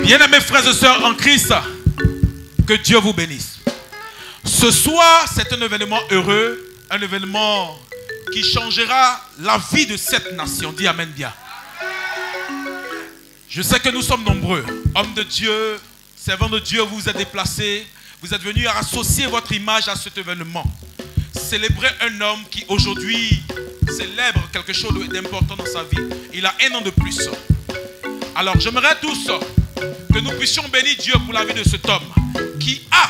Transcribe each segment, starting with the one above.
Bien-aimés frères et sœurs en Christ, que Dieu vous bénisse. Ce soir, c'est un événement heureux, un événement qui changera la vie de cette nation. Dis Amen bien. Je sais que nous sommes nombreux, hommes de Dieu, servants de Dieu, vous vous êtes déplacés, vous êtes venus associer votre image à cet événement. Célébrer un homme qui aujourd'hui célèbre quelque chose d'important dans sa vie. Il a 1 an de plus. Alors j'aimerais tous que nous puissions bénir Dieu pour la vie de cet homme qui a,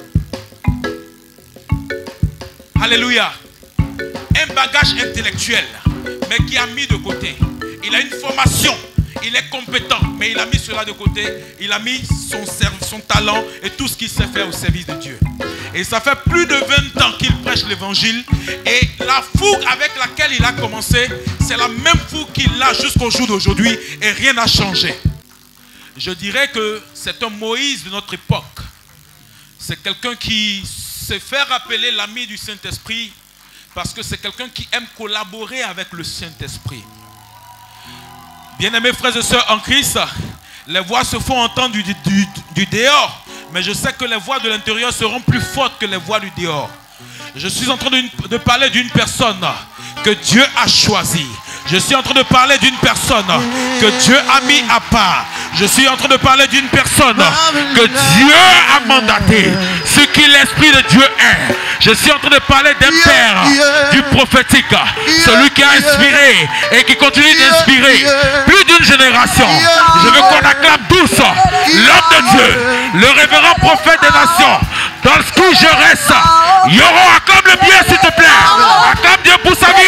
alléluia, un bagage intellectuel, mais qui a mis de côté. Il a une formation, il est compétent, mais il a mis cela de côté. Il a mis son talent et tout ce qu'il sait faire au service de Dieu. Et ça fait plus de 20 ans qu'il prêche l'évangile. Et la fougue avec laquelle il a commencé, c'est la même fougue qu'il a jusqu'au jour d'aujourd'hui. Et rien n'a changé. Je dirais que c'est un Moïse de notre époque. C'est quelqu'un qui se fait rappeler l'ami du Saint-Esprit. Parce que c'est quelqu'un qui aime collaborer avec le Saint-Esprit. Bien-aimés frères et sœurs en Christ, les voix se font entendre du dehors. Mais je sais que les voix de l'intérieur seront plus fortes que les voix du dehors. Je suis en train de parler d'une personne que Dieu a choisie. Je suis en train de parler d'une personne que Dieu a mis à part. Je suis en train de parler d'une personne que Dieu a mandaté. Ce qui l'Esprit de Dieu est. Je suis en train de parler d'un père du prophétique. Celui qui a inspiré et qui continue d'inspirer plus d'une génération. Je veux qu'on acclame tous l'homme de Dieu, le révérend prophète des nations. Dans ce qui je reste, Yoro, acclame le bien s'il te plaît. Acclame Dieu pour sa vie.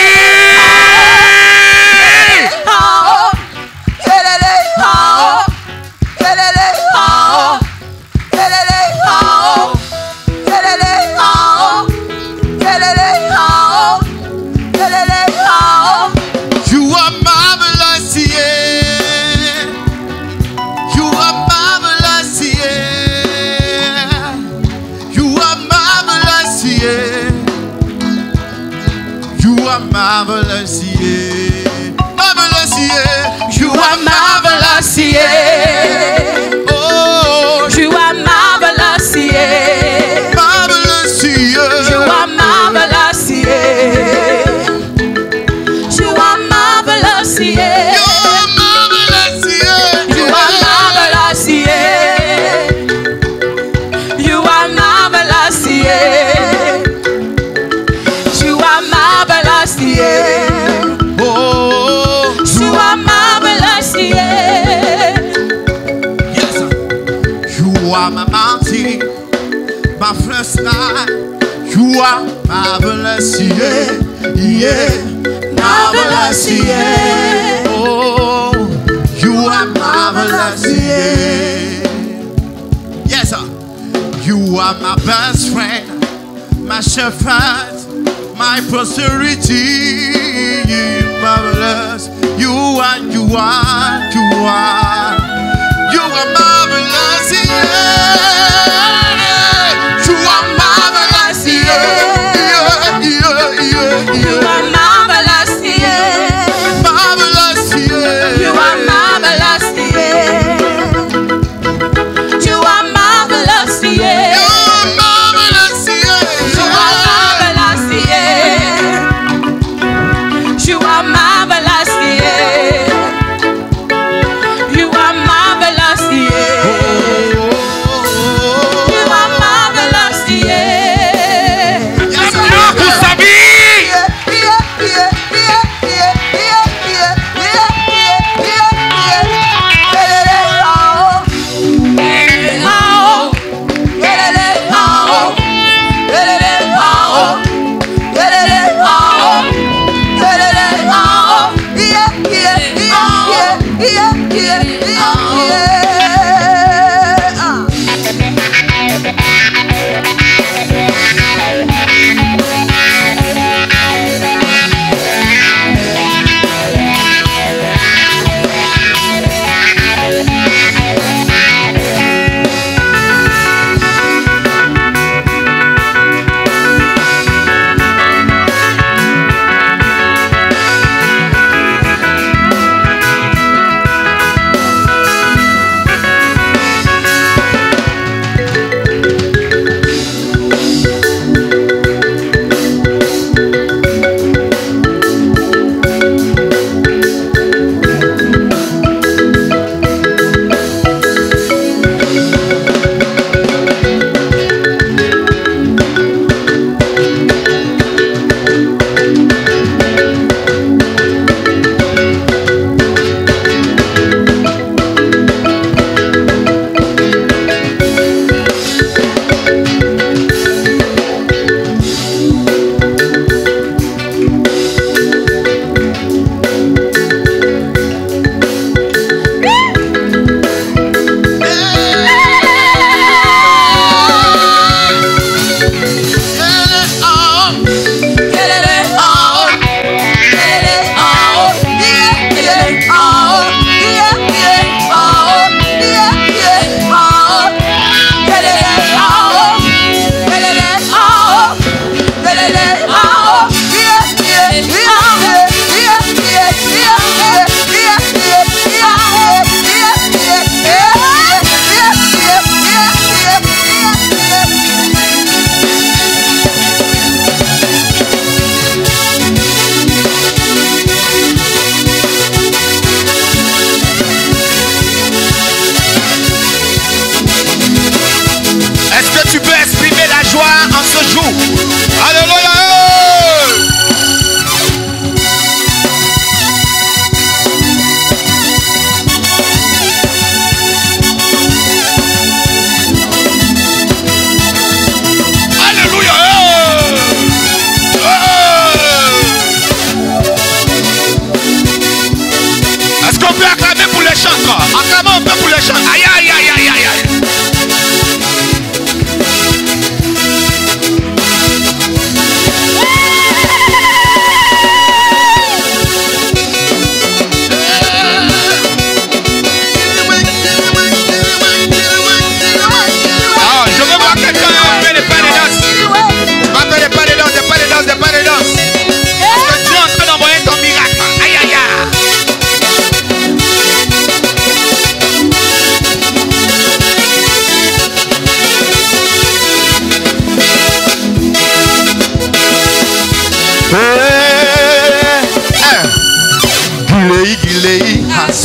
Marvelous, yeah. Marvelous, yeah. You are marvelous, yeah. Oh, you are marvelous, yeah. Marvelous, yeah. You are marvelous, yeah. You are marvelous, yeah. You are marvelous, yeah. You are marvelous, yeah. You are marvelous, yeah. Oh, you are marvelous, yeah. Yes, you are my mountain, my first night. You are marvelous, yeah, yeah, marvelous, yeah. Oh, you are marvelous, yeah. Yes, sir. You are my best friend, my shepherd. My posterity, marvelous. You are, you are, you are. You are marvelous, yeah. You are marvelous, yeah. Yeah, yeah, yeah. You are marvelous, yeah. Marvelous, yeah. You are marvelous, yeah. You are marvelous, yeah.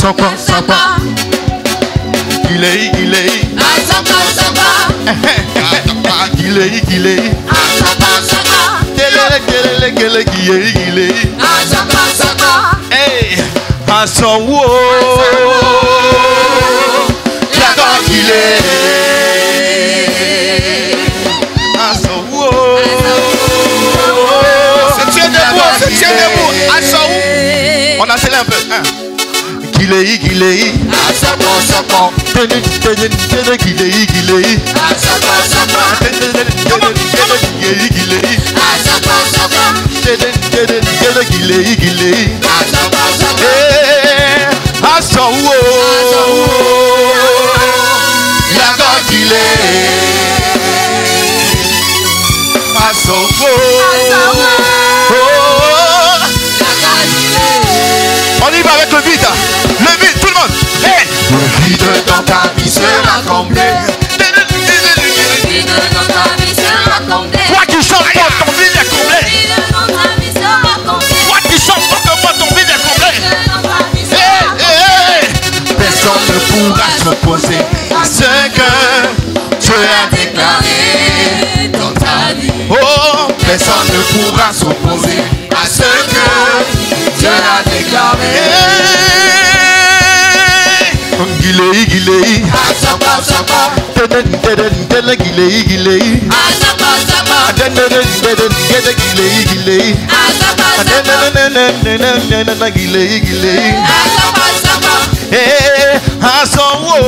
Soko, Soko. Gilei, Gilei. Soko, Soko. Gilei, Gilei. Soko, Soko. Gilei, Gilei, Gilei, Gilei. Soko, Soko. Hey, Asanwo. Lago Gilei. Asanwo. Se tient debout, se tient debout. Asanwo. On accélère un peu. Gilei, Gilei. Soko, Soko. Gilei, Gilei. Soko, Soko. Gilei, Gilei. Soko, Soko. Gilei, Gilei. Soko, Soko. Asanwo. Lago Gilei. Asanwo. On y va avec le vide. Le vide, tout le monde. Hey. Le vide dans ta vie sera comblé. Toi qui chantes pour ton vide est comblé. Toi qui chantes pour que moi ton vide est comblé. Hey, hey, hey. Personne ne pourra s'opposer à ce que Dieu a déclaré dans ta vie. Oh, personne ne pourra s'opposer à ce que Dieu a déclaré. Gilei, Gilei. Soko, Soko. Gilei, Gilei. Soko, Soko. Gilei, Gilei. Gilei, Gilei. Soko, Soko. Eh, Asanwo.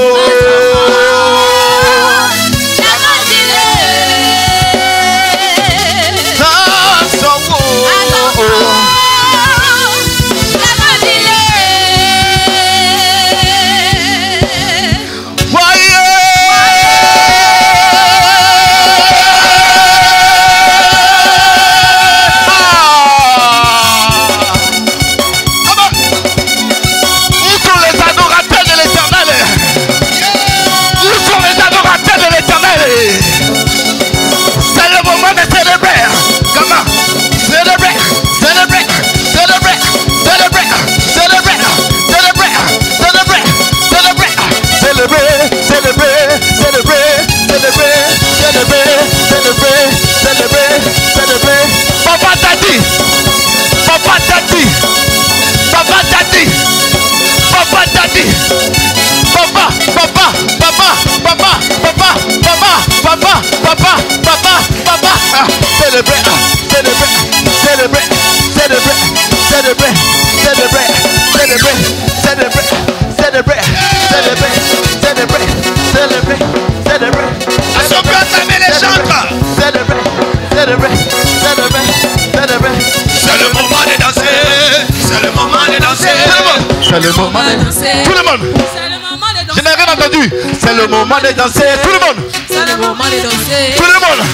C'est le moment de célébrer. Comment? Célébrer, célébrer, célébrer, célébrer, célébrer, célébrer, célébrer, célébrer, célébrer, célébrer, célébrer, célébrer, célébrer, célébrer, célébrer, célébrer. Papa t'a dit, papa t'a dit, papa t'a dit, papa t'a dit, papa, papa, papa, papa, papa, papa, papa, papa, papa, papa, célébrer, célébrer, célébrer, célébrer, célébrer, célébrer, célébrer, célébrer, célébrer, célébrer, célébrer, célébrer, célébrer. À son cœur, ça met les chants. Célébrer, célébrer, célébrer, célébrer. C'est le moment de danser, c'est le moment de danser. C'est le moment de danser. Tout le monde. Je n'ai rien entendu. C'est le moment de danser. Tout le monde. C'est le moment de danser. Tout le monde.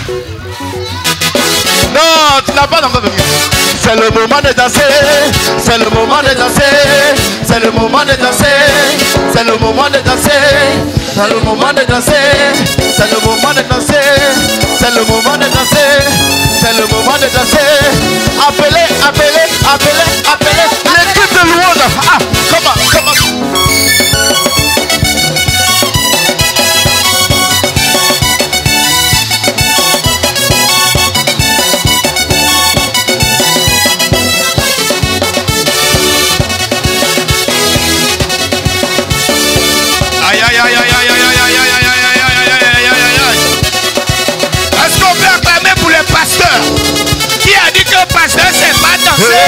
Non, tu n'as pas encore venu. C'est le moment de danser. C'est le moment de danser. C'est le moment de danser. C'est le moment de danser. C'est le moment de danser. C'est le moment de danser. C'est le moment de danser. C'est le moment de danser. Appelez, appelez, appelez, appelez l'équipe de louange. Ah, comment, comment. Est-ce qu'on peut acclamer pour le pasteur qui a dit que le pasteur c'est pas danser?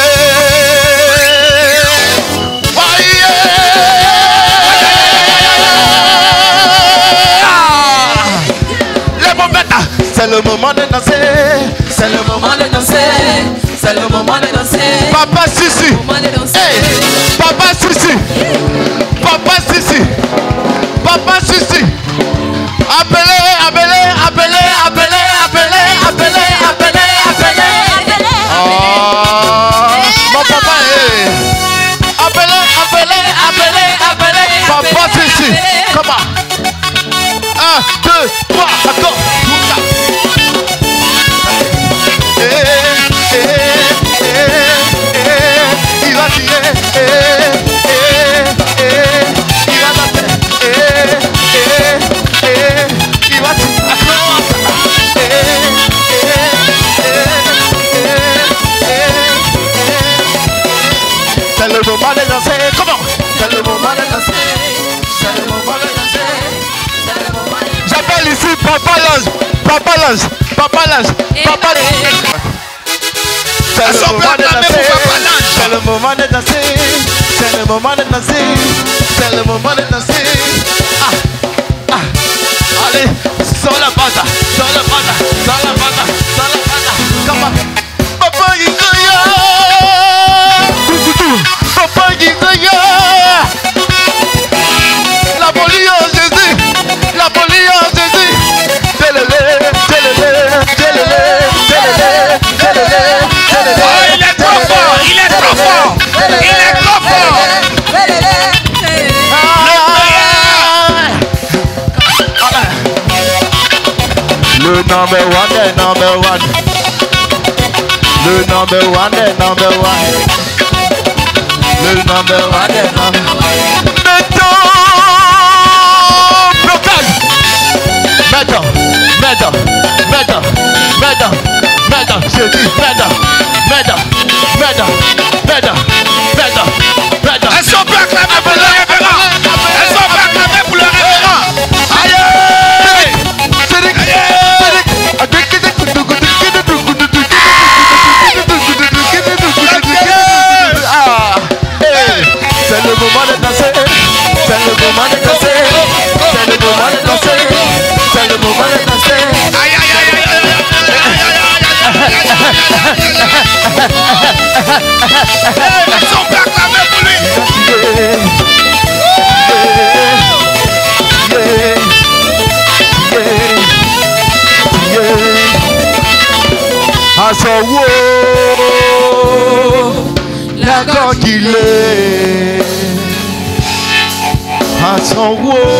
C'est le moment de danser. C'est le moment de danser. C'est le moment de danser. Papa Sissi. Hey, Papa Sissi. Papa Sissi. Papa Sissi. Appelez, appelez, appelez, appelez, appelez, appelez, appelez, appelez. Oh, mon papa est. Appelez, appelez, appelez, appelez. Papa Sissi. Comment? 1, 2, 3, d'accord. Il va tirer. Papa lance. Papa lance. Papa lance. Papa lance. C'est le moment de danser. C'est le moment de danser. C'est le moment de danser. C'est le moment de danser. Allez, sur la base. Sur la base. Sur la base. Sur la base. Comment? Papa Gigaya. Papa Gigaya. La folie en Jésus. La folie en Jésus. Télélé, télélé, télélé, télélé, télélé. Il est trop fort, il est trop fort, il est trop fort. Le number one, the number one. Le number one, the number one. Le number one, the number one. Blocage. Maintenant, maintenant, maintenant, maintenant, maintenant, je dis maintenant, maintenant, maintenant, maintenant, maintenant, maintenant. Elles sont pas acclamées pour le révérend. Elles sont pas acclamées pour le révérend. Aïe! C'est le moment de danser. C'est le moment de danser. C'est le moment de danser. C'est le moment de danser. Aïe, aïe, aïe, aïe, elles sont pas acclamées pour lui. À son la qu'il est. À son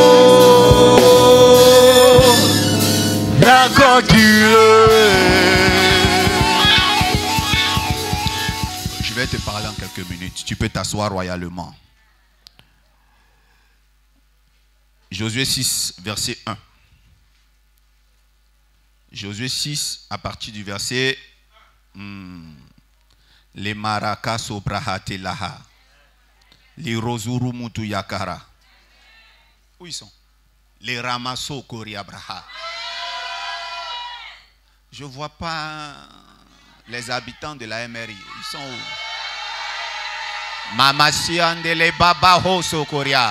la qu'il est. Je vais te parler en quelques minutes. Tu peux t'asseoir royalement. Josué 6, verset 1. Josué 6, à partir du verset les maraka sobrahate laha, les rosuru mutu yakara. Où ils sont? Les ramasso koriabraha. Je ne vois pas les habitants de la MRI. Ils sont où? Mamasiandele baba ho sokoria.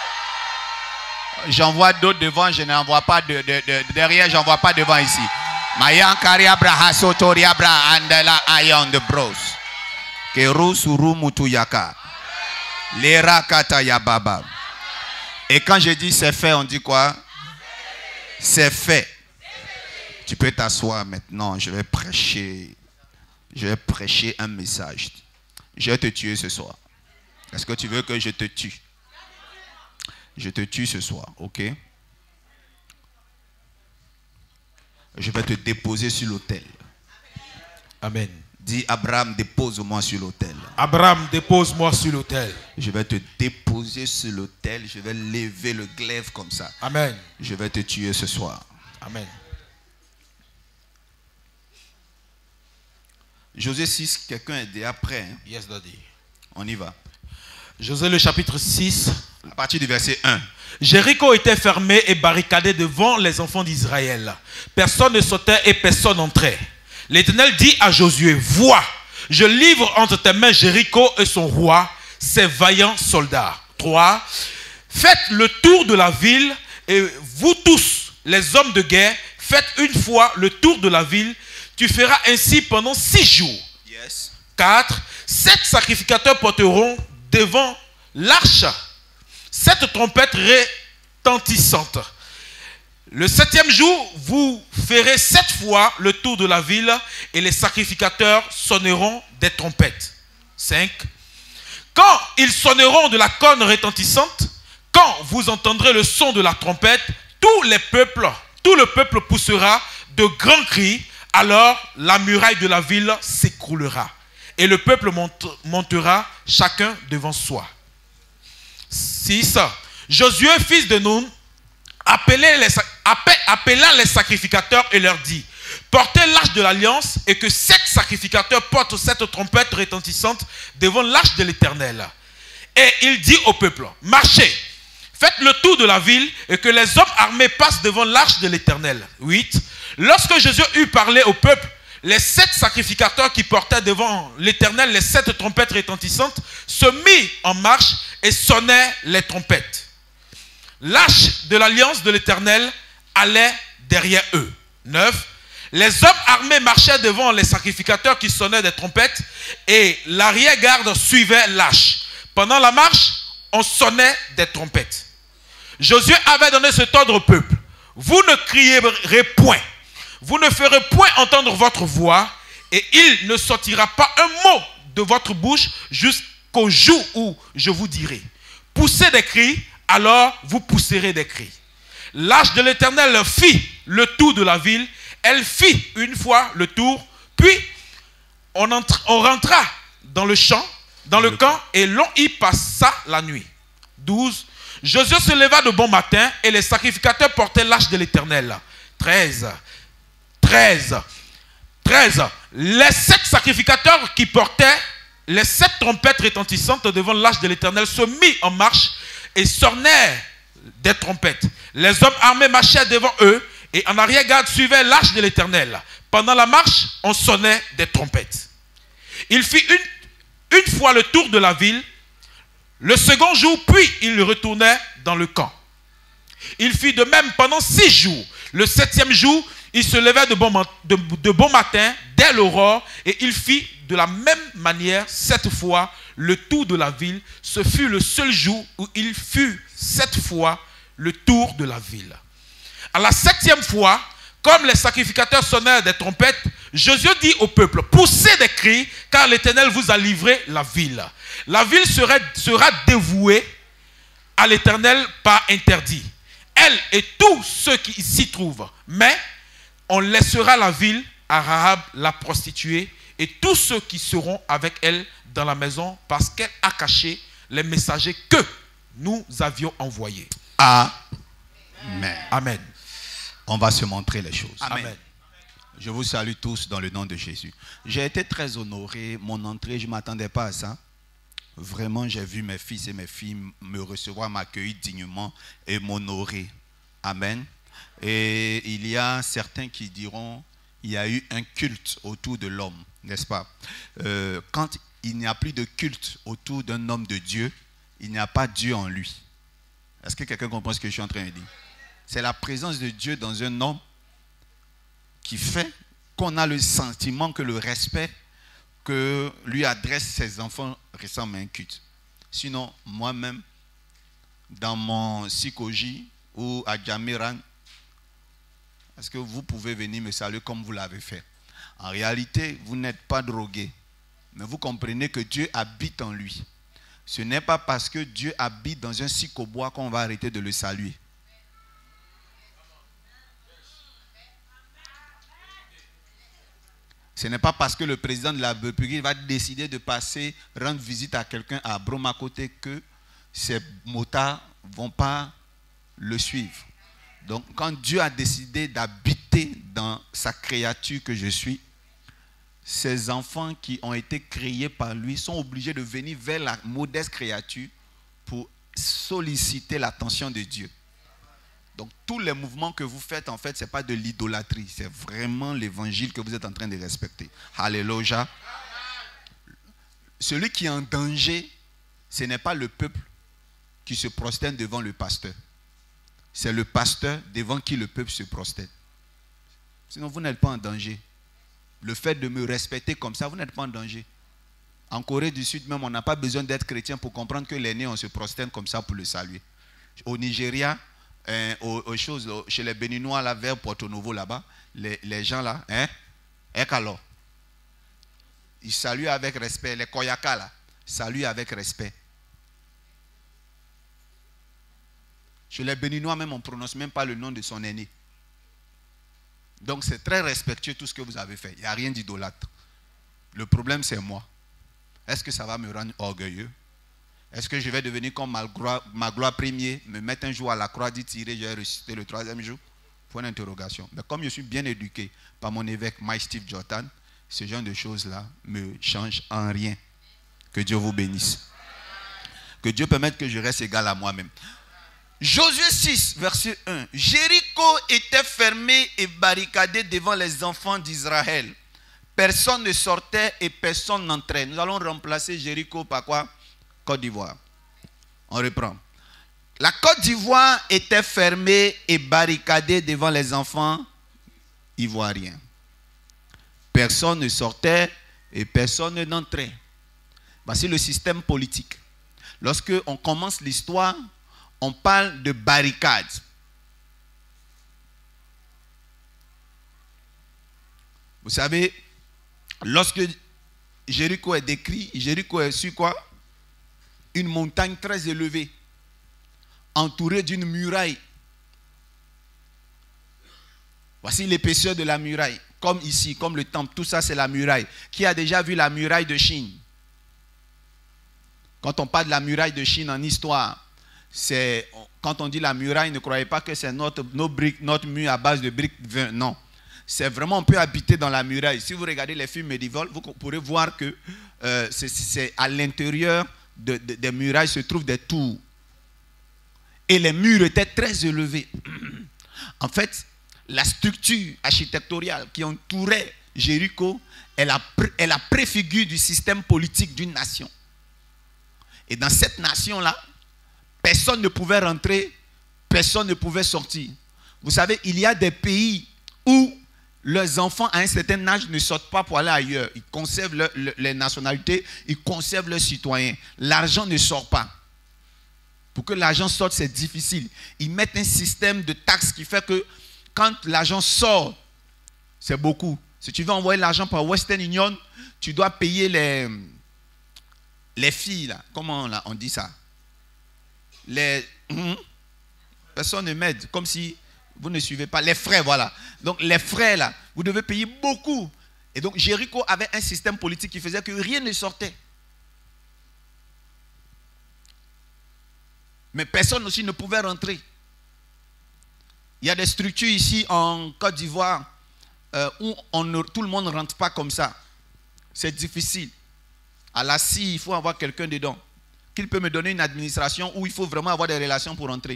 J'en vois d'autres devant, je n'en vois pas derrière, j'en vois pas devant ici. Mayan kariabra sotoriabra andela ayon de bros. Keru suru mutuyaka. Lera kata yababa. Et quand je dis c'est fait, on dit quoi? C'est fait. Tu peux t'asseoir maintenant, je vais prêcher un message. Je vais te tuer ce soir. Est-ce que tu veux que je te tue? Je te tue ce soir, ok? Je vais te déposer sur l'autel. Amen. Dis Abraham, dépose-moi sur l'autel. Abraham, dépose-moi sur l'autel. Je vais te déposer sur l'autel. Je vais lever le glaive comme ça. Amen. Je vais te tuer ce soir. Amen. Josué 6, quelqu'un est déjà prêt, hein? Yes, Daddy. On y va. Josué le chapitre 6. À partir du verset 1. Jéricho était fermé et barricadé devant les enfants d'Israël. Personne ne sautait et personne n'entrait. L'Éternel dit à Josué, vois, je livre entre tes mains Jéricho et son roi, ses vaillants soldats. 3. Faites le tour de la ville et vous tous, les hommes de guerre, faites une fois le tour de la ville. Tu feras ainsi pendant 6 jours. Yes. 4. 7 sacrificateurs porteront devant l'arche 7 trompettes retentissantes. Le 7e jour, vous ferez 7 fois le tour de la ville et les sacrificateurs sonneront des trompettes. 5. Quand ils sonneront de la corne retentissante, quand vous entendrez le son de la trompette, tout le peuple poussera de grands cris, alors la muraille de la ville s'écroulera et le peuple montera chacun devant soi. 6. Josué, fils de Nun, appela les sacrificateurs et leur dit, portez l'arche de l'alliance et que 7 sacrificateurs portent 7 trompettes retentissantes devant l'arche de l'Éternel. Et il dit au peuple, marchez, Faites le tour de la ville et que les hommes armés passent devant l'arche de l'Éternel. 8. Lorsque Josué eut parlé au peuple, les 7 sacrificateurs qui portaient devant l'Éternel les 7 trompettes retentissantes se mirent en marche et sonnaient les trompettes. L'arche de l'alliance de l'Éternel allait derrière eux. 9. Les hommes armés marchaient devant les sacrificateurs qui sonnaient des trompettes et l'arrière-garde suivait l'arche. Pendant la marche, on sonnait des trompettes. Josué avait donné cet ordre au peuple. Vous ne crierez point. Vous ne ferez point entendre votre voix et il ne sortira pas un mot de votre bouche jusqu'au jour où je vous dirai. Poussez des cris, alors vous pousserez des cris. L'arche de l'Éternel fit le tour de la ville. Elle fit une fois le tour, puis on rentra dans le champ, dans le camp, et l'on y passa la nuit. 12. Josué se leva de bon matin, et les sacrificateurs portaient l'arche de l'Éternel. 13. Les 7 sacrificateurs qui portaient les 7 trompettes retentissantes devant l'arche de l'Éternel se mirent en marche et sonnaient des trompettes. Les hommes armés marchaient devant eux et en arrière-garde suivaient l'arche de l'Éternel. Pendant la marche, on sonnait des trompettes. Il fit une fois le tour de la ville. Le second jour, puis il retournait dans le camp. Il fit de même pendant 6 jours. Le 7e jour, il se levait de bon matin, dès l'aurore, et il fit de la même manière 7 fois le tour de la ville. Ce fut le seul jour où il fut 7 fois le tour de la ville. À la 7e fois, comme les sacrificateurs sonnaient des trompettes, Josué dit au peuple, poussez des cris, car l'Éternel vous a livré la ville. La ville sera dévouée à l'Éternel par interdit. Elle et tous ceux qui s'y trouvent. Mais on laissera la ville à Rahab la prostituée et tous ceux qui seront avec elle dans la maison parce qu'elle a caché les messagers que nous avions envoyés. Amen. Amen. On va se montrer les choses. Amen. Je vous salue tous dans le nom de Jésus. J'ai été très honoré. Mon entrée, je ne m'attendais pas à ça. Vraiment, j'ai vu mes fils et mes filles me recevoir, m'accueillir dignement et m'honorer. Amen. Et il y a certains qui diront, il y a eu un culte autour de l'homme, n'est-ce pas? Quand il n'y a plus de culte autour d'un homme de Dieu, il n'y a pas Dieu en lui. Est-ce que quelqu'un comprend ce que je suis en train de dire? C'est la présence de Dieu dans un homme qui fait qu'on a le sentiment que le respect que lui adressent ses enfants ressemble à un culte. Sinon, moi-même, dans mon psychogie ou à Jamiran, est-ce que vous pouvez venir me saluer comme vous l'avez fait? En réalité, vous n'êtes pas drogué, mais vous comprenez que Dieu habite en lui. Ce n'est pas parce que Dieu habite dans un psychobois qu'on va arrêter de le saluer. Ce n'est pas parce que le président de la République va décider de passer, rendre visite à quelqu'un à Broma côté que ces motards ne vont pas le suivre. Donc, quand Dieu a décidé d'habiter dans sa créature que je suis, ces enfants qui ont été créés par lui sont obligés de venir vers la modeste créature pour solliciter l'attention de Dieu. Donc, tous les mouvements que vous faites, en fait, ce n'est pas de l'idolâtrie. C'est vraiment l'évangile que vous êtes en train de respecter. Alléluia. Celui qui est en danger, ce n'est pas le peuple qui se prosterne devant le pasteur. C'est le pasteur devant qui le peuple se prosterne. Sinon, vous n'êtes pas en danger. Le fait de me respecter comme ça, vous n'êtes pas en danger. En Corée du Sud, même, on n'a pas besoin d'être chrétien pour comprendre que l'aîné, on se prosterne comme ça pour le saluer. Au Nigeria, chez les Béninois, là, vers Porto Novo, là-bas, les gens là, alors, ils saluent avec respect. Les Koyaka, là, saluent avec respect. Chez les Béninois, même, on ne prononce même pas le nom de son aîné. Donc, c'est très respectueux tout ce que vous avez fait. Il n'y a rien d'idolâtre. Le problème, c'est moi. Est-ce que ça va me rendre orgueilleux? Est-ce que je vais devenir comme ma gloire premier, me mettre un jour à la croix, dire tirer, je vais ressusciter le 3e jour? Point d'interrogation. Mais comme je suis bien éduqué par mon évêque Mike Steve Jordan, ce genre de choses-là me change en rien. Que Dieu vous bénisse. Que Dieu permette que je reste égal à moi-même. Josué 6, verset 1. Jéricho était fermé et barricadé devant les enfants d'Israël. Personne ne sortait et personne n'entrait. Nous allons remplacer Jéricho par quoi? Côte d'Ivoire. On reprend. La Côte d'Ivoire était fermée et barricadée devant les enfants ivoiriens. Personne ne sortait et personne n'entrait. Voici le système politique. Lorsque on commence l'histoire, on parle de barricades. Vous savez, lorsque Jéricho est décrit, Jéricho est sur quoi? Une montagne très élevée, entourée d'une muraille. Voici l'épaisseur de la muraille, comme ici, comme le temple. Tout ça, c'est la muraille. Qui a déjà vu la muraille de Chine? Quand on parle de la muraille de Chine en histoire, quand on dit la muraille, ne croyez pas que c'est notre mur à base de briques. Non. C'est vraiment, on peut habiter dans la muraille. Si vous regardez les films médiévaux, vous pourrez voir que c'est à l'intérieur des murailles se trouvent des tours. Et les murs étaient très élevés. En fait, la structure architecturale qui entourait Jéricho est la préfigure du système politique d'une nation. Et dans cette nation-là, personne ne pouvait rentrer, personne ne pouvait sortir. Vous savez, il y a des pays où leurs enfants à un certain âge ne sortent pas pour aller ailleurs. Ils conservent les nationalités, ils conservent leurs citoyens. L'argent ne sort pas. Pour que l'argent sorte, c'est difficile. Ils mettent un système de taxes qui fait que quand l'argent sort, c'est beaucoup. Si tu veux envoyer l'argent par Western Union, tu dois payer les filles, là. Comment là, on dit ça? Personne ne m'aide, comme si vous ne suivez pas. Les frais, voilà. Donc les frais, là, vous devez payer beaucoup. Et donc Jéricho avait un système politique qui faisait que rien ne sortait. Mais personne aussi ne pouvait rentrer. Il y a des structures ici en Côte d'Ivoire où tout le monde ne rentre pas comme ça. C'est difficile. À la CIE, il faut avoir quelqu'un dedans. Qu'il peut me donner une administration où il faut vraiment avoir des relations pour entrer.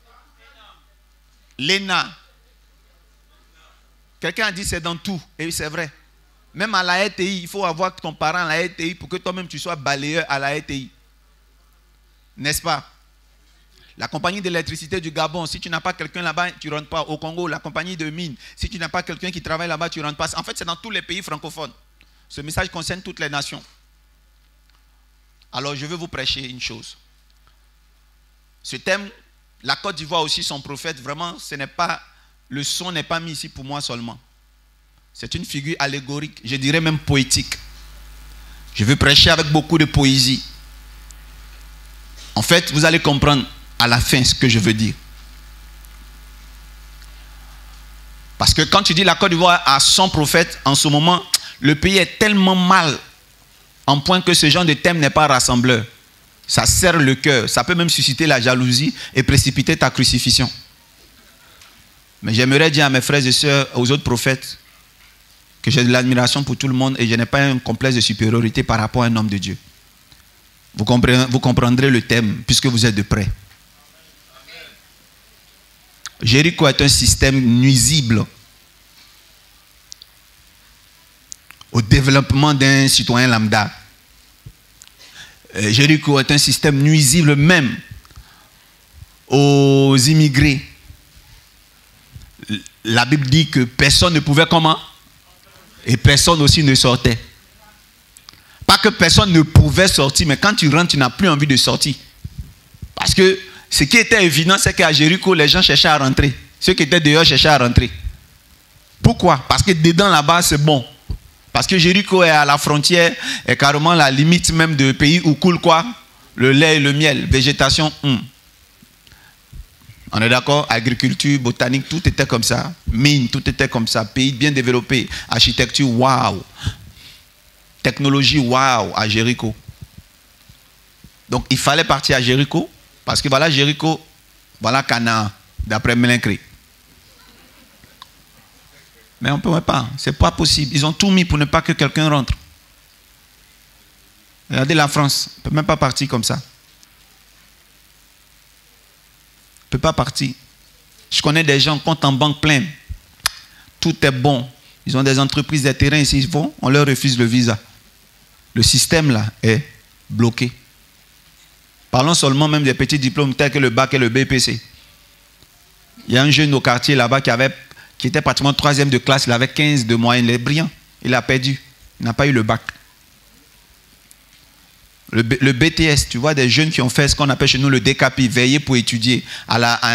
L'ENA. Quelqu'un a dit c'est dans tout. Et c'est vrai. Même à la RTI, il faut avoir ton parent à la RTI pour que toi-même tu sois balayeur à la RTI. N'est-ce pas? La compagnie d'électricité du Gabon, si tu n'as pas quelqu'un là-bas, tu ne rentres pas. Au Congo, la compagnie de mines, si tu n'as pas quelqu'un qui travaille là-bas, tu ne rentres pas. En fait, c'est dans tous les pays francophones. Ce message concerne toutes les nations. Alors, je veux vous prêcher une chose. Ce thème, la Côte d'Ivoire aussi, son prophète, vraiment, le son n'est pas mis ici pour moi seulement. C'est une figure allégorique, je dirais même poétique. Je veux prêcher avec beaucoup de poésie. En fait, vous allez comprendre à la fin ce que je veux dire. Parce que quand tu dis la Côte d'Ivoire a son prophète, en ce moment, le pays est tellement mal, en point que ce genre de thème n'est pas rassembleur. Ça serre le cœur, ça peut même susciter la jalousie et précipiter ta crucifixion. Mais j'aimerais dire à mes frères et sœurs, aux autres prophètes, que j'ai de l'admiration pour tout le monde et je n'ai pas un complexe de supériorité par rapport à un homme de Dieu. Vous comprendrez le thème puisque vous êtes de près. Jéricho est un système nuisible au développement d'un citoyen lambda. Jéricho est un système nuisible même aux immigrés. La Bible dit que personne ne pouvait comment? Et personne aussi ne sortait. Pas que personne ne pouvait sortir, mais quand tu rentres, tu n'as plus envie de sortir. Parce que ce qui était évident, c'est qu'à Jéricho, les gens cherchaient à rentrer. Ceux qui étaient dehors cherchaient à rentrer. Pourquoi? Parce que dedans, là-bas, c'est bon. Parce que Jéricho est à la frontière, est carrément la limite même de pays où coule quoi? Le lait et le miel, végétation. On est d'accord? Agriculture, botanique, tout était comme ça. Mine, tout était comme ça. Pays bien développé. Architecture, waouh. Technologie, waouh, à Jéricho. Donc, il fallait partir à Jéricho. Parce que voilà Jéricho, voilà Canaan, d'après Mélincré. Mais on ne peut pas. Ce n'est pas possible. Ils ont tout mis pour ne pas que quelqu'un rentre. Regardez la France. On ne peut même pas partir comme ça. peut pas partir. Je connais des gens, compte en banque plein. Tout est bon. Ils ont des entreprises, des terrains ici, ils vont, on leur refuse le visa. Le système là est bloqué. Parlons seulement même des petits diplômes tels que le bac et le BPC. Il y a un jeune au quartier là-bas qui était pratiquement 3e de classe, il avait 15 de moyenne, il est brillant. Il a perdu, il n'a pas eu le bac. Le BTS, tu vois des jeunes qui ont fait ce qu'on appelle chez nous le DKP, veiller pour étudier à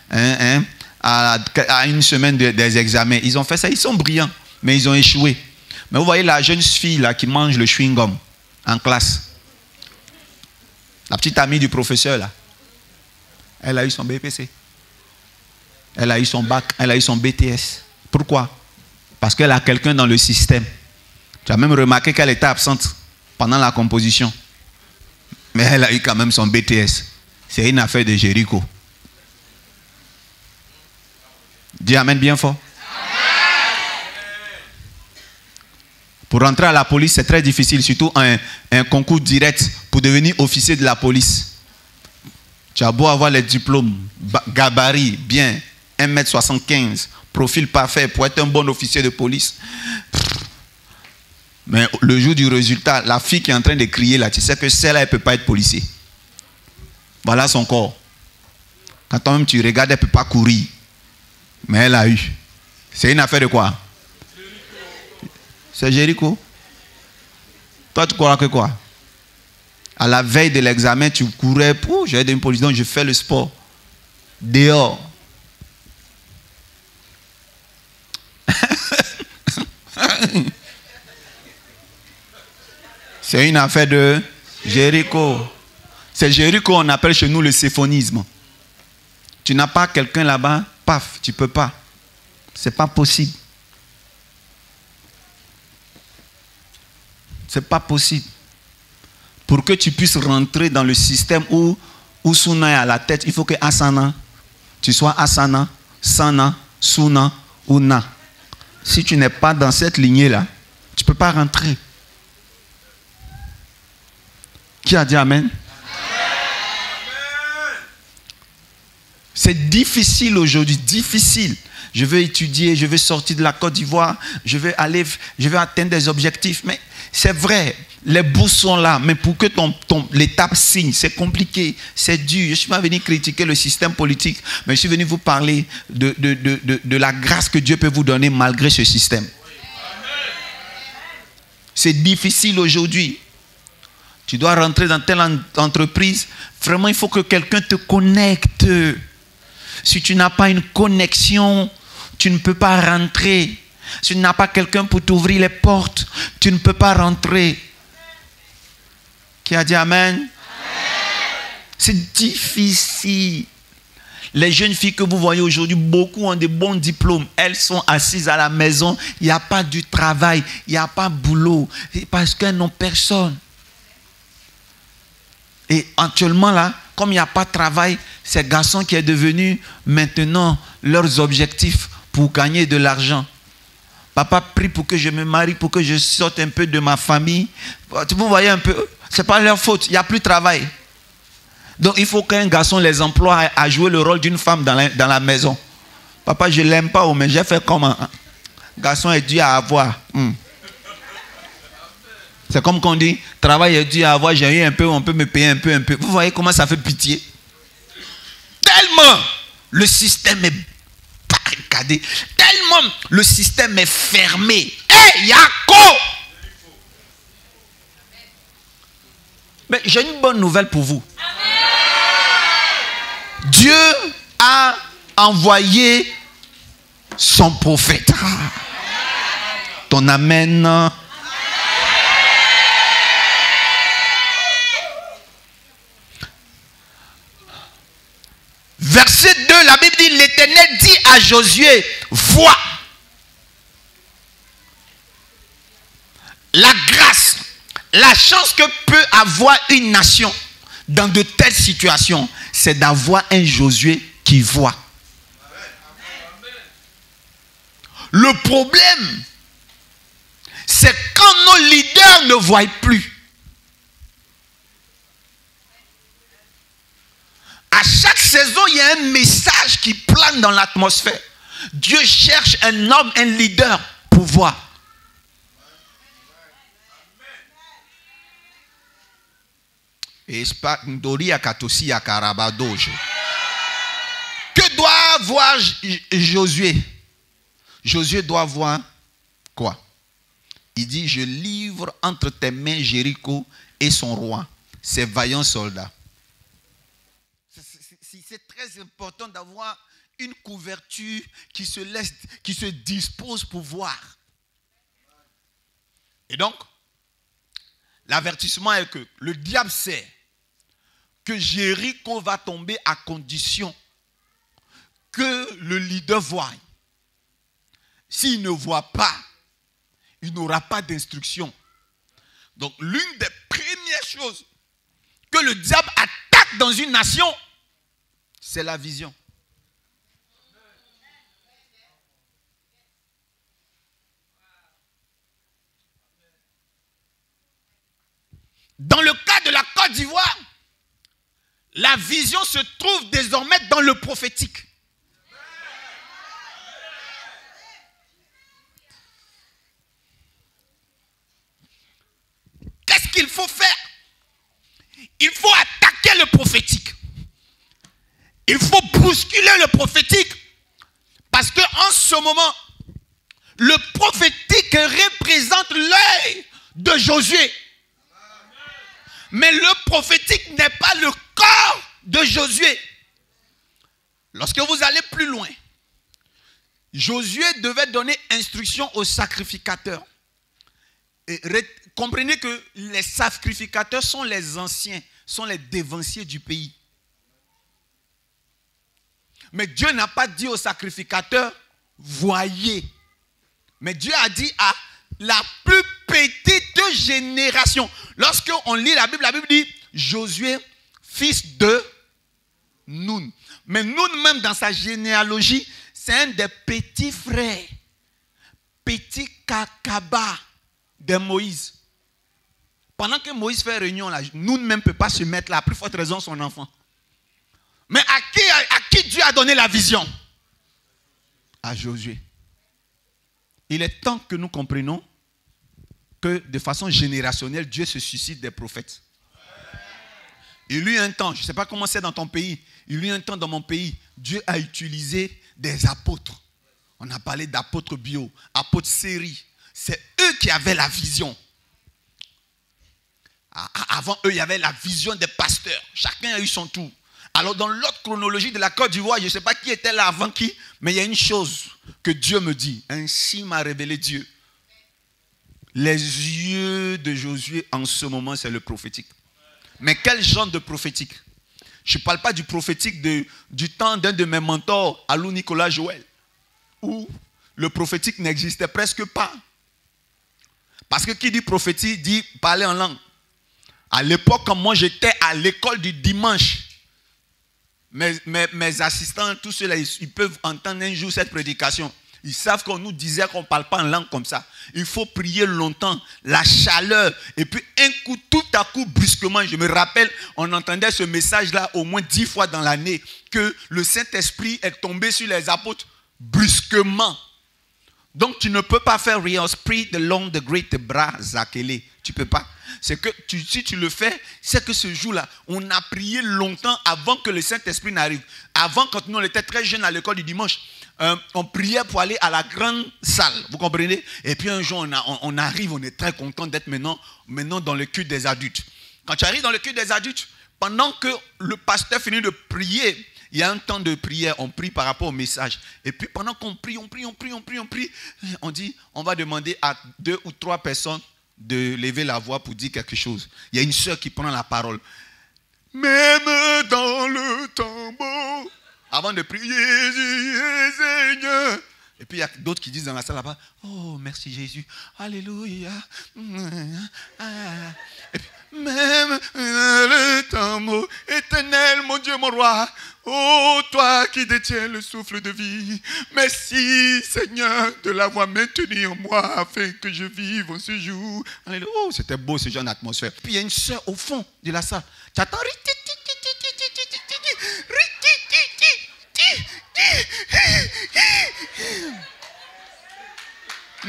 une semaine des examens. Ils ont fait ça, ils sont brillants, mais ils ont échoué. Mais vous voyez la jeune fille là qui mange le chewing-gum en classe. La petite amie du professeur là, elle a eu son BPC. Elle a eu son bac, elle a eu son BTS. Pourquoi? Parce qu'elle a quelqu'un dans le système. Tu as même remarqué qu'elle était absente pendant la composition. Mais elle a eu quand même son BTS. C'est une affaire de Jéricho. Dis amen bien fort. Pour rentrer à la police, c'est très difficile, surtout un concours direct pour devenir officier de la police. Tu as beau avoir les diplômes, gabarit, bien, 1m75, profil parfait pour être un bon officier de police. Mais le jour du résultat, la fille qui est en train de crier là, tu sais que celle-là, elle ne peut pas être policier. Voilà son corps. Quand toi-même tu regardes, elle ne peut pas courir. Mais elle a eu. C'est une affaire de quoi? C'est Jéricho. Toi, tu crois que quoi? À la veille de l'examen, tu courais. J'ai une police, donc je fais le sport. Dehors. C'est une affaire de Jéricho. C'est Jéricho, on appelle chez nous le séphonisme. Tu n'as pas quelqu'un là-bas, paf, tu ne peux pas. Ce n'est pas possible. Ce n'est pas possible. Pour que tu puisses rentrer dans le système où Suna est à la tête, il faut que Asana, tu sois Asana, Sana, Suna ou Na. Si tu n'es pas dans cette lignée-là, tu ne peux pas rentrer. Qui a dit Amen? C'est difficile aujourd'hui, difficile. Je veux étudier, je veux sortir de la Côte d'Ivoire, je veux atteindre des objectifs. Mais c'est vrai, les bourses sont là, mais pour que l'étape signe, c'est compliqué, c'est dur. Je ne suis pas venu critiquer le système politique, mais je suis venu vous parler de la grâce que Dieu peut vous donner malgré ce système. C'est difficile aujourd'hui. Tu dois rentrer dans telle entreprise. Vraiment, il faut que quelqu'un te connecte. Si tu n'as pas une connexion, tu ne peux pas rentrer. Si tu n'as pas quelqu'un pour t'ouvrir les portes, tu ne peux pas rentrer. Qui a dit Amen? Amen. C'est difficile. Les jeunes filles que vous voyez aujourd'hui, beaucoup ont de bons diplômes. Elles sont assises à la maison. Il n'y a pas du travail. Il n'y a pas de boulot. Parce qu'elles n'ont personne. Et actuellement là, comme il n'y a pas de travail, ces garçons qui sont devenus maintenant leurs objectifs pour gagner de l'argent. Papa prie pour que je me marie, pour que je sorte un peu de ma famille. Vous voyez un peu, ce n'est pas leur faute, il n'y a plus de travail. Donc il faut qu'un garçon les emploie à jouer le rôle d'une femme dans la maison. Papa, je ne l'aime pas, mais j'ai fait comme un garçon est dû à avoir. C'est comme qu'on dit, travail est dû à avoir, j'ai eu un peu, on peut me payer un peu. Vous voyez comment ça fait pitié? Tellement le système est barricadé, tellement le système est fermé. Hé, Yako! Mais j'ai une bonne nouvelle pour vous. Dieu a envoyé son prophète. Ton amen. Verset 2, la Bible dit, l'Éternel dit à Josué, vois la grâce, la chance que peut avoir une nation dans de telles situations, c'est d'avoir un Josué qui voit. Le problème, c'est quand nos leaders ne voient plus. À chaque saison, il y a un message qui plane dans l'atmosphère. Dieu cherche un homme, un leader pour voir. Que doit voir Josué? Josué doit voir quoi? Il dit, je livre entre tes mains Jéricho et son roi, ses vaillants soldats. C'est très important d'avoir une couverture qui se dispose pour voir. Et donc, l'avertissement est que le diable sait que Jéricho va tomber à condition que le leader voie. S'il ne voit pas, il n'aura pas d'instruction. Donc, l'une des premières choses que le diable attaque dans une nation, c'est la vision. Dans le cas de la Côte d'Ivoire, la vision se trouve désormais dans le prophétique. Qu'est-ce qu'il faut faire? Il faut attaquer le prophétique. Il faut bousculer le prophétique. Parce qu'en ce moment, le prophétique représente l'œil de Josué. Mais le prophétique n'est pas le corps de Josué. Lorsque vous allez plus loin, Josué devait donner instruction aux sacrificateurs. Et comprenez que les sacrificateurs sont les anciens, sont les dévanciers du pays. Mais Dieu n'a pas dit aux sacrificateurs, voyez. Mais Dieu a dit à la plus petite génération. Lorsqu'on lit la Bible dit Josué, fils de Nun. Mais Nun, même dans sa généalogie, c'est un des petits frères, petit Kakaba de Moïse. Pendant que Moïse fait réunion là, Nun même ne peut pas se mettre là, à plus forte raison son enfant. Mais à qui Dieu a donné la vision? À Josué. Il est temps que nous comprenions que de façon générationnelle, Dieu se suscite des prophètes. Il y a eu un temps, je ne sais pas comment c'est dans ton pays, il y a eu un temps dans mon pays, Dieu a utilisé des apôtres. On a parlé d'apôtres bio, apôtres série. C'est eux qui avaient la vision. Avant eux, il y avait la vision des pasteurs. Chacun a eu son tour. Alors dans l'autre chronologie de la Côte d'Ivoire, je ne sais pas qui était là avant qui, mais il y a une chose que Dieu me dit. Ainsi m'a révélé Dieu. Les yeux de Josué en ce moment, c'est le prophétique. Mais quel genre de prophétique? Je ne parle pas du prophétique du temps d'un de mes mentors, Alou Nicolas Joël, où le prophétique n'existait presque pas. Parce que qui dit prophétique dit parler en langue. À l'époque, quand moi j'étais à l'école du dimanche, mes assistants, tous ceux-là, ils peuvent entendre un jour cette prédication. Ils savent qu'on nous disait qu'on ne parle pas en langue comme ça. Il faut prier longtemps, la chaleur. Et puis un coup, tout à coup, brusquement, je me rappelle, on entendait ce message-là au moins 10 fois dans l'année, que le Saint-Esprit est tombé sur les apôtres brusquement. Donc tu ne peux pas faire rien. Spirit the long, the great bras, Zakele. Tu ne peux pas. C'est que si tu le fais, c'est que ce jour-là, on a prié longtemps avant que le Saint-Esprit n'arrive. Avant, quand nous on était très jeunes à l'école du dimanche, on priait pour aller à la grande salle. Vous comprenez? Et puis un jour, on arrive, on est très content d'être maintenant dans le culte des adultes. Quand tu arrives dans le culte des adultes, pendant que le pasteur finit de prier, il y a un temps de prière, on prie par rapport au message. Et puis pendant qu'on prie, on dit, on va demander à 2 ou 3 personnes de lever la voix pour dire quelque chose. Il y a une sœur qui prend la parole. Même dans le tombeau, avant de prier, Seigneur. Et puis il y a d'autres qui disent dans la salle là-bas, oh merci Jésus, alléluia. Et puis, même le tombeau, éternel, mon Dieu, mon roi, oh toi qui détiens le souffle de vie, merci Seigneur de l'avoir maintenu en moi afin que je vive en ce jour. Alléluia. Oh, c'était beau ce genre d'atmosphère. Puis il y a une sœur au fond de la salle. Tu attends.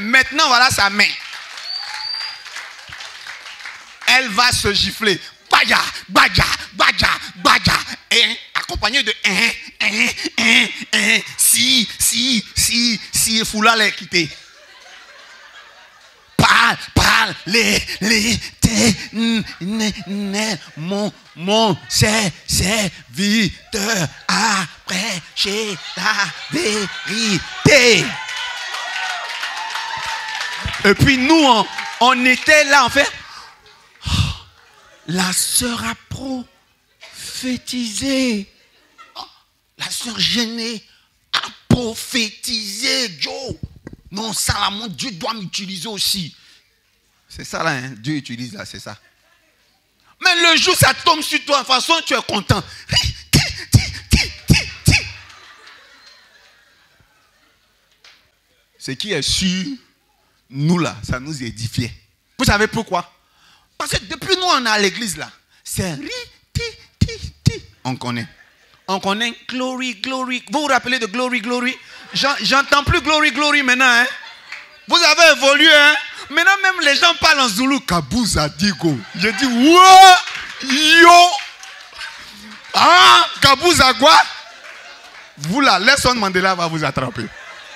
Maintenant, voilà sa main. Elle va se gifler. Baja, baja, baja, baja. Et accompagné de si, et Foula l'a quitté. Parle, les, mon serviteur a prêché la vérité. Et puis nous, on était là, en fait. La sœur a prophétisé. La sœur gênée a prophétisé. Joe. Non, ça là, mon Dieu doit m'utiliser aussi. C'est ça là, hein? Dieu utilise là, c'est ça. Mais le jour ça tombe sur toi, de toute façon tu es content. Ce qui est sur nous là, ça nous édifiait. Vous savez pourquoi? Parce que depuis nous on est à l'église là, c'est ri, ti. On connaît. On connaît glory. Vous vous rappelez de glory? J'entends plus glory maintenant. Hein? Vous avez évolué. Hein? Maintenant même les gens parlent en Zoulou. Kabouza Digo. Je dis wow, yo. Ah, Kabouza quoi? Vous là, Nelson Mandela va vous attraper.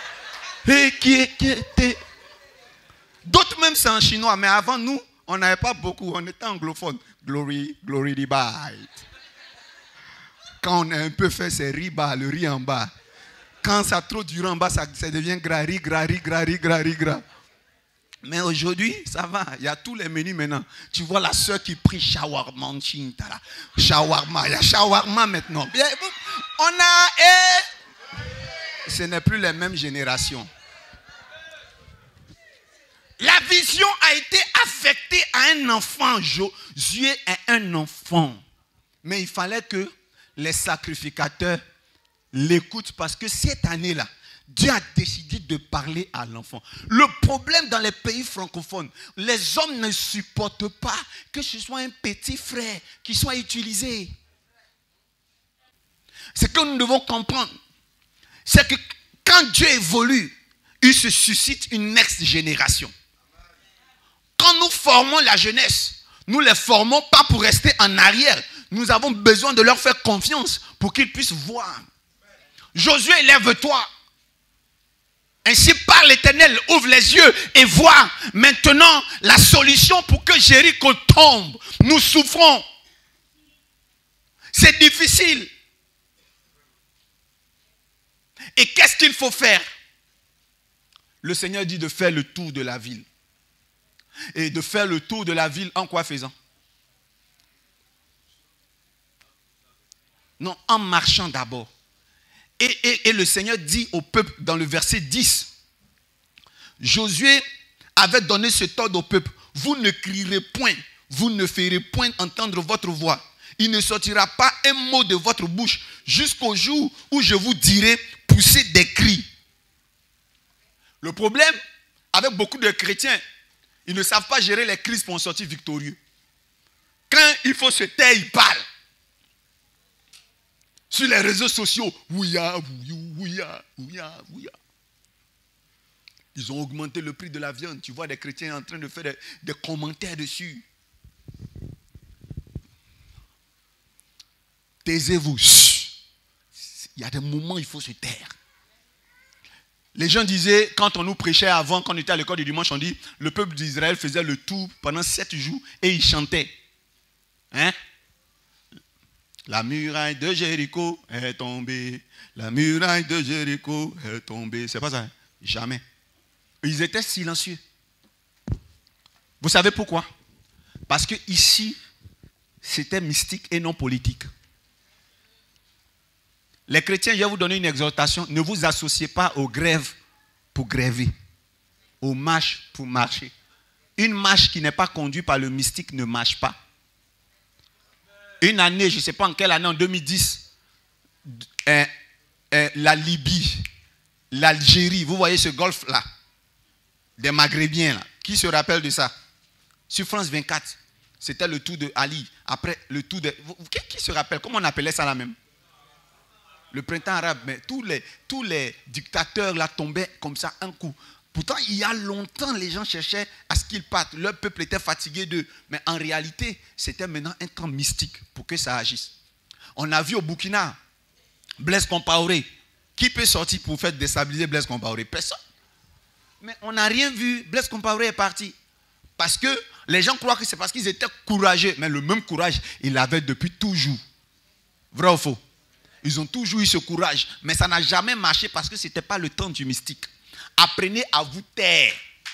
D'autres même c'est en chinois, mais avant nous, on n'avait pas beaucoup, on était anglophone. Glory riba. Quand on a un peu fait ces riba, le riz en bas. Quand ça trop dure en bas, ça devient gras. Mais aujourd'hui, ça va. Il y a tous les menus maintenant. Tu vois la soeur qui prie shawarma. Shawarma. Il y a shawarma maintenant. Ce n'est plus les mêmes générations. La vision a été affectée à un enfant. Josué est un enfant. Mais il fallait que les sacrificateurs l'écoutent parce que cette année-là, Dieu a décidé de parler à l'enfant. Le problème dans les pays francophones, les hommes ne supportent pas que ce soit un petit frère qui soit utilisé. Ce que nous devons comprendre, c'est que quand Dieu évolue, il se suscite une next génération. Quand nous formons la jeunesse, nous ne les formons pas pour rester en arrière. Nous avons besoin de leur faire confiance pour qu'ils puissent voir. Josué, lève-toi. Ainsi parle l'Éternel, ouvre les yeux et vois maintenant la solution pour que Jéricho tombe. Nous souffrons. C'est difficile. Et qu'est-ce qu'il faut faire? Le Seigneur dit de faire le tour de la ville. Et de faire le tour de la ville en quoi faisant? Non, en marchant d'abord. Et le Seigneur dit au peuple dans le verset 10, Josué avait donné cet ordre au peuple, vous ne crierez point, vous ne ferez point entendre votre voix. Il ne sortira pas un mot de votre bouche jusqu'au jour où je vous dirai poussez des cris. Le problème avec beaucoup de chrétiens, ils ne savent pas gérer les crises pour en sortir victorieux. Quand il faut se taire, ils parlent. Sur les réseaux sociaux, ouya. Ils ont augmenté le prix de la viande. Tu vois des chrétiens en train de faire des commentaires dessus. Taisez-vous. Il y a des moments où il faut se taire. Les gens disaient, quand on nous prêchait avant, quand on était à l'école du dimanche, on dit, le peuple d'Israël faisait le tour pendant 7 jours et il chantait. Hein? La muraille de Jéricho est tombée. La muraille de Jéricho est tombée. C'est pas ça, hein? Jamais. Ils étaient silencieux. Vous savez pourquoi? Parce que ici, c'était mystique et non politique. Les chrétiens, je vais vous donner une exhortation. Ne vous associez pas aux grèves pour gréver. Aux marches pour marcher. Une marche qui n'est pas conduite par le mystique ne marche pas. Une année, je ne sais pas en quelle année, en 2010, la Libye, l'Algérie, vous voyez ce golfe-là, des Maghrébiens, là, qui se rappelle de ça? Sur France 24, c'était le tour de Ali. Après, le tour de... Qui se rappelle? Comment on appelait ça là même? Le printemps arabe. Mais tous les dictateurs là tombaient comme ça, un coup. Pourtant, il y a longtemps, les gens cherchaient à ce qu'ils partent. Leur peuple était fatigué d'eux. Mais en réalité, c'était maintenant un temps mystique pour que ça agisse. On a vu au Burkina, Blaise Compaoré. Qui peut sortir pour faire déstabiliser Blaise Compaoré? Personne. Mais on n'a rien vu. Blaise Compaoré est parti. Parce que les gens croient que c'est parce qu'ils étaient courageux. Mais le même courage, ils l'avaient depuis toujours. Vrai ou faux? Ils ont toujours eu ce courage. Mais ça n'a jamais marché parce que ce n'était pas le temps du mystique. Apprenez à vous taire.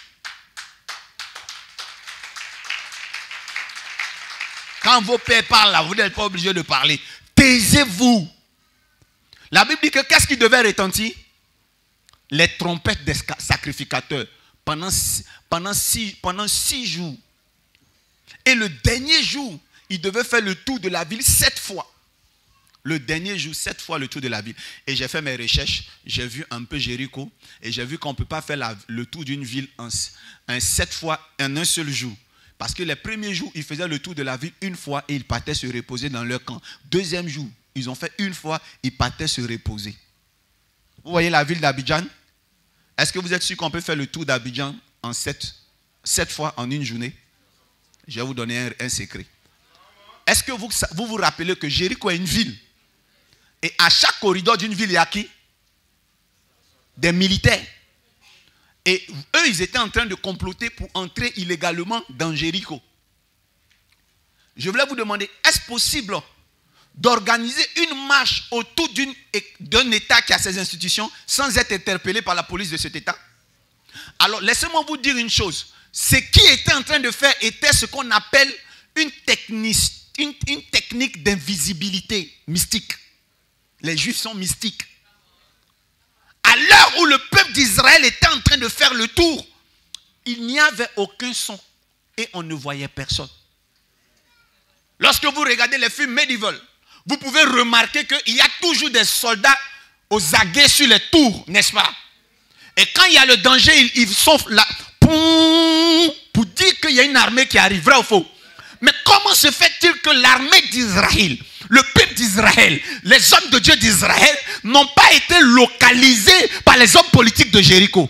Quand vos pères parlent là, vous n'êtes pas obligé de parler. Taisez-vous. La Bible dit que qu'est-ce qui devait retentir? Les trompettes des sacrificateurs pendant 6 jours. Et le dernier jour, ils devaient faire le tour de la ville 7 fois. Le dernier jour, 7 fois le tour de la ville. Et j'ai fait mes recherches, j'ai vu un peu Jéricho, et j'ai vu qu'on ne peut pas faire le tour d'une ville en 7 fois en un seul jour. Parce que les premiers jours, ils faisaient le tour de la ville une fois et ils partaient se reposer dans leur camp. Deuxième jour, ils ont fait une fois, ils partaient se reposer. Vous voyez la ville d'Abidjan? Est-ce que vous êtes sûr qu'on peut faire le tour d'Abidjan en 7 fois en une journée? Je vais vous donner un secret. Est-ce que vous vous rappelez que Jéricho est une ville? Et à chaque corridor d'une ville, il y a qui? Des militaires. Et eux, ils étaient en train de comploter pour entrer illégalement dans Jéricho. Je voulais vous demander, est-ce possible d'organiser une marche autour d'un État qui a ses institutions sans être interpellé par la police de cet État? Alors, laissez-moi vous dire une chose. Ce qui était en train de faire était ce qu'on appelle une technique d'invisibilité mystique. Les Juifs sont mystiques. À l'heure où le peuple d'Israël était en train de faire le tour, il n'y avait aucun son et on ne voyait personne. Lorsque vous regardez les films médiévaux, vous pouvez remarquer qu'il y a toujours des soldats aux aguets sur les tours, n'est-ce pas? Et quand il y a le danger, ils sont là pour dire qu'il y a une armée qui arrive, vrai ou faux? Mais comment se fait-il que l'armée d'Israël, le peuple d'Israël, les hommes de Dieu d'Israël n'ont pas été localisés par les hommes politiques de Jéricho?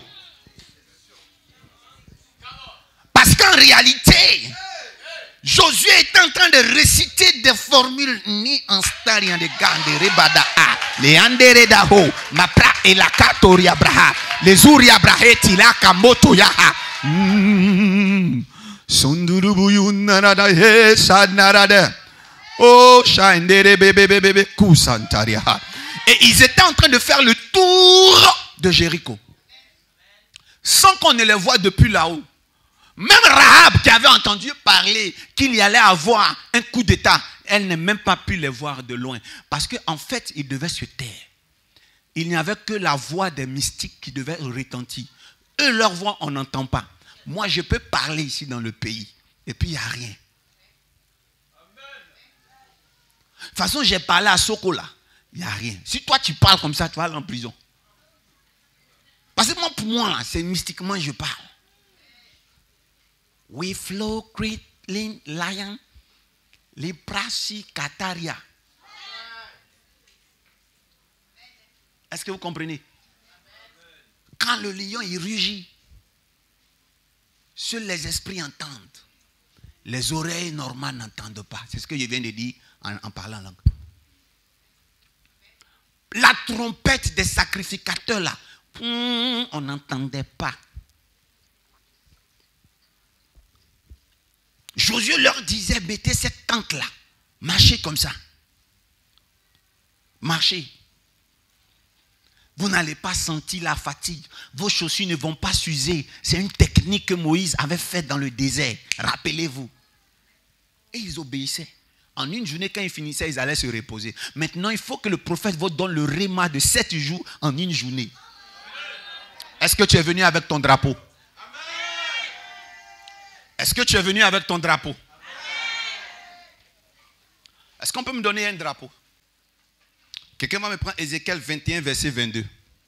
Parce qu'en réalité, Josué est en train de réciter des formules ni en starian de gande rebada a les andere daho mapra et la katoria braha les uria braheti la kamoto yaha sundurubu narada he sanarada oh shandere bebe kusantaria. Et ils étaient en train de faire le tour de Jéricho sans qu'on ne les voie depuis là-haut. Même Rahab qui avait entendu parler qu'il y allait avoir un coup d'état, elle n'a même pas pu les voir de loin. Parce qu'en fait, ils devaient se taire. Il n'y avait que la voix des mystiques qui devait retentir. Eux, leur voix, on n'entend pas. Moi, je peux parler ici dans le pays. Et puis, il n'y a rien. De toute façon, j'ai parlé à Sokola. Il n'y a rien. Si toi, tu parles comme ça, tu vas aller en prison. Parce que moi, pour moi, c'est mystiquement, je parle. We flow, creed, lion, librasi, kataria. Est-ce que vous comprenez? Quand le lion il rugit, seuls les esprits entendent. Les oreilles normales n'entendent pas. C'est ce que je viens de dire en parlant en langue. La trompette des sacrificateurs là, on n'entendait pas. Josué leur disait, mettez cette tente-là. Marchez comme ça. Marchez. Vous n'allez pas sentir la fatigue. Vos chaussures ne vont pas s'user. C'est une technique que Moïse avait faite dans le désert. Rappelez-vous. Et ils obéissaient. En une journée, quand ils finissaient, ils allaient se reposer. Maintenant, il faut que le prophète vous donne le réma de 7 jours en une journée. Est-ce que tu es venu avec ton drapeau? Est-ce que tu es venu avec ton drapeau? Est-ce qu'on peut me donner un drapeau? Quelqu'un va me prendre Ézéchiel 21, verset 22.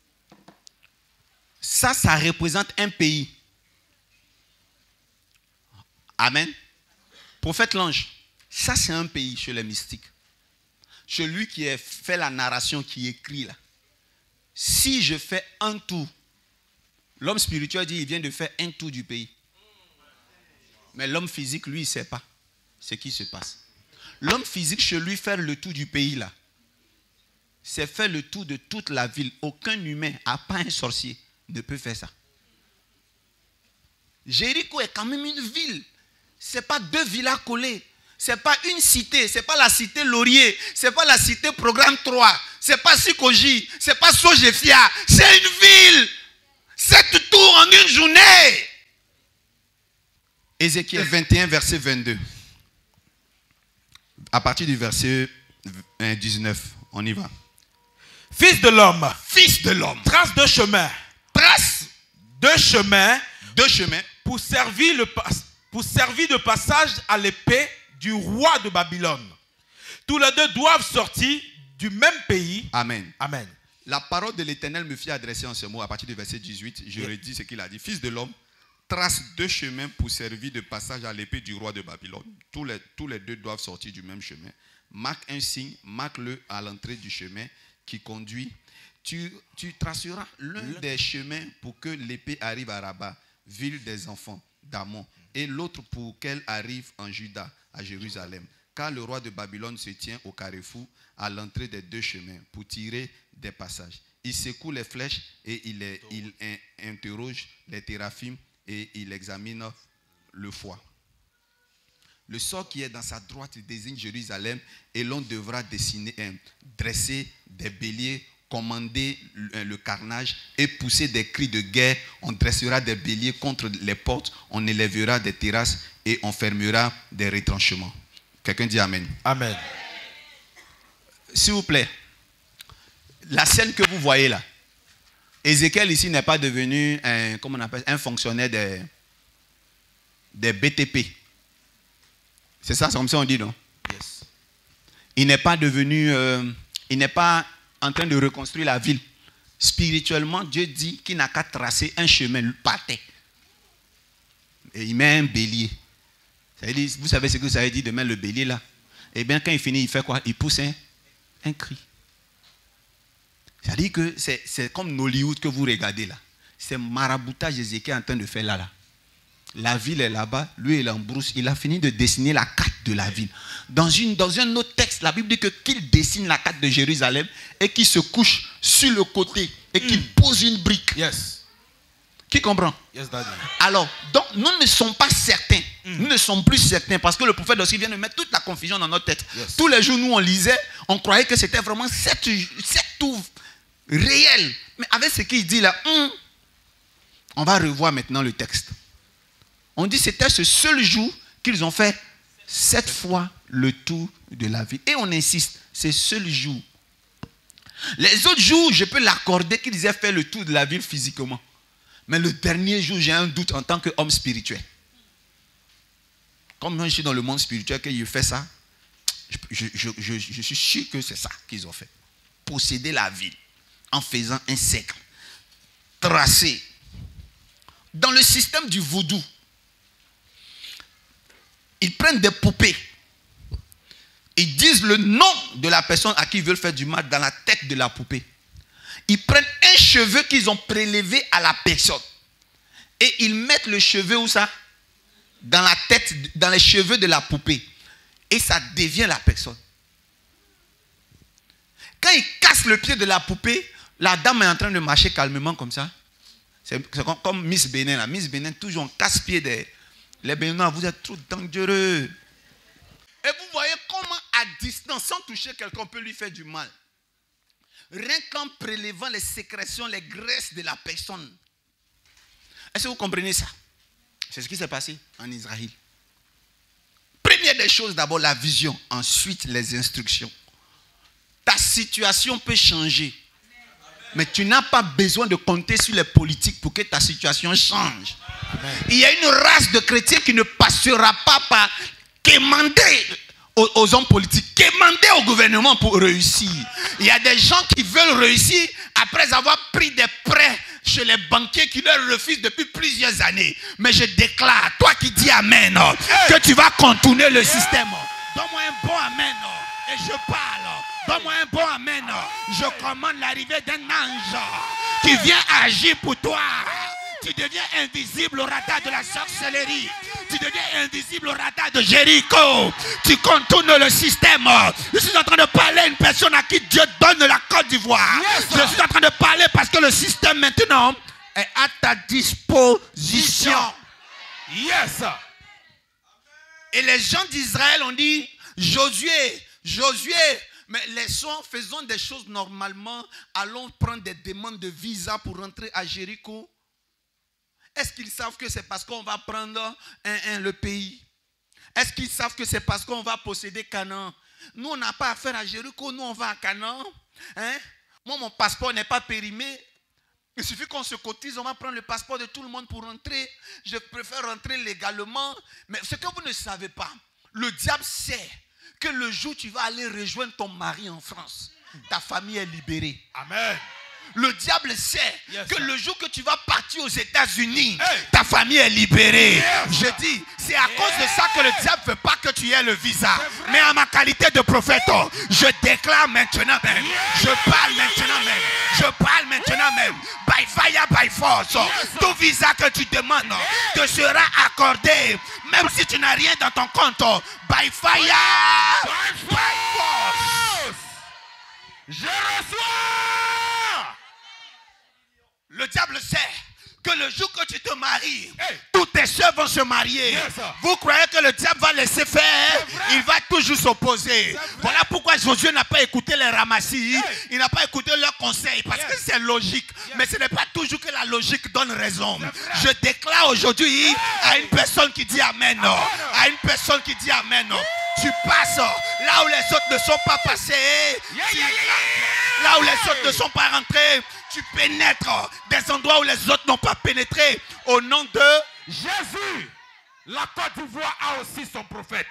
Ça représente un pays. Amen. Prophète l'ange, ça c'est un pays chez les mystiques. Celui qui a fait la narration, qui écrit là. Si je fais un tour, L'homme spirituel dit il vient de faire un tour du pays. Mais l'homme physique, lui, il ne sait pas ce qui se passe. L'homme physique, chez lui, faire le tour du pays, là, c'est faire le tour de toute la ville. Aucun humain, à part un sorcier, ne peut faire ça. Jéricho est quand même une ville. Ce n'est pas 2 villas collées. Ce n'est pas une cité. Ce n'est pas la cité Laurier. Ce n'est pas la cité Programme 3. Ce n'est pas Sikoji. Ce n'est pas Sojefia. C'est une ville. 7 tours en une journée. Ézéchiel 21, verset 22. À partir du verset 19, on y va. Fils de l'homme, Fils de l'homme, trace 2 chemins. trace 2 chemins 2 chemins pour servir de passage à l'épée du roi de Babylone. Tous les 2 doivent sortir du même pays. Amen. Amen. La parole de l'Éternel me fit adresser en ce mot à partir du verset 18. Je redis ce qu'il a dit. Fils de l'homme, trace 2 chemins pour servir de passage à l'épée du roi de Babylone. Tous les 2 doivent sortir du même chemin. Marque un signe, marque-le à l'entrée du chemin qui conduit. Tu traceras l'un des chemins pour que l'épée arrive à Rabat, ville des enfants d'Ammon, et l'autre pour qu'elle arrive en Juda, à Jérusalem. Car le roi de Babylone se tient au carrefour à l'entrée des 2 chemins pour tirer des passages. Il secoue les flèches et il interroge les téraphim et il examine le foie. Le sort qui est dans sa droite désigne Jérusalem et l'on devra dresser des béliers, commander le carnage et pousser des cris de guerre. On dressera des béliers contre les portes, on élèvera des terrasses et on fermera des retranchements. Quelqu'un dit Amen. Amen. S'il vous plaît, la scène que vous voyez là, Ézéchiel ici n'est pas devenu un fonctionnaire des BTP. C'est ça, c'est comme ça on dit, non? Yes. Il n'est pas devenu, il n'est pas en train de reconstruire la ville. Spirituellement, Dieu dit qu'il n'a qu'à tracer un chemin par terre. Et il met un bélier. Ça veut dire, vous savez ce que ça veut dire de mettre le bélier là? Eh bien, quand il finit, il fait quoi? Il pousse un cri. C'est-à-dire que c'est comme Nollywood que vous regardez là. C'est maraboutage Ézéchiel en train de faire là. La ville est là-bas, lui il est en brousse, il a fini de dessiner la carte de la ville. Dans un autre texte, la Bible dit qu'il dessine la carte de Jérusalem et qu'il se couche sur le côté et qu'il pose une brique. Yes. Qui comprend? Yes, Daddy. Alors, donc nous ne sommes pas certains. Nous ne sommes plus certains parce que le prophète aussi vient de mettre toute la confusion dans notre tête. Yes. Tous les jours, nous on lisait, on croyait que c'était vraiment 7 tours réels. Mais avec ce qu'il dit là, on va revoir maintenant le texte. On dit que c'était ce seul jour qu'ils ont fait 7 fois le tour de la ville. Et on insiste, c'est ce seul jour. Les autres jours, je peux l'accorder qu'ils aient fait le tour de la ville physiquement. Mais le dernier jour, j'ai un doute en tant qu'homme spirituel. Comme moi, je suis dans le monde spirituel, qu'il fait ça, je suis sûr que c'est ça qu'ils ont fait. Posséder la ville en faisant un cercle. Tracé. Dans le système du vaudou, ils prennent des poupées. Ils disent le nom de la personne à qui ils veulent faire du mal dans la tête de la poupée. Ils prennent un cheveu qu'ils ont prélevé à la personne. Et ils mettent le cheveu où ça? Dans la tête, dans les cheveux de la poupée. Et ça devient la personne. Quand ils cassent le pied de la poupée, la dame est en train de marcher calmement comme ça. C'est comme Miss Bénin. Là. Miss Bénin, toujours on casse-pied des... Les Béninois, vous êtes trop dangereux. Et vous voyez comment à distance, sans toucher quelqu'un, on peut lui faire du mal. Rien qu'en prélevant les sécrétions, les graisses de la personne. Est-ce que vous comprenez ça? C'est ce qui s'est passé en Israël. Première des choses, d'abord la vision, ensuite les instructions. Ta situation peut changer. Mais tu n'as pas besoin de compter sur les politiques pour que ta situation change. Amen. Il y a une race de chrétiens qui ne passera pas par quémander aux hommes politiques, quémander au gouvernement pour réussir. Il y a des gens qui veulent réussir après avoir pris des prêts chez les banquiers qui leur refusent depuis plusieurs années. Mais je déclare, toi qui dis Amen, que tu vas contourner le système. Donne-moi un bon Amen et je parle. Donne-moi un bon Amen. Je commande l'arrivée d'un ange qui vient agir pour toi. Tu deviens invisible au radar de la sorcellerie. Tu deviens invisible au radar de Jéricho. Tu contournes le système. Je suis en train de parler à une personne à qui Dieu donne la Côte d'Ivoire. Je suis en train de parler parce que le système maintenant est à ta disposition. Yes. Et les gens d'Israël ont dit, Josué, mais faisons des choses normalement. Allons prendre des demandes de visa pour rentrer à Jéricho. Est-ce qu'ils savent que c'est parce qu'on va prendre le pays? Est-ce qu'ils savent que c'est parce qu'on va posséder Canaan? Nous, on n'a pas affaire à Jéricho, nous, on va à Canaan. Hein? Moi, mon passeport n'est pas périmé. Il suffit qu'on se cotise, on va prendre le passeport de tout le monde pour rentrer. Je préfère rentrer légalement. Mais ce que vous ne savez pas, le diable sait que le jour où tu vas aller rejoindre ton mari en France, ta famille est libérée. Amen. Le diable sait que sir. le jour que tu vas partir aux États-Unis, ta famille est libérée. Je dis, c'est à cause de ça que le diable ne veut pas que tu aies le visa. Mais en ma qualité de prophète, je déclare maintenant même, je parle maintenant même, je parle maintenant même, by fire, by force, tout visa que tu demandes te sera accordé, même si tu n'as rien dans ton compte, by fire, by force. Je reçois. Le diable sait que le jour que tu te maries, tous tes soeurs vont se marier. Vous croyez que le diable va laisser faire? Il va toujours s'opposer. Voilà pourquoi Josué n'a pas écouté les ramassis. Il n'a pas écouté leurs conseils parce que c'est logique. Mais ce n'est pas toujours que la logique donne raison. Je déclare aujourd'hui à une personne qui dit Amen. À une personne qui dit Amen. Tu passes là où les autres ne sont pas passés. Là où les autres ne sont pas rentrés. Tu pénètres des endroits où les autres n'ont pas pénétré. Au nom de Jésus, la Côte d'Ivoire a aussi son prophète.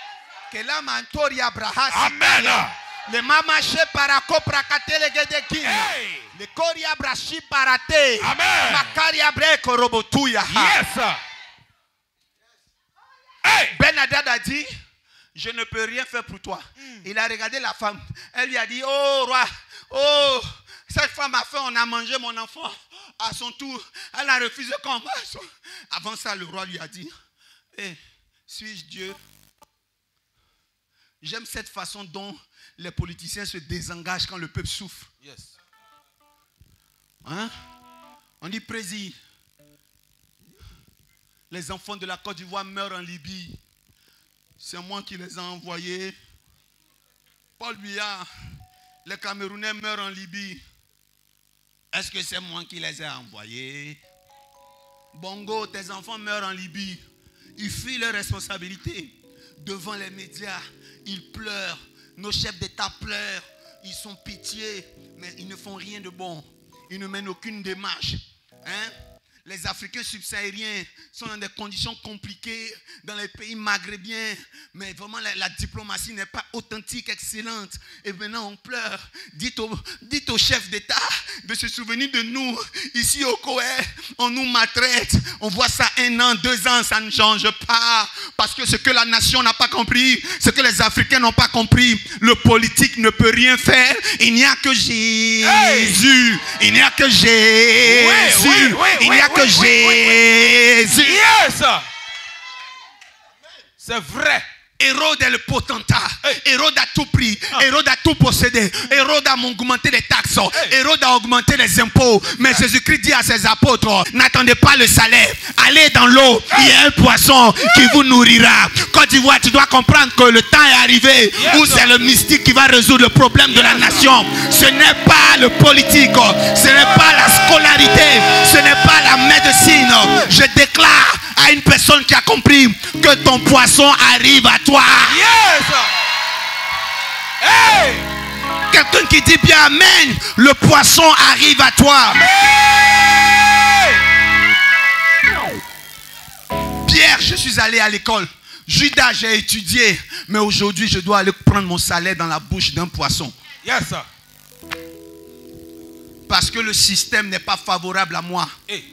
Amen. Le mamache parako prakate le gedekin. Le koria brashi parate. Amen. Makaria breko robotuya. Yes. Ben Hadad a dit, je ne peux rien faire pour toi. Il a regardé la femme. Elle lui a dit, oh roi, oh, cette femme a fait, on a mangé mon enfant à son tour. Elle a refusé qu'on mange. Avant ça, le roi lui a dit, hey, suis-je Dieu? J'aime cette façon dont les politiciens se désengagent quand le peuple souffre. Yes. Hein? On dit, Président, les enfants de la Côte d'Ivoire meurent en Libye. C'est moi qui les ai envoyés. Paul Biya, les Camerounais meurent en Libye. Est-ce que c'est moi qui les ai envoyés? Bongo, tes enfants meurent en Libye. Ils fuient leurs responsabilités. Devant les médias, ils pleurent. Nos chefs d'État pleurent. Ils sont pitié, mais ils ne font rien de bon. Ils ne mènent aucune démarche. Hein? Les Africains subsahariens sont dans des conditions compliquées dans les pays maghrébiens. Mais vraiment, la diplomatie n'est pas authentique, excellente. Et maintenant, on pleure. Dites au chef d'État de se souvenir de nous. Ici au Koweït, on nous maltraite. On voit ça 1 an, 2 ans, ça ne change pas. Parce que ce que la nation n'a pas compris, ce que les Africains n'ont pas compris, le politique ne peut rien faire. Il n'y a que Jésus. Il n'y a que Jésus. Il n'y a que Jésus. Yes. C'est vrai. Hérode est le potentat. Hérode a tout pris. Hérode a tout possédé. Hérode a augmenté les taxes. Hérode a augmenté les impôts. Mais Jésus-Christ dit à ses apôtres, n'attendez pas le salaire. Allez dans l'eau. Il y a un poisson qui vous nourrira. Côte d'Ivoire, tu dois comprendre que le temps est arrivé où c'est le mystique qui va résoudre le problème de la nation. Ce n'est pas le politique. Ce n'est pas la scolarité. Ce n'est pas la médecine. Je déclare à une personne qui a compris que ton poisson arrive à toi. Yes. Hey. Quelqu'un qui dit bien amen, le poisson arrive à toi. Hey. Pierre, je suis allé à l'école. Judas, j'ai étudié. Mais aujourd'hui, je dois aller prendre mon salaire dans la bouche d'un poisson. Yes. Sir. Parce que le système n'est pas favorable à moi. Hey.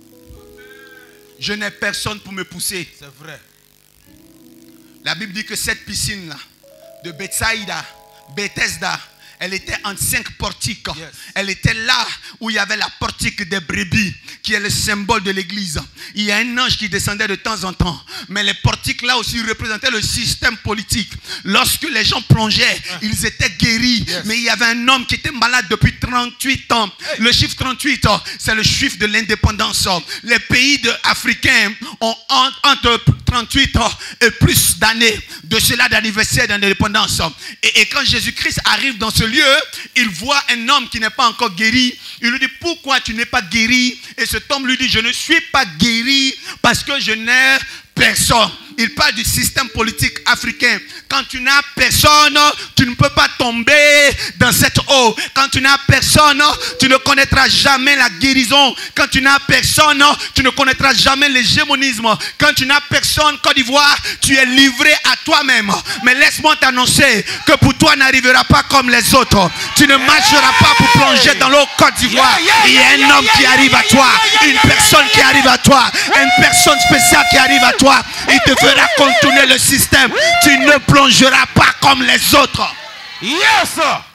Je n'ai personne pour me pousser. C'est vrai. La Bible dit que cette piscine-là, de Bethesda, Elle était en 5 portiques. Yes. Elle était là où il y avait la portique des brebis, qui est le symbole de l'église. Il y a un ange qui descendait de temps en temps. Mais les portiques là aussi représentaient le système politique. Lorsque les gens plongeaient, ils étaient guéris. Yes. Mais il y avait un homme qui était malade depuis 38 ans. Hey. Le chiffre 38, c'est le chiffre de l'indépendance. Les pays africains ont entre 38 et plus d'années de cela d'anniversaire d'indépendance. Et quand Jésus-Christ arrive dans ce lieu, il voit un homme qui n'est pas encore guéri. Il lui dit, pourquoi tu n'es pas guéri? Et cet homme lui dit, je ne suis pas guéri parce que je n'ai personne. Il parle du système politique africain. Quand tu n'as personne, tu ne peux pas tomber dans cette eau. Quand tu n'as personne, tu ne connaîtras jamais la guérison. Quand tu n'as personne, tu ne connaîtras jamais l'hégémonisme. Quand tu n'as personne, Côte d'Ivoire, tu es livré à toi-même. Mais laisse-moi t'annoncer que pour toi n'arrivera pas comme les autres. Tu ne marcheras pas pour plonger dans l'eau Côte d'Ivoire. Il y a un homme qui arrive à toi, une personne qui arrive à toi, une personne spéciale qui arrive à toi. Il te fera contourner le système. Tu ne plongeras pas comme les autres. Yes!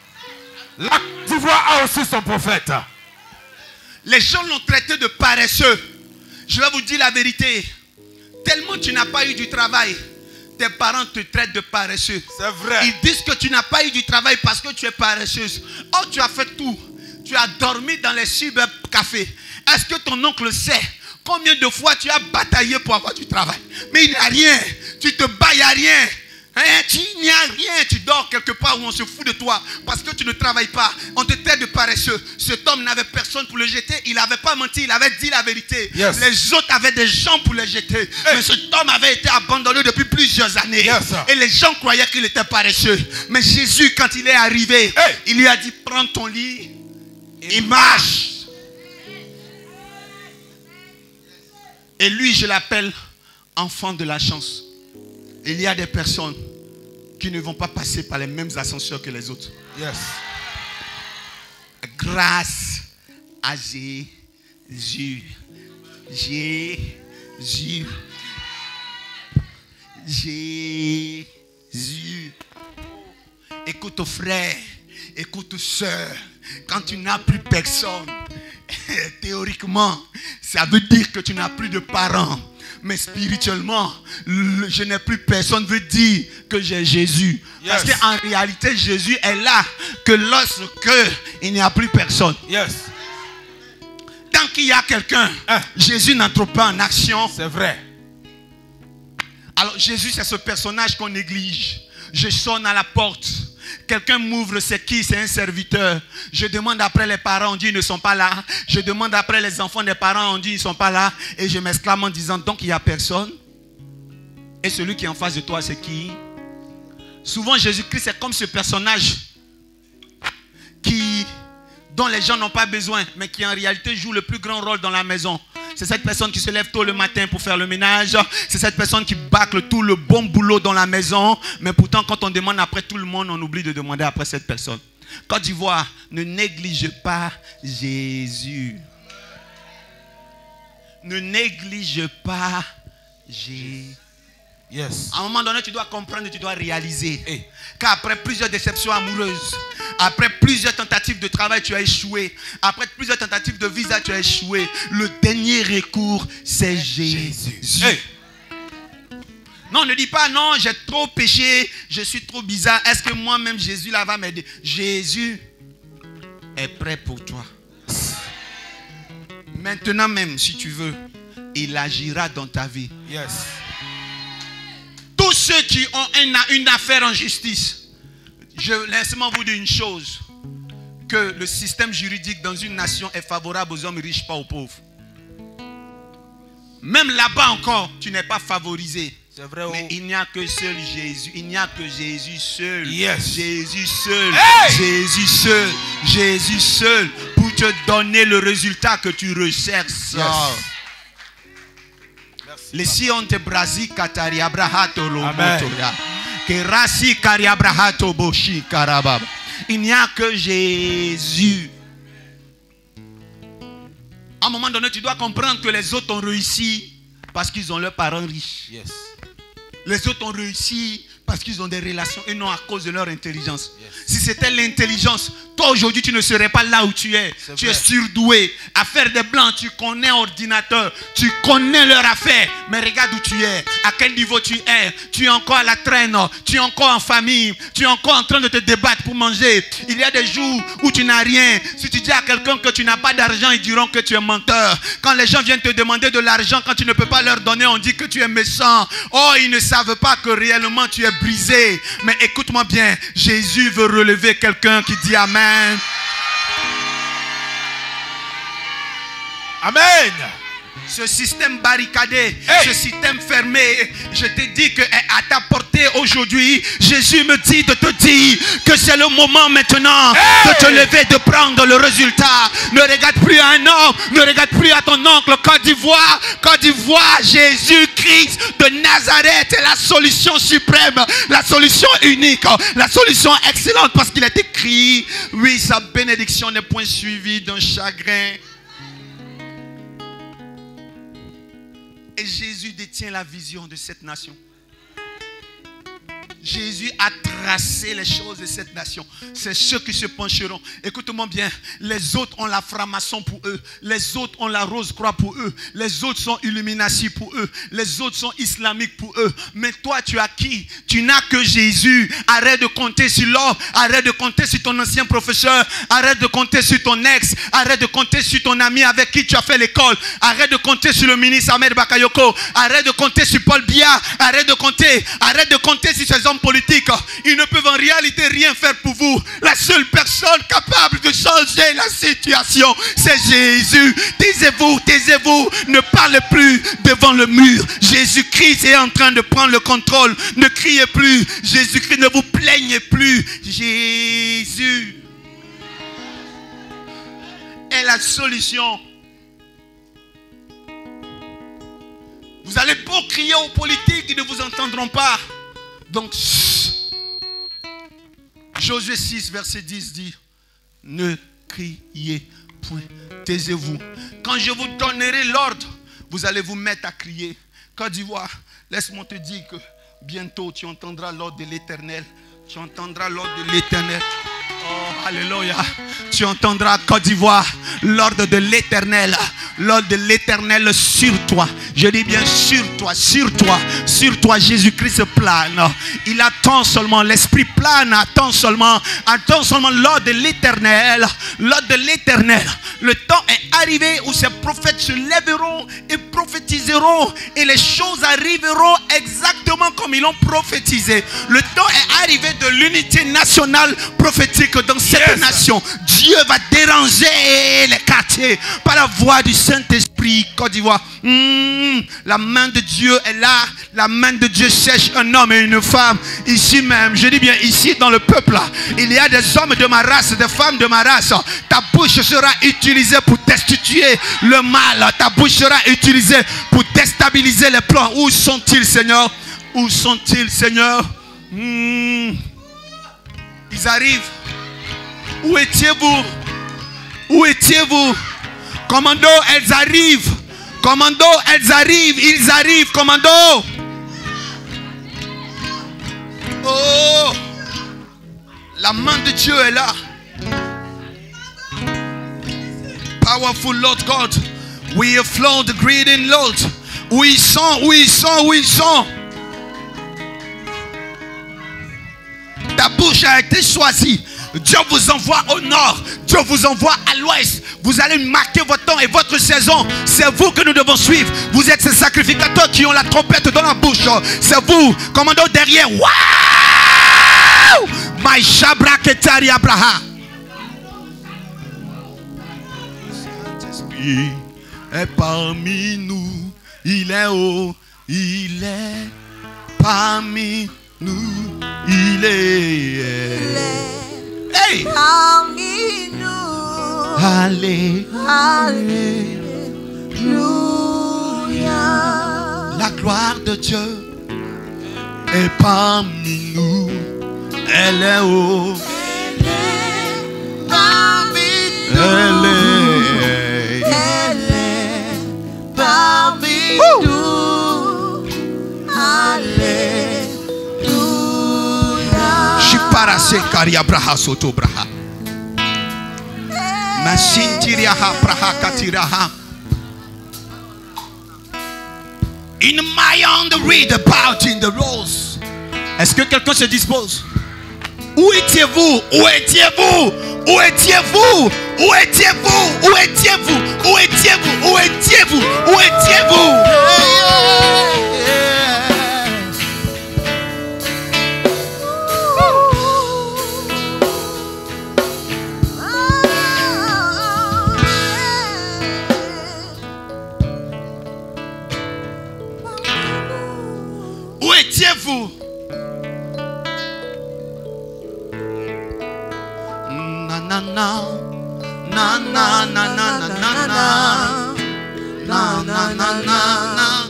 La Côte d'Ivoire a aussi son prophète. Les gens l'ont traité de paresseux. Je vais vous dire la vérité. Tellement tu n'as pas eu du travail, tes parents te traitent de paresseux. C'est vrai. Ils disent que tu n'as pas eu du travail parce que tu es paresseuse. Oh, tu as fait tout. Tu as dormi dans les cybercafés. Est-ce que ton oncle sait combien de fois tu as bataillé pour avoir du travail? Mais il n'y a rien. Tu te bats, il n'y a rien. Il n'y a rien. Tu dors quelque part où on se fout de toi parce que tu ne travailles pas. On te traite de paresseux. Cet homme n'avait personne pour le jeter. Il n'avait pas menti. Il avait dit la vérité. Yes. Les autres avaient des gens pour le jeter. Hey. Mais cet homme avait été abandonné depuis plusieurs années. Yes. Et les gens croyaient qu'il était paresseux. Mais Jésus, quand il est arrivé, Hey. il lui a dit, prends ton lit et marche. Et lui, je l'appelle enfant de la chance. Il y a des personnes qui ne vont pas passer par les mêmes ascenseurs que les autres. Yes. Grâce à Jésus. Jésus. Jésus. Écoute frère, écoute soeur, quand tu n'as plus personne, théoriquement, ça veut dire que tu n'as plus de parents. Mais spirituellement, je n'ai plus personne veut dire que j'ai Jésus. Yes. Parce qu'en réalité, Jésus est là que lorsque il n'y a plus personne. Yes. Tant qu'il y a quelqu'un, Jésus n'entre pas en action. C'est vrai. Alors Jésus, c'est ce personnage qu'on néglige. Je sonne à la porte. Quelqu'un m'ouvre, c'est qui? C'est un serviteur. Je demande après les parents, on dit ils ne sont pas là. Je demande après les enfants des parents, on dit ils ne sont pas là. Et je m'exclame en disant donc il n'y a personne. Et celui qui est en face de toi, c'est qui? Souvent Jésus-Christ est comme ce personnage dont les gens n'ont pas besoin, mais qui en réalité joue le plus grand rôle dans la maison. C'est cette personne qui se lève tôt le matin pour faire le ménage. C'est cette personne qui bâcle tout le bon boulot dans la maison. Mais pourtant, quand on demande après tout le monde, on oublie de demander après cette personne. Côte d'Ivoire, ne néglige pas Jésus. Ne néglige pas Jésus. Yes. À un moment donné, tu dois comprendre, tu dois réaliser Hey. qu'après plusieurs déceptions amoureuses, après plusieurs tentatives de travail, tu as échoué. Après plusieurs tentatives de visa, tu as échoué. Le dernier recours, c'est Jésus. Hey. Non, ne dis pas non, j'ai trop péché, je suis trop bizarre. Est-ce que moi-même, Jésus là va m'aider? Jésus est prêt pour toi. Maintenant même, si tu veux, il agira dans ta vie. Yes. Tous ceux qui ont une affaire en justice, je laisse-moi vous dire une chose, que le système juridique dans une nation est favorable aux hommes riches, pas aux pauvres. Même là-bas encore, tu n'es pas favorisé. C'est vrai. Mais il n'y a que seul Jésus. Il n'y a que Jésus seul. Yes. Jésus seul. Hey! Jésus seul. Jésus seul. Pour te donner le résultat que tu recherches. Yes. Les sionte brasi katari abrahato lo Amen. motoya. Que rasi kari abrahato boshi karabab. Il n'y a que Jésus. À un moment donné, tu dois comprendre que les autres ont réussi parce qu'ils ont leurs parents riches. Yes. Les autres ont réussi Parce qu'ils ont des relations et non à cause de leur intelligence. Si c'était l'intelligence, toi aujourd'hui tu ne serais pas là où tu es. Tu es surdoué. À faire des blancs, tu connais ordinateur, tu connais leur affaire. Mais regarde où tu es, à quel niveau tu es. Tu es encore à la traîne, tu es encore en famille, tu es encore en train de te débattre pour manger. Il y a des jours où tu n'as rien. Si tu dis à quelqu'un que tu n'as pas d'argent, ils diront que tu es menteur. Quand les gens viennent te demander de l'argent, quand tu ne peux pas leur donner, on dit que tu es méchant. Oh, ils ne savent pas que réellement tu es brisé. Mais écoute-moi bien, Jésus veut relever quelqu'un qui dit Amen. Amen. Ce système barricadé, ce système fermé, je te dis que à ta portée aujourd'hui, Jésus me dit de te dire que c'est le moment maintenant de te lever, de prendre le résultat. Ne regarde plus à un homme, ne regarde plus à ton oncle. Côte d'Ivoire, Jésus-Christ de Nazareth est la solution suprême, la solution unique, la solution excellente, parce qu'il est écrit, oui, sa bénédiction n'est point suivie d'un chagrin. Et Jésus détient la vision de cette nation. Jésus a tracé les choses de cette nation. C'est ceux qui se pencheront. Écoute-moi bien. Les autres ont la franc-maçon pour eux. Les autres ont la rose-croix pour eux. Les autres sont Illuminati pour eux. Les autres sont islamiques pour eux. Mais toi, tu as qui? Tu n'as que Jésus. Arrête de compter sur l'homme. Arrête de compter sur ton ancien professeur. Arrête de compter sur ton ex. Arrête de compter sur ton ami avec qui tu as fait l'école. Arrête de compter sur le ministre Ahmed Bakayoko. Arrête de compter sur Paul Biya. Arrête de compter sur ces hommes politiques. Ils ne peuvent en réalité rien faire pour vous. La seule personne capable de changer la situation, c'est Jésus. Taisez-vous, taisez-vous. Ne parlez plus devant le mur. Jésus-Christ est en train de prendre le contrôle. Ne criez plus. Jésus-Christ, ne vous plaignez plus. Jésus est la solution. Vous allez beau crier aux politiques, ils ne vous entendront pas. Donc, Josué 6, verset 10 dit, ne criez point, taisez-vous. Quand je vous donnerai l'ordre, vous allez vous mettre à crier. Côte d'Ivoire, laisse-moi te dire que bientôt tu entendras l'ordre de l'Éternel. Tu entendras l'ordre de l'Éternel. Oh, alléluia. Tu entendras, Côte d'Ivoire, l'ordre de l'Éternel. L'ordre de l'Éternel sur toi. Je dis bien sur toi, sur toi, sur toi. Jésus-Christ plane. Il attend seulement, l'Esprit plane, attend seulement l'ordre de l'Éternel. L'ordre de l'Éternel. Le temps est arrivé où ces prophètes se lèveront et prophétiseront. Et les choses arriveront exactement comme ils l'ont prophétisé. Le temps est arrivé de l'unité nationale prophétique dans cette nation. Dieu va déranger les quartiers par la voix du Saint-Esprit. Côte d'Ivoire, la main de Dieu est là. La main de Dieu cherche un homme et une femme. Ici même, je dis bien ici dans le peuple, il y a des hommes de ma race, des femmes de ma race. Ta bouche sera utilisée pour destituer le mal. Ta bouche sera utilisée pour déstabiliser les plans. Où sont-ils, Seigneur? Où sont-ils, Seigneur? Ils arrivent. Où étiez-vous? Où étiez-vous? Commando, elles arrivent. Commando, elles arrivent. Ils arrivent, commando. Oh, la main de Dieu est là. Powerful Lord God. We have flown the greeting Lord. Où ils sont, où ils sont, où ils sont. Ta bouche a été choisie. Dieu vous envoie au nord. Dieu vous envoie à l'ouest. Vous allez marquer votre temps et votre saison. C'est vous que nous devons suivre. Vous êtes ces sacrificateurs qui ont la trompette dans la bouche. C'est vous. Commando derrière. Waouh! My Shabra Ketari Abraham. Saint-Esprit est parmi nous. Il est haut. Il est parmi nous. Il est. Hey! Parmi nous. Allez. Alléluia. La gloire de Dieu est parmi nous. Elle est haut. Elle est parmi nous. Elle est parmi nous. Alléluia. Sekaria braha soto braha. Masintiriaha braha katiraha. In Mayan, read about in the rose. Est-ce que quelqu'un se dispose? Où étiez-vous? Où étiez-vous? Où étiez-vous? Où étiez-vous? Où étiez-vous? Où étiez-vous? Où étiez-vous? Où étiez-vous? Où étiez-vous? Na na na na na na na na na na na na na.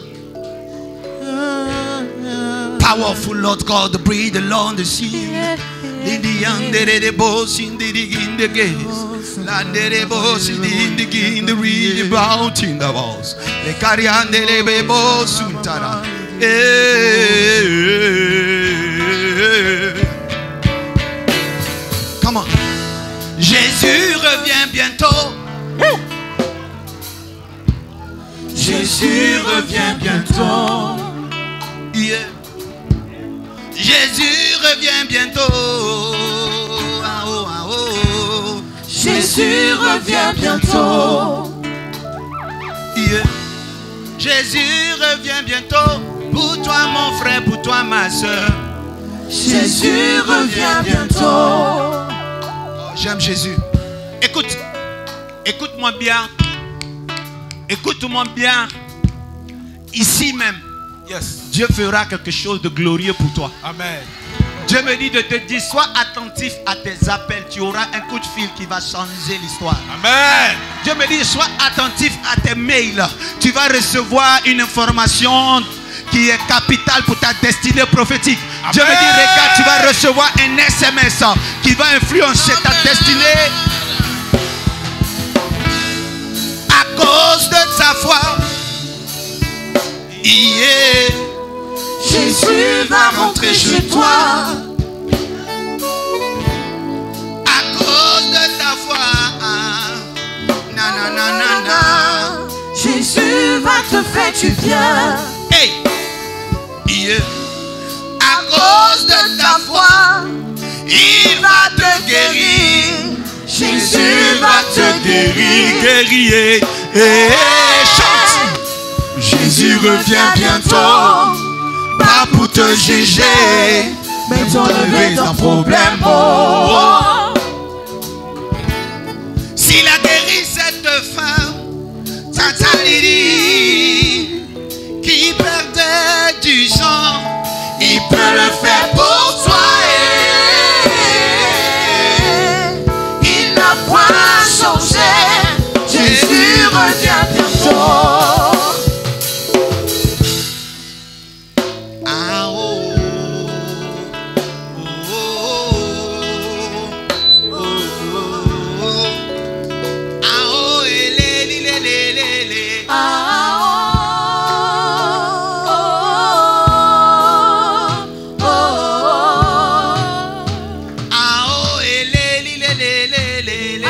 Powerful Lord God, breathe along the sea. The under the boss in the gates. Landed the boss in the read about in the walls. The carrion de bebo suntara. Come on. Jésus revient bientôt. Jésus revient bientôt. Yeah. Jésus revient bientôt. Ah, oh, ah, oh. Jésus revient bientôt. Yeah. Jésus revient bientôt. Pour toi mon frère, pour toi ma soeur. Jésus revient bientôt. Oh, j'aime Jésus. Écoute, écoute-moi bien. Écoute-moi bien. Ici même, Yes. Dieu fera quelque chose de glorieux pour toi. Amen. Dieu me dit de te dire, sois attentif à tes appels. Tu auras un coup de fil qui va changer l'histoire. Amen. Dieu me dit, sois attentif à tes mails. Tu vas recevoir une information qui est capitale pour ta destinée prophétique. Amen. Dieu me dit, regarde, tu vas recevoir un SMS qui va influencer ta destinée. À cause de ta foi. Yeah. Jésus va rentrer chez toi. À cause de ta foi. Na na na na na. Jésus va te faire du bien. Hey. Yeah. À cause de ta foi, il va te guérir. Jésus va te guérir. Guérir. Et chante. Jésus revient bientôt. Pas pour te juger, Mais t'enlever ton problème. Oh. s'il a guéri cette femme, Tata Lydie, qui perdait du sang, il peut le faire pour toi. Il n'a point changé. Jésus revient bientôt. Ah, oh, oh, oh, oh, oh. Ah, oh, eh, lé. Ah, oh, eh, lé.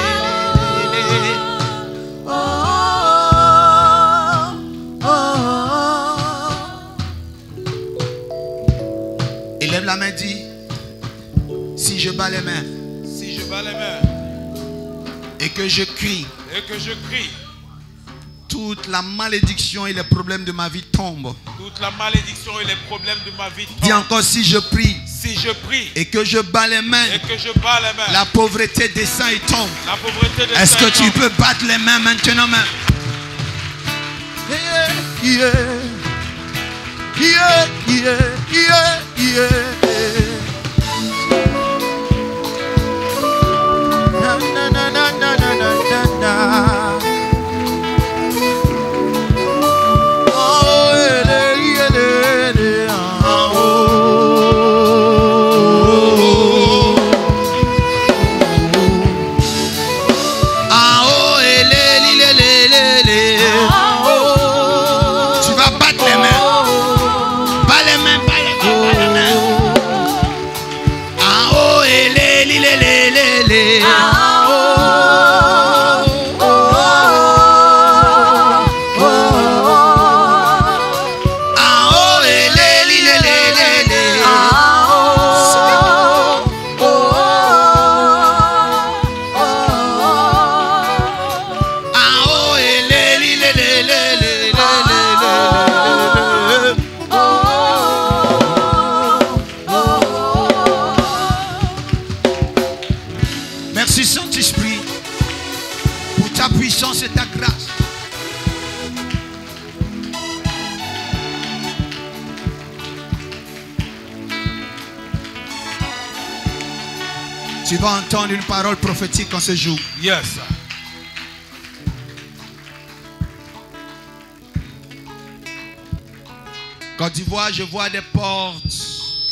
Élève la main, dis, si je bats les mains Si je bats les mains et que je crie, et que je crie, toute la malédiction et les problèmes de ma vie tombent. toute la malédiction et les problèmes de ma vie Dis tombent. encore, si je prie Si je prie et que je bats les mains, et que je bats les mains, la pauvreté descend et tombe. la pauvreté de Est-ce que tu Satan. peux battre les mains maintenant même? Yeah, yeah, yeah, yeah, yeah. Na, na, na, na, na, na, na, na. Oh, ele, ele, ah, oh. Ah, oh, ele. Tu vas battre les mains. Pas les mains, pas les mains, pas les mains. Tu vas entendre une parole prophétique en ce jour. Yes. Côte d'Ivoire, je vois des portes.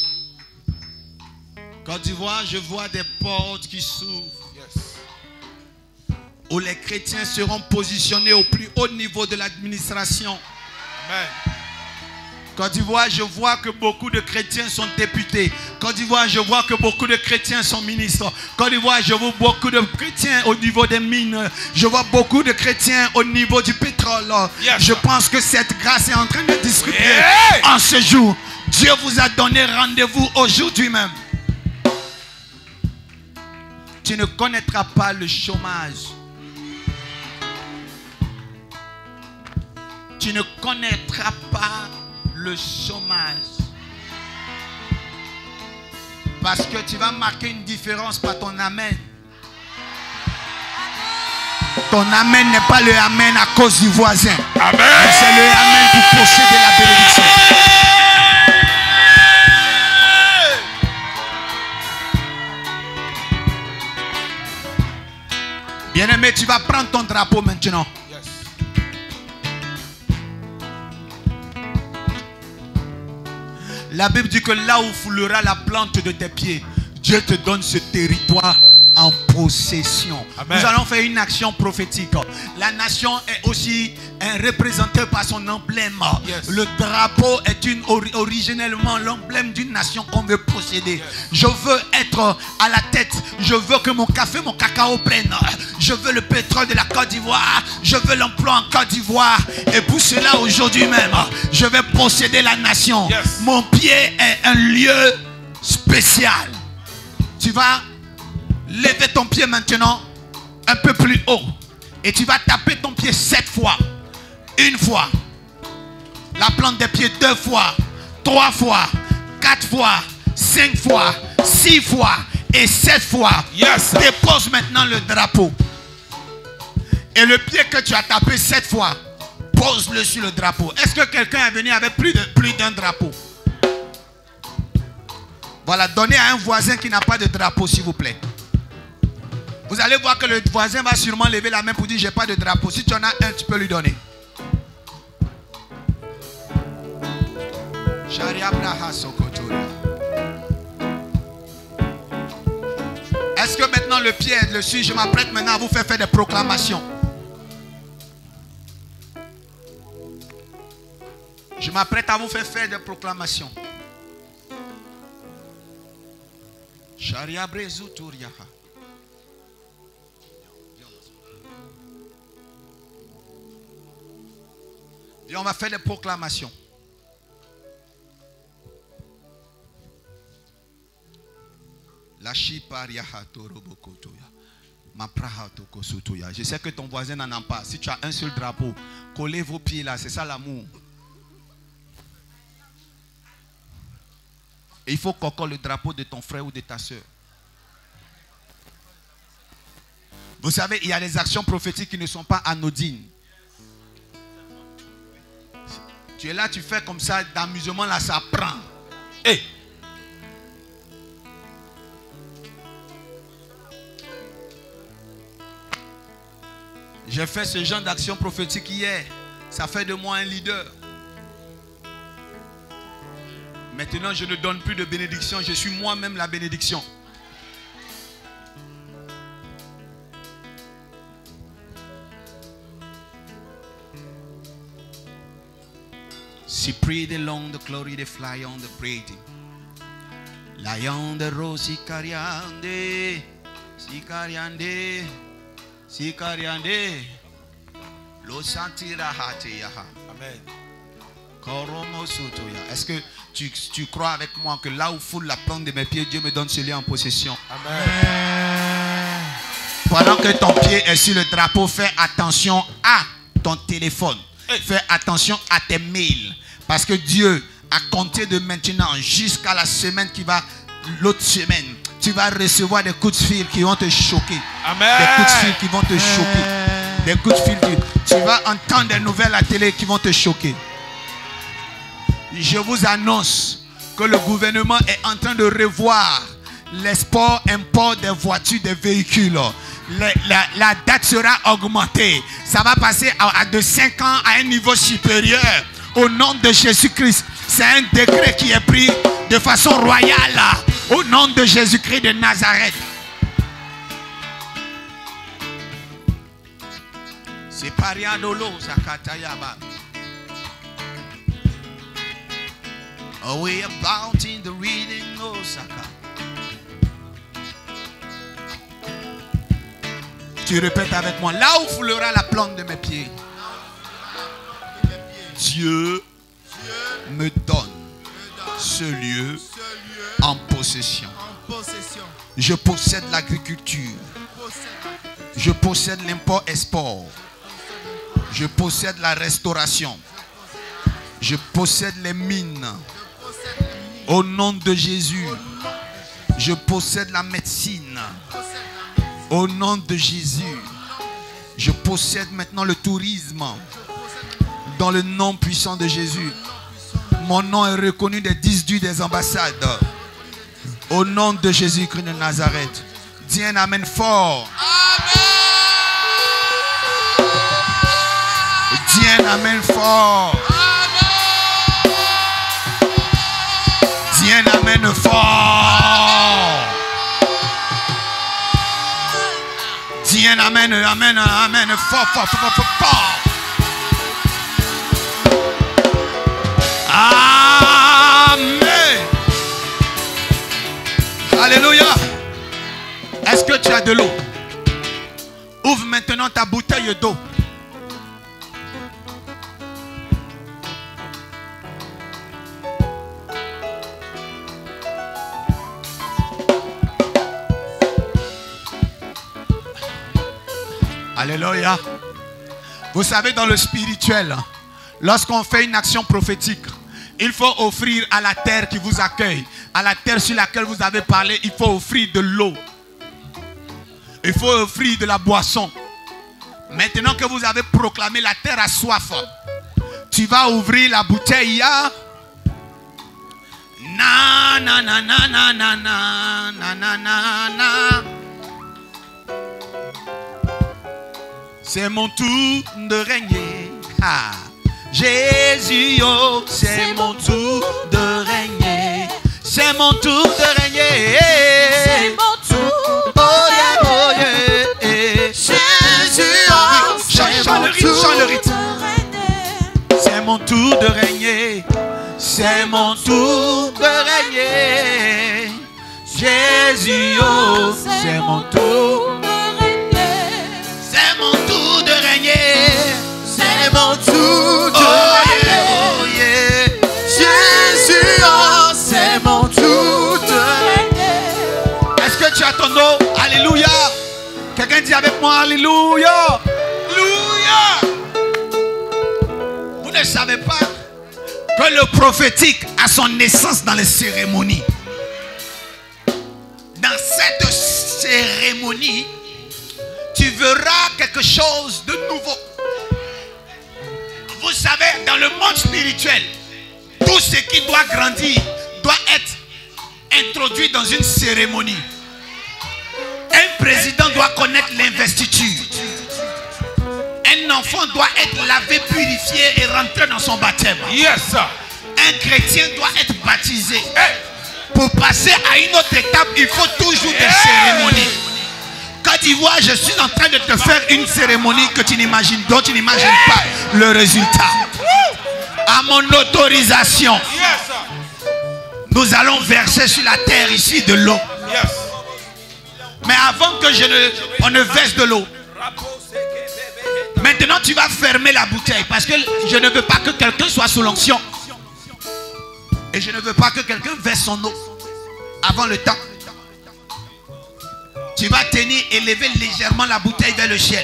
Côte d'Ivoire, je vois des portes qui s'ouvrent. Yes. Où les chrétiens seront positionnés au plus haut niveau de l'administration. Amen. Côte d'Ivoire, je vois que beaucoup de chrétiens sont députés. Côte d'Ivoire, je vois que beaucoup de chrétiens sont ministres. Côte d'Ivoire, je vois beaucoup de chrétiens au niveau des mines. Je vois beaucoup de chrétiens au niveau du pétrole. Yes. Je pense que cette grâce est en train de distribuer Hey. en ce jour. Dieu vous a donné rendez-vous aujourd'hui même. Tu ne connaîtras pas le chômage. Tu ne connaîtras pas le chômage. Parce que tu vas marquer une différence par ton amen. Ton amen n'est pas le amen à cause du voisin. Amen. Mais c'est le amen pour posséder la bénédiction. Bien-aimé, tu vas prendre ton drapeau maintenant. Yes. La Bible dit que là où foulera la plante de tes pieds, Dieu te donne ce territoire en possession. Amen. Nous allons faire une action prophétique. La nation est aussi représentée par son emblème. Yes. Le drapeau est originellement l'emblème d'une nation qu'on veut posséder. Yes. Je veux être à la tête. Je veux que mon café, mon cacao prenne. Je veux le pétrole de la Côte d'Ivoire. Je veux l'emploi en Côte d'Ivoire. Et pour cela, aujourd'hui même, je vais posséder la nation. Yes. Mon pied est un lieu spécial. Tu vas lever ton pied maintenant un peu plus haut. Et tu vas taper ton pied 7 fois. Une fois. La plante des pieds 2 fois. 3 fois. 4 fois. 5 fois. 6 fois. Et 7 fois. Yes. Dépose maintenant le drapeau. Et le pied que tu as tapé 7 fois, pose-le sur le drapeau. Est-ce que quelqu'un est venu avec plus d'un drapeau? Voilà, donnez à un voisin qui n'a pas de drapeau, s'il vous plaît. Vous allez voir que le voisin va sûrement lever la main pour dire j'ai pas de drapeau. Si tu en as un, tu peux lui donner. Est-ce que maintenant le pied est dessus? Je m'apprête maintenant à vous faire des proclamations. Je m'apprête à vous faire des proclamations. Sharia brezu turiaha. Et on va faire des proclamations. Je sais que ton voisin n'en a pas. Si tu as un seul drapeau, collez vos pieds là, c'est ça l'amour. Et il faut qu'on colle le drapeau de ton frère ou de ta soeur. Vous savez, il y a des actions prophétiques qui ne sont pas anodines. Tu es là, tu fais comme ça, d'amusement là, ça prend. Hey. J'ai fait ce genre d'action prophétique hier. Ça fait de moi un leader. Maintenant, je ne donne plus de bénédiction. Je suis moi-même la bénédiction. Si prie de long, the glory, the fly on the breathing. Lion de rose, si cariande, si cariande, si cariande. Lo sentira hate yaha. Amen. Est-ce que tu crois avec moi que là où foule la plante de mes pieds, Dieu me donne ce lieu en possession? Amen. Pendant que ton pied est sur le drapeau, fais attention à ton téléphone. Fais attention à tes mails. Parce que Dieu a compté de maintenant jusqu'à la semaine qui va, l'autre semaine, tu vas recevoir des coups de fil qui vont te choquer. Amen. Des coups de fil qui vont te choquer. Des coups de fil. Tu vas entendre des nouvelles à la télé qui vont te choquer. Je vous annonce que le gouvernement est en train de revoir l'export, import des voitures, des véhicules. La date sera augmentée. Ça va passer de 5 ans à un niveau supérieur. Au nom de Jésus-Christ. C'est un décret qui est pris de façon royale. Au nom de Jésus-Christ de Nazareth. C'est Pariadolo, Zakatayaba. Away about in the reading Osaka. Tu répètes avec moi. Là où foulera la plante de mes pieds, Dieu me donne ce lieu en possession. Je possède l'agriculture. Je possède l'import-export. Je possède la restauration. Je possède les mines. Au nom de Jésus, je possède la médecine. Au nom de Jésus, je possède maintenant le tourisme. Dans le nom puissant de Jésus, mon nom est reconnu des 10 des ambassades. Au nom de Jésus-Christ de Nazareth. Dis un amen fort. Dis un amen fort. Dis un amen fort. Dis un amen, amen, amen, fort, fort, fort, fort, fort. Amen. Alléluia. Est-ce que tu as de l'eau? Ouvre maintenant ta bouteille d'eau. Alléluia. Vous savez, dans le spirituel, lorsqu'on fait une action prophétique, il faut offrir à la terre qui vous accueille, à la terre sur laquelle vous avez parlé, il faut offrir de l'eau. Il faut offrir de la boisson. Maintenant que vous avez proclamé, la terre a soif, tu vas ouvrir la bouteille. Na na na na na na na na na na. C'est mon tour de régner. Ah. Jésus, oh, c'est mon tour de régner. C'est mon tour de régner. C'est mon tour. Oh yeah, oh yeah. Jésus, oh, c'est Chante mon le rythme, chante le rythme. tour de régner. C'est mon tour de régner. C'est mon tour de régner. Jésus, oh, c'est mon tour. C'est mon tour de régner. C'est mon tour de Oh régner. yeah, oh yeah. Jésus, oh, c'est mon tour de régner. Est-ce que tu as ton eau? Alléluia. Quelqu'un dit avec moi alléluia. Alléluia. Vous ne savez pas que le prophétique a son naissance dans les cérémonies. Dans cette cérémonie, tu verras quelque chose de nouveau. Vous savez, dans le monde spirituel, tout ce qui doit grandir doit être introduit dans une cérémonie. Un président doit connaître l'investiture. Un enfant doit être lavé, purifié et rentrer dans son baptême. Yes, sir. Un chrétien doit être baptisé. Pour passer à une autre étape, il faut toujours des cérémonies. Quand tu vois, je suis en train de te faire une cérémonie que tu n'imagines, dont tu n'imagines pas le résultat. À mon autorisation, Yes, sir. nous allons verser sur la terre ici de l'eau. Yes. Mais avant que on ne verse de l'eau, maintenant tu vas fermer la bouteille. Parce que je ne veux pas que quelqu'un soit sous l'onction. Et je ne veux pas que quelqu'un verse son eau avant le temps. Tu vas tenir, élever légèrement la bouteille vers le ciel.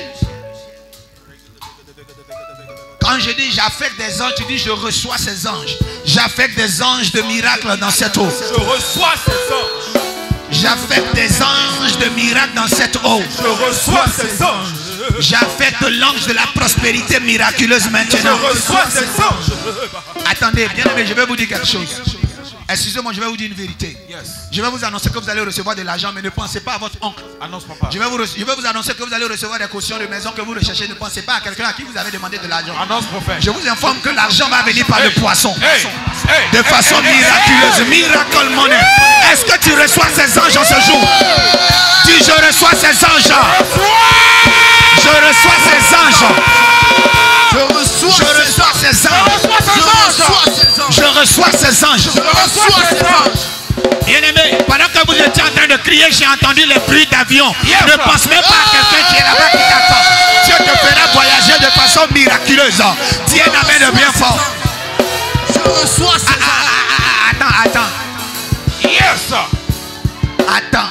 Quand je dis j'affecte des anges, tu dis je reçois ces anges. J'affecte des anges de miracles dans cette eau. Je reçois ces anges. J'affecte des anges de miracles dans cette eau. Je reçois ces anges. J'affecte l'ange de la prospérité miraculeuse Je maintenant. reçois ces anges. Attendez, bien aimé, je vais vous dire quelque chose. Excusez-moi, je vais vous dire une vérité. Yes. Je vais vous annoncer que vous allez recevoir de l'argent, mais ne pensez pas à votre oncle. Annonce, papa. Je vais vous annoncer que vous allez recevoir des cautions de maison que vous recherchez. Ne pensez pas à quelqu'un à qui vous avez demandé de l'argent. Annonce, prophète. Je vous informe que l'argent va venir par le poisson. De De façon miraculeuse. Miracle money. Est-ce que tu reçois ces anges en ce jour? Dis, je reçois ces anges. Je reçois ces anges. Je reçois ces anges. Je reçois ces anges. Bien-aimé, pendant que vous étiez en train de crier, j'ai entendu les bruits d'avion. Ne pense même pas à quelqu'un qui est là-bas qui t'attend. Dieu te fera voyager de façon miraculeuse. Dis un amen de bien fort. Je reçois ces anges. Attends. Yes. Attends.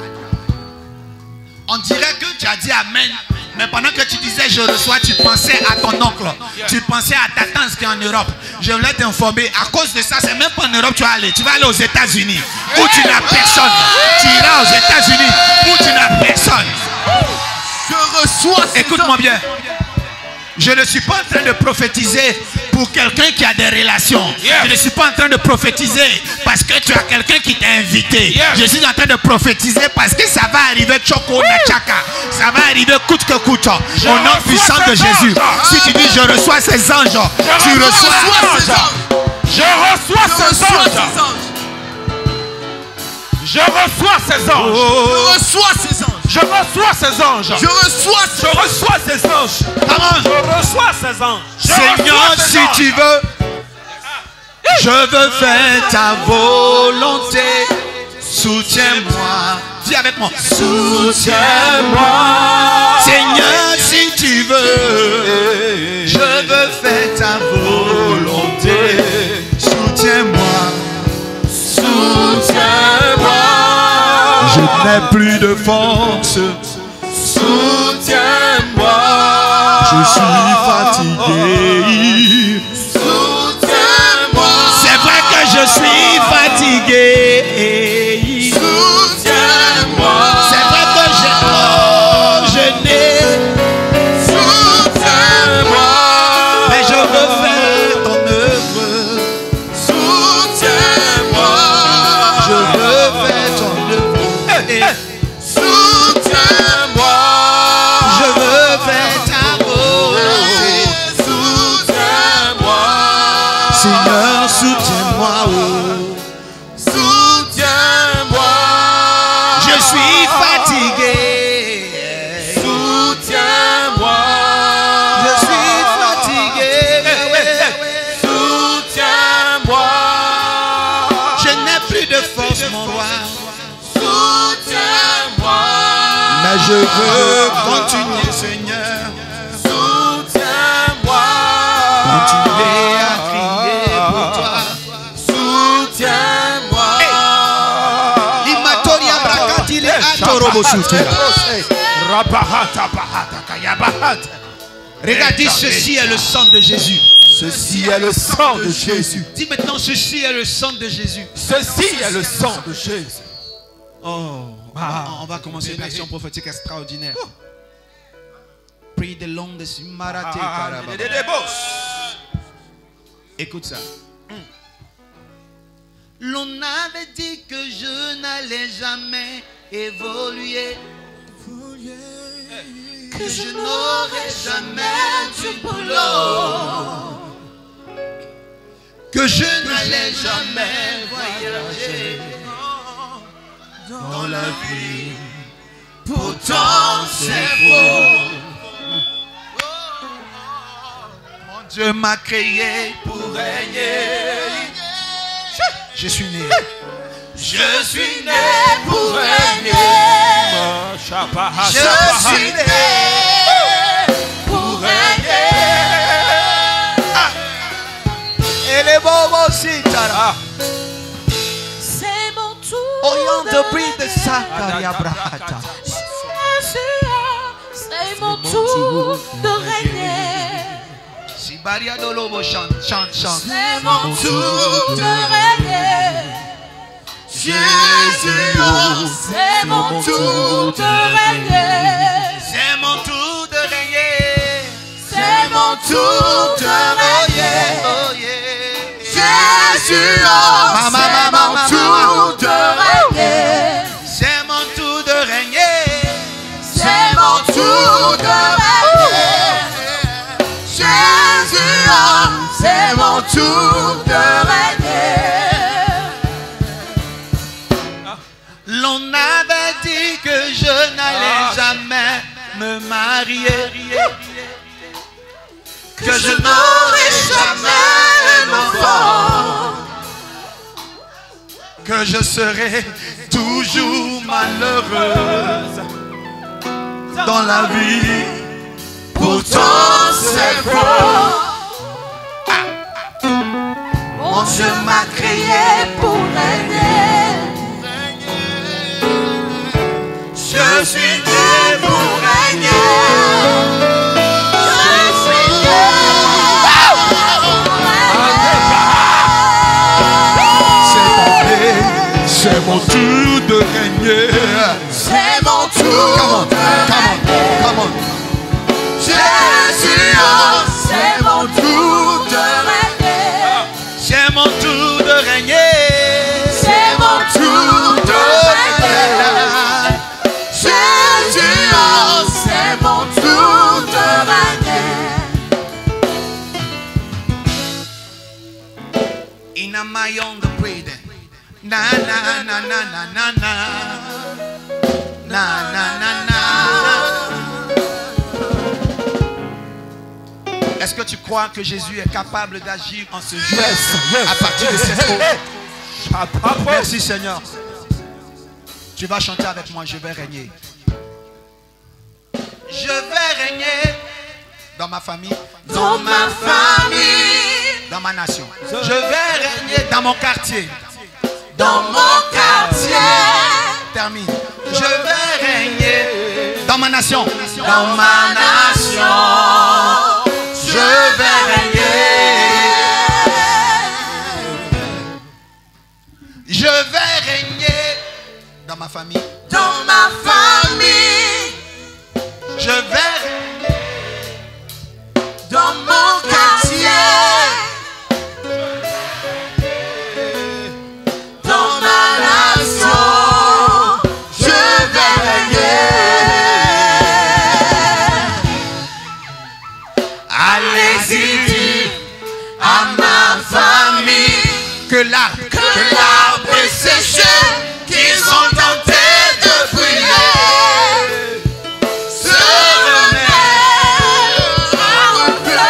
On dirait que tu as dit amen. Mais pendant que tu disais je reçois, tu pensais à ton oncle. Tu pensais à ta tante qui est en Europe. Je voulais t'informer. À cause de ça, c'est même pas en Europe que tu vas aller. Tu vas aller aux États-Unis où tu n'as personne. Tu iras aux États-Unis où tu n'as personne. Je reçois ces Écoute-moi bien. Je ne suis pas en train de prophétiser pour quelqu'un qui a des relations. Je ne suis pas en train de prophétiser parce que tu as quelqu'un qui t'a invité. Je suis en train de prophétiser parce que ça va arriver Choco Nachaka. Ça va arriver coûte que coûte. Au nom puissant de Jésus. Si tu dis je reçois ces anges, tu reçois ces anges. Je reçois ces anges. Je reçois ces anges. Je reçois ces anges. Je reçois ces anges. Je reçois ces Je reçois ces anges. Comment? Je reçois ces anges. Seigneur, si tu veux, je veux faire ta volonté. Soutiens-moi. Dis avec moi. Soutiens-moi. Seigneur, si tu veux, je veux faire ta volonté. Soutiens-moi. Soutiens-moi. Je n'ai plus de force. Soutiens-moi. Je suis fatigué. Soutiens-moi. C'est vrai que je suis fatigué. Soutiens-moi. C'est vrai que j'ai jeûné. Soutiens-moi. Mais je veux faire ton œuvre. Soutiens-moi. Je veux faire ton œuvre. Soutiens-moi. Je veux faire ta volonté. Soutiens-moi. Seigneur, soutiens-moi. Oh. Soutiens-moi. Je suis fatigué. Soutiens-moi. Je suis fatigué. Soutiens-moi. Je n'ai plus de force, mon roi. Soutiens-moi. Mais je veux continuer, Seigneur. Soutiens-moi. Continuer à crier pour toi. Soutiens-moi. Limatoria brakatile atorobosutia. Regarde, dis ceci est le sang de Jésus. Ceci est le sang de Jésus. Dis maintenant, ceci est le sang de Jésus. Ceci est le sang de Jésus. Oh, on va commencer une action prophétique extraordinaire. Prie de l'onde de Simarate Karababa. Écoute ça. L'on avait dit que je n'allais jamais évoluer, que je n'aurais jamais du boulot, que je n'allais jamais voyager dans la vie. Pourtant c'est faux. Mon Dieu m'a créé pour régner. Je suis né. Je suis né pour régner. Je suis né pour régner. Et les bobos aussi, Tara. C'est mon tour Oyant de de bruit de Sakaria Brahata. C'est mon tour de régner. Si Baria Dolobo chante. C'est mon tour de régner. Jésus, c'est mon tour de régner. C'est mon tour de régner. C'est mon tour de régner. Oh yeah. Jésus, Jésus, oh, c'est mon tour de régner. C'est mon tour de régner. C'est mon tour de régner. Jésus, oh, c'est mon tour de régner. L'on avait dit que je n'allais jamais me marier, Que je n'aurai jamais d'enfant, que je serai toujours malheureuse dans la vie. pourtant c'est faux. Mon Dieu m'a créé pour régner. Je suis né pour régner. Je suis né pour régner. C'est mon tour de régner. C'est mon tour de régner. Come on. Jésus, oh, c'est mon tour de régner. C'est mon tour de régner. C'est mon tour de régner. Jésus, oh, c'est mon tour de régner. In a mayon de breathing. Na na na na na na na. Na na na na. Est-ce que tu crois que Jésus est capable d'agir en ce jour à partir de cette eau? Merci Seigneur. Tu vas chanter avec moi, je vais régner. Je vais régner dans ma famille, Dans ma famille, dans ma nation. Je vais régner dans mon quartier. dans mon quartier, Termine. Je vais régner dans ma nation. dans ma nation, je vais régner. Je vais régner dans ma famille. Dans ma famille, Je vais régner dans mon quartier, dans ma nation, je vais régner. Allez-y, dis à ma famille que l'arbre que l'arbre est séché, qu'ils ont tenté de brûler, se remet à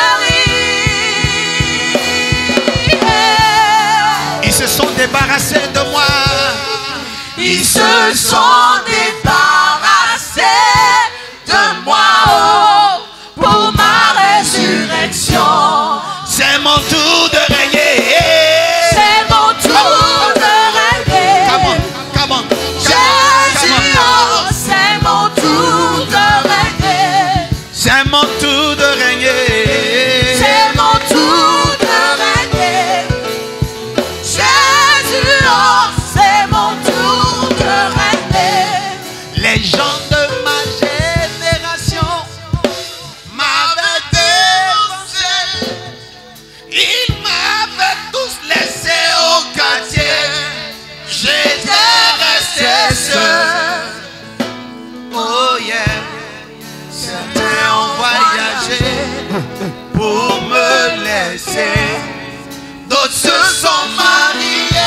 refleurir. ils se sont débarrassés de moi. Ils se sont débarrassés de moi, oh, pour ma résurrection. C'est mon tour de régner. C'est mon tour de régner. Come on, come on. Jésus, oh, c'est mon tour de régner. C'est mon tour de régner. C'est mon tour de régner. Jésus, oh, c'est mon tour de régner. Les gens de ma génération m'avaient dévancé. Ils m'avaient tous laissé au quartier. J'étais resté seul. Oh yeah. Certains ont voyagé pour me laisser. D'autres se sont mariés.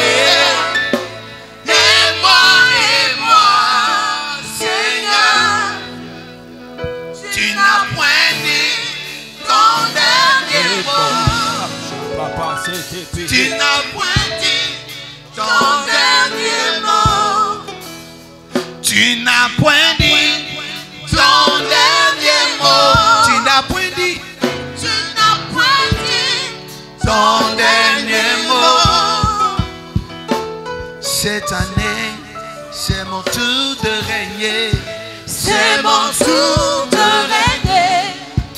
Et moi, Seigneur, tu n'as point dit ton dernier mot. Tu n'as point dit ton dernier mot. Tu n'as point dit ton dernier mot. Tu n'as point dit Tu n'as point dit ton dernier mot. Cette année, c'est mon tour de régner. c'est mon tour de régner.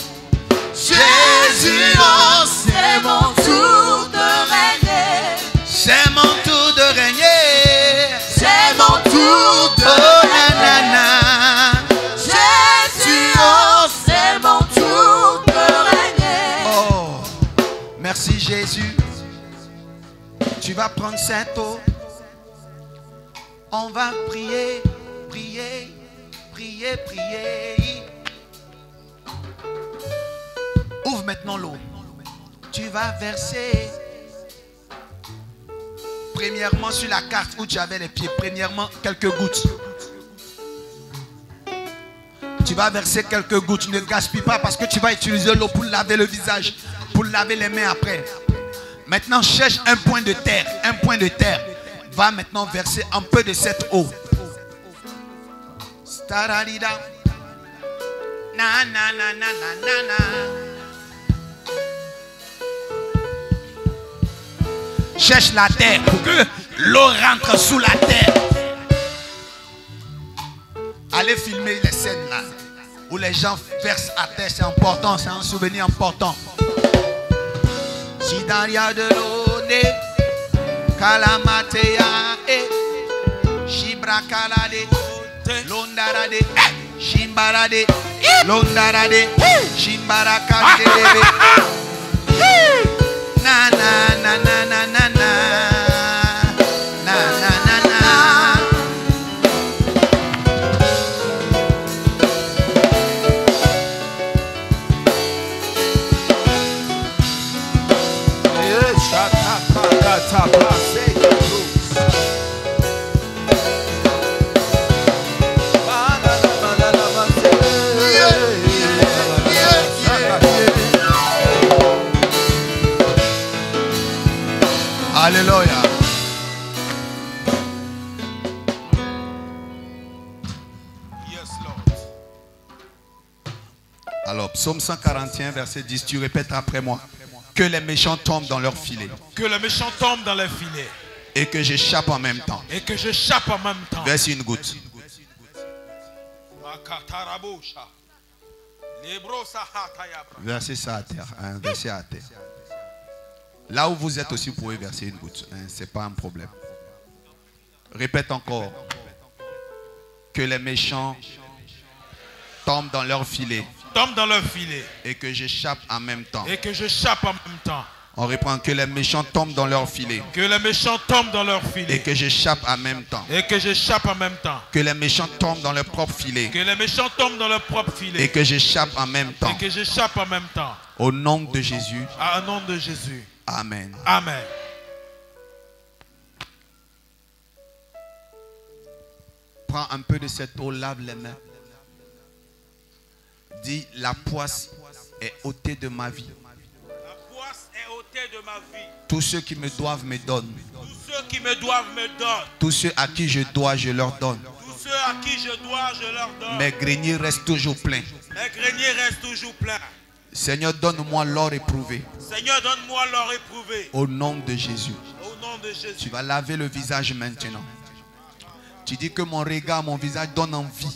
Jésus, oh, c'est mon tour de régner. C'est mon tour de régner. C'est mon tour de Oh régner. nanana. Jésus, oh, c'est mon tour de régner. Oh, merci Jésus. Tu vas prendre cette eau. On va prier, prier, prier, prier. Ouvre maintenant l'eau. Tu vas verser. Premièrement sur la carte où tu avais les pieds. Premièrement quelques gouttes. Tu vas verser quelques gouttes. Ne gaspille pas parce que tu vas utiliser l'eau pour laver le visage. Pour laver les mains après. Maintenant cherche un point de terre. Un point de terre. Va maintenant verser un peu de cette eau. Stararida. Na na na na na na na. Cherche la terre pour que l'eau rentre sous la terre. Allez filmer les scènes là où les gens versent à terre. C'est important, c'est un souvenir important. Si Daria de l'eau Kalamatea e Shibrakalade Londarade Shimbarade Londarade Shimbarakade Na na na na na na na Na na na na. Alléluia. Yes, Lord. Alors, psaume 141, verset 10, tu répètes après moi. Que les méchants tombent dans leur filet. Que les méchants tombent dans les filets. Et que j'échappe en même temps. Et que j'échappe en même temps. Verse une goutte. Versez ça à terre. Hein, versez à terre. Là où vous êtes aussi, vous pouvez verser une goutte. Hein, ce n'est pas un problème. Répète encore. Que les méchants tombent dans leur filet. Tombent dans leur filet. Et que j'échappe en même temps. Et que j'échappe en même temps. On reprend. Que les méchants tombent dans leur filet. Que les méchants tombent dans leur filet. Et que j'échappe en même temps. Et que j'échappe en même temps. Que les méchants tombent dans leur propre filet. Que les méchants tombent dans leur propre filet. Et que j'échappe en même temps. Et que j'échappe en même temps. Au nom de Jésus. Au nom de Jésus. Amen. Amen. Prends un peu de cette eau, lave les mains. Dis, la poisse est ôtée de ma vie. La poisse est ôtée de ma vie. Tous ceux qui me doivent me donnent. Tous ceux qui me doivent me donnent. Tous ceux à qui je dois, je leur donne. Tous ceux à qui je dois, je leur donne. Mes greniers restent toujours pleins. Mes greniers restent toujours pleins. Seigneur, donne-moi l'or éprouvé. Seigneur, donne-moi l'or éprouvé. Au nom de Jésus. Au nom de Jésus. Tu vas laver le visage maintenant. Tu dis que mon regard, mon visage donne envie.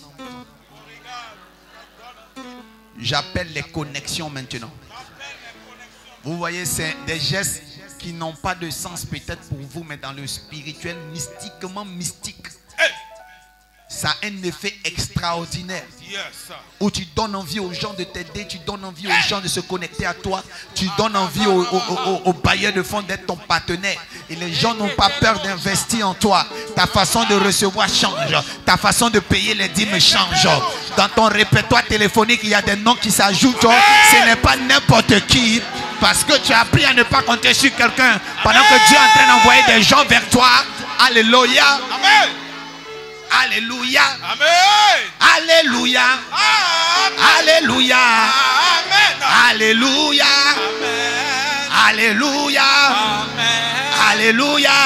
J'appelle les connexions maintenant. Vous voyez, c'est des gestes qui n'ont pas de sens peut-être pour vous, mais dans le spirituel, mystiquement mystique. Ça a un effet extraordinaire. Yes. Où tu donnes envie aux gens de t'aider, tu donnes envie aux gens de se connecter à toi, tu donnes envie aux bailleurs de fonds d'être ton partenaire. Et les gens n'ont pas peur d'investir en toi. Ta façon de recevoir change. Ta façon de payer les dîmes change. Dans ton répertoire téléphonique, il y a des noms qui s'ajoutent. Ce n'est pas n'importe qui. Parce que tu as appris à ne pas compter sur quelqu'un. Pendant que Dieu est en train d'envoyer des gens vers toi. Alléluia. Amen. Alléluia. Amen. Alléluia. Alléluia. Amen. Alléluia. Alléluia. Alléluia.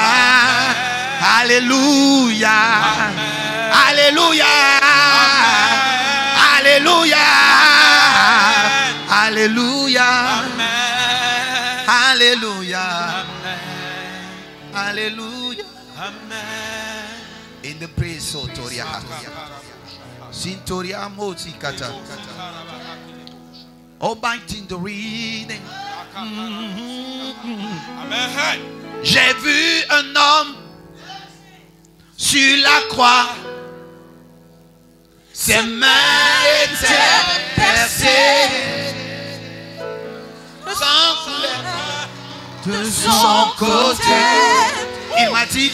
Alléluia. Alléluia. Alléluia. Alléluia. Alléluia. Alléluia. In the praise Sotoria. Sintoria Motikata. Oh, biting the reading. J'ai vu un homme sur la croix. Ses mains étaient percées. de son côté. Il m'a dit,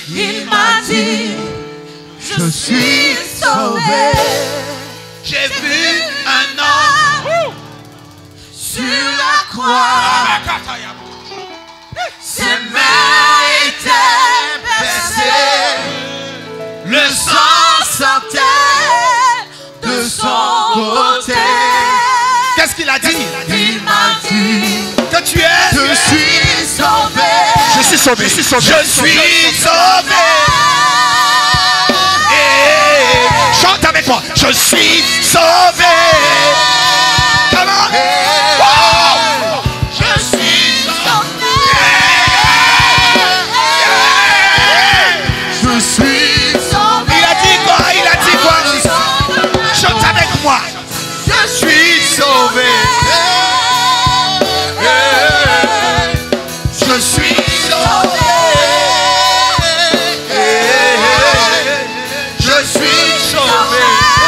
je suis sauvé. j'ai vu un homme Sur la croix, ses mains étaient percées, le sang sortait de son côté. Qu'est-ce qu'il a dit? Il m'a dit, Que tu es. je suis sauvé. Je suis sauvé. Je suis sauvé. Je suis sauvé. Et chante avec moi. Je suis sauvé. Comment? Wow. Je suis sauvé. Je suis sauvé. Il a dit quoi? Il a dit quoi? Chante avec moi. Je suis sauvé. Je suis sauvé. Je suis sauvé.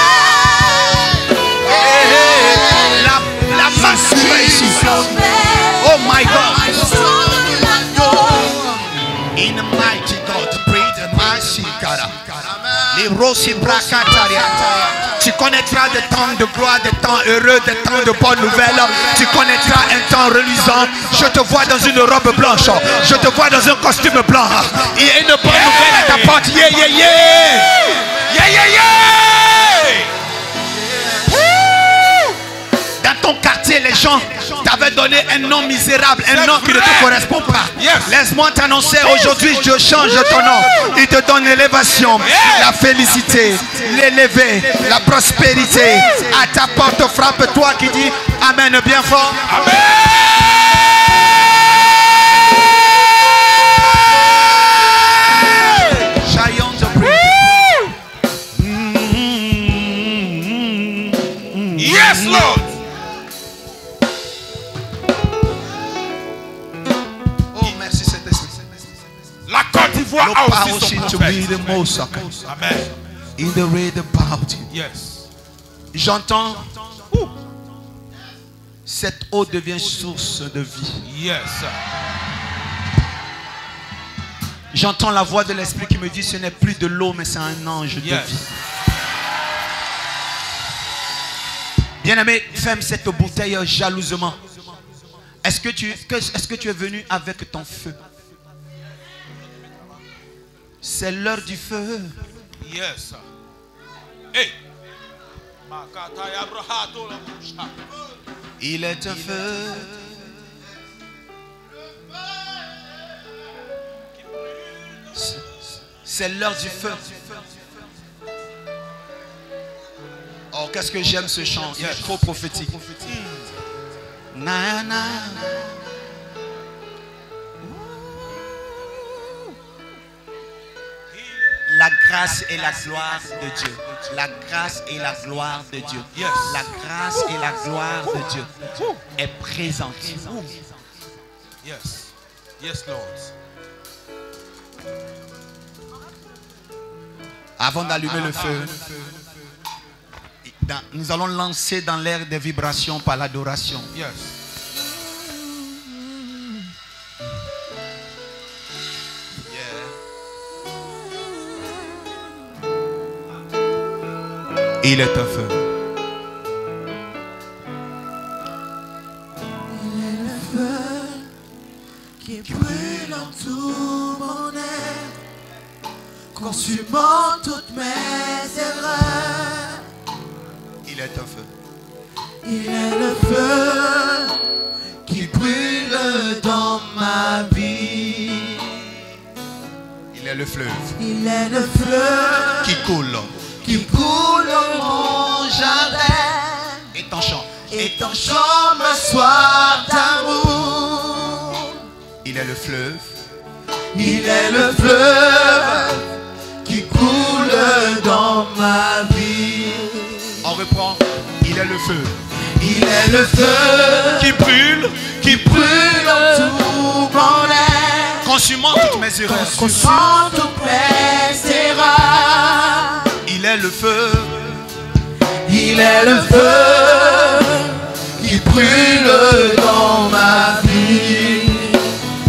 La masse est ici. Oh my God. In the mighty God, pray the mighty God. Les rossi bracataria. Tu connaîtras des temps de gloire, des temps heureux, des temps de bonnes nouvelles. Tu connaîtras un temps reluisant. Je te vois dans une robe blanche. Je te vois dans un costume blanc. Il y a une bonne nouvelle à ta porte. Yeah, yeah, yeah. Yeah, yeah, yeah. Dans ton quartier, les gens t'avaient donné un nom misérable, un nom qui ne te correspond pas. Laisse-moi t'annoncer aujourd'hui, je change ton nom. Il te donne l'élévation, la félicité, l'élevé, la prospérité. À ta porte, frappe-toi qui dit Amen bien fort. Amen. Giants of praise. Yes, Lord. La Côte d'Ivoire a aussi son prophète. Amen. In the read about you. Yes. J'entends. Cette eau devient source de vie. Yes. J'entends la voix de l'Esprit qui me dit ce n'est plus de l'eau mais c'est un ange de vie. Bien-aimé, ferme cette bouteille jalousement. Est-ce que tu es venu avec ton feu? C'est l'heure du feu. Yes. Hey. Il est un feu. C'est l'heure du feu. Oh, qu'est-ce que j'aime ce chant. Il est trop prophétique. Na, na. La grâce et la gloire de Dieu. La grâce et la gloire de Dieu. Yes. La grâce et la gloire de Dieu est présente. Yes. Yes, Lord. Avant d'allumer le feu, nous allons lancer dans l'air des vibrations par l'adoration. Yes. Il est un feu. Il est le feu qui brûle en tout mon être, consumant toutes mes erreurs. Il est un feu. Il est le feu qui brûle dans ma vie. Il est le fleuve Il est le fleuve qui coule. qui coule dans mon jardin. Et ton chant. Et ton chant me soit d'amour. Il est le fleuve. Il est le fleuve qui coule dans ma vie. On reprend. Il est le feu. Il est le feu Qui brûle. qui brûle en tout mon être, Consumant toutes mes erreurs. consumant toutes mes erreurs. Il est le feu. Il est le feu qui brûle dans ma vie.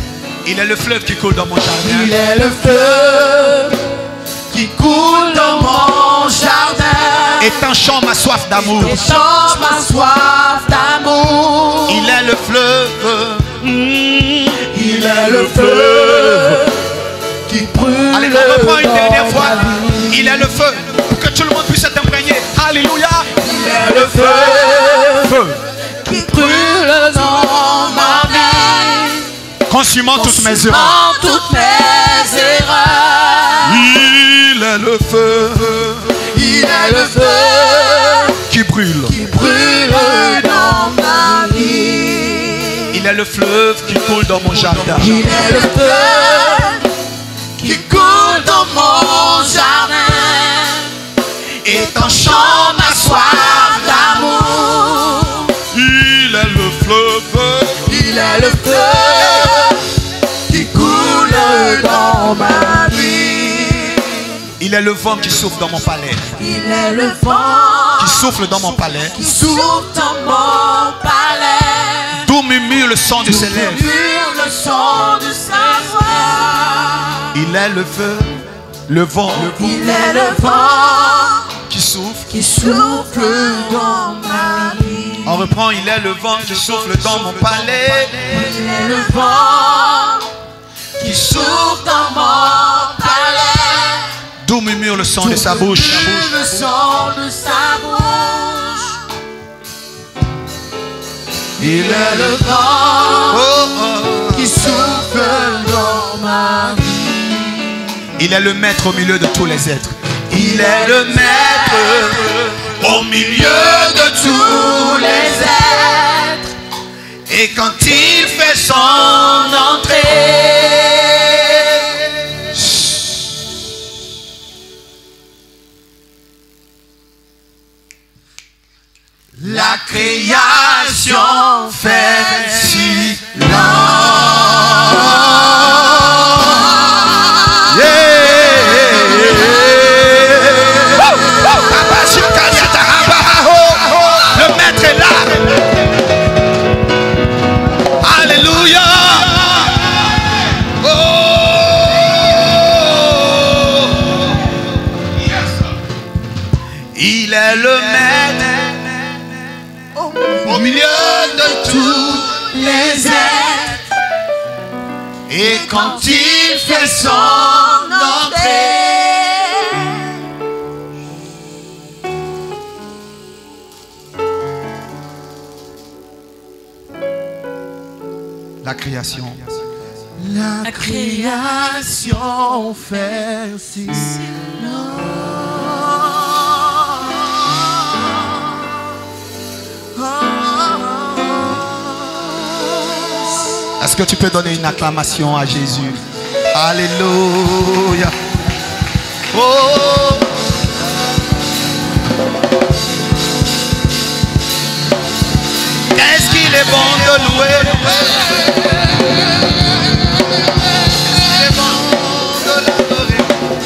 Il est le fleuve qui coule dans mon jardin. Il est le fleuve qui coule dans mon jardin. Étanchant ma soif d'amour. Étanche ma soif d'amour. Il est le fleuve. Il est le fleuve qui brûle. Allez, on reprend une dernière fois. Il est le feu. Pour que tout le monde puisse être imprégné. Alléluia. Il est le feu qui brûle dans ma vie. Consumant toutes mes erreurs. Consumant toutes mes erreurs. Il est le feu. Il est le feu Qui brûle. qui brûle dans ma vie. Il est le fleuve qui coule dans mon jardin. Il est le feu qui coule dans mon jardin, étanchant ma soif d'amour. Il est le fleuve. Il est le feu qui coule dans ma vie. Il est le vent qui souffle dans mon palais. Il est le vent Qui souffle dans mon palais. qui souffle dans mon palais. D'où murmure le son de ses lèvres. Murmure le son de sa voix. Il est le feu. Le vent. Il est le vent Qui souffle. qui souffle dans ma vie. On reprend. Il est le vent qui souffle dans mon palais. Il est le vent qui souffle dans mon palais. D'où murmure le son de sa bouche. Le son de sa bouche. Il est le vent Oh, oh. qui souffle dans ma vie. Il est le maître au milieu de tous les êtres. Il est le maître Au milieu de tous les êtres. Et quand il fait son Entrée. La création fait silence. Le maître est là. Alléluia. Oh. Il est le maître au milieu de tous Les êtres. et quand Il fait son entrée. la création. La création fait silence. Est-ce que tu peux donner une acclamation à Jésus? Alléluia. Oh. Qu'est-ce qu'il est bon de louer. Il est bon de l'adorer.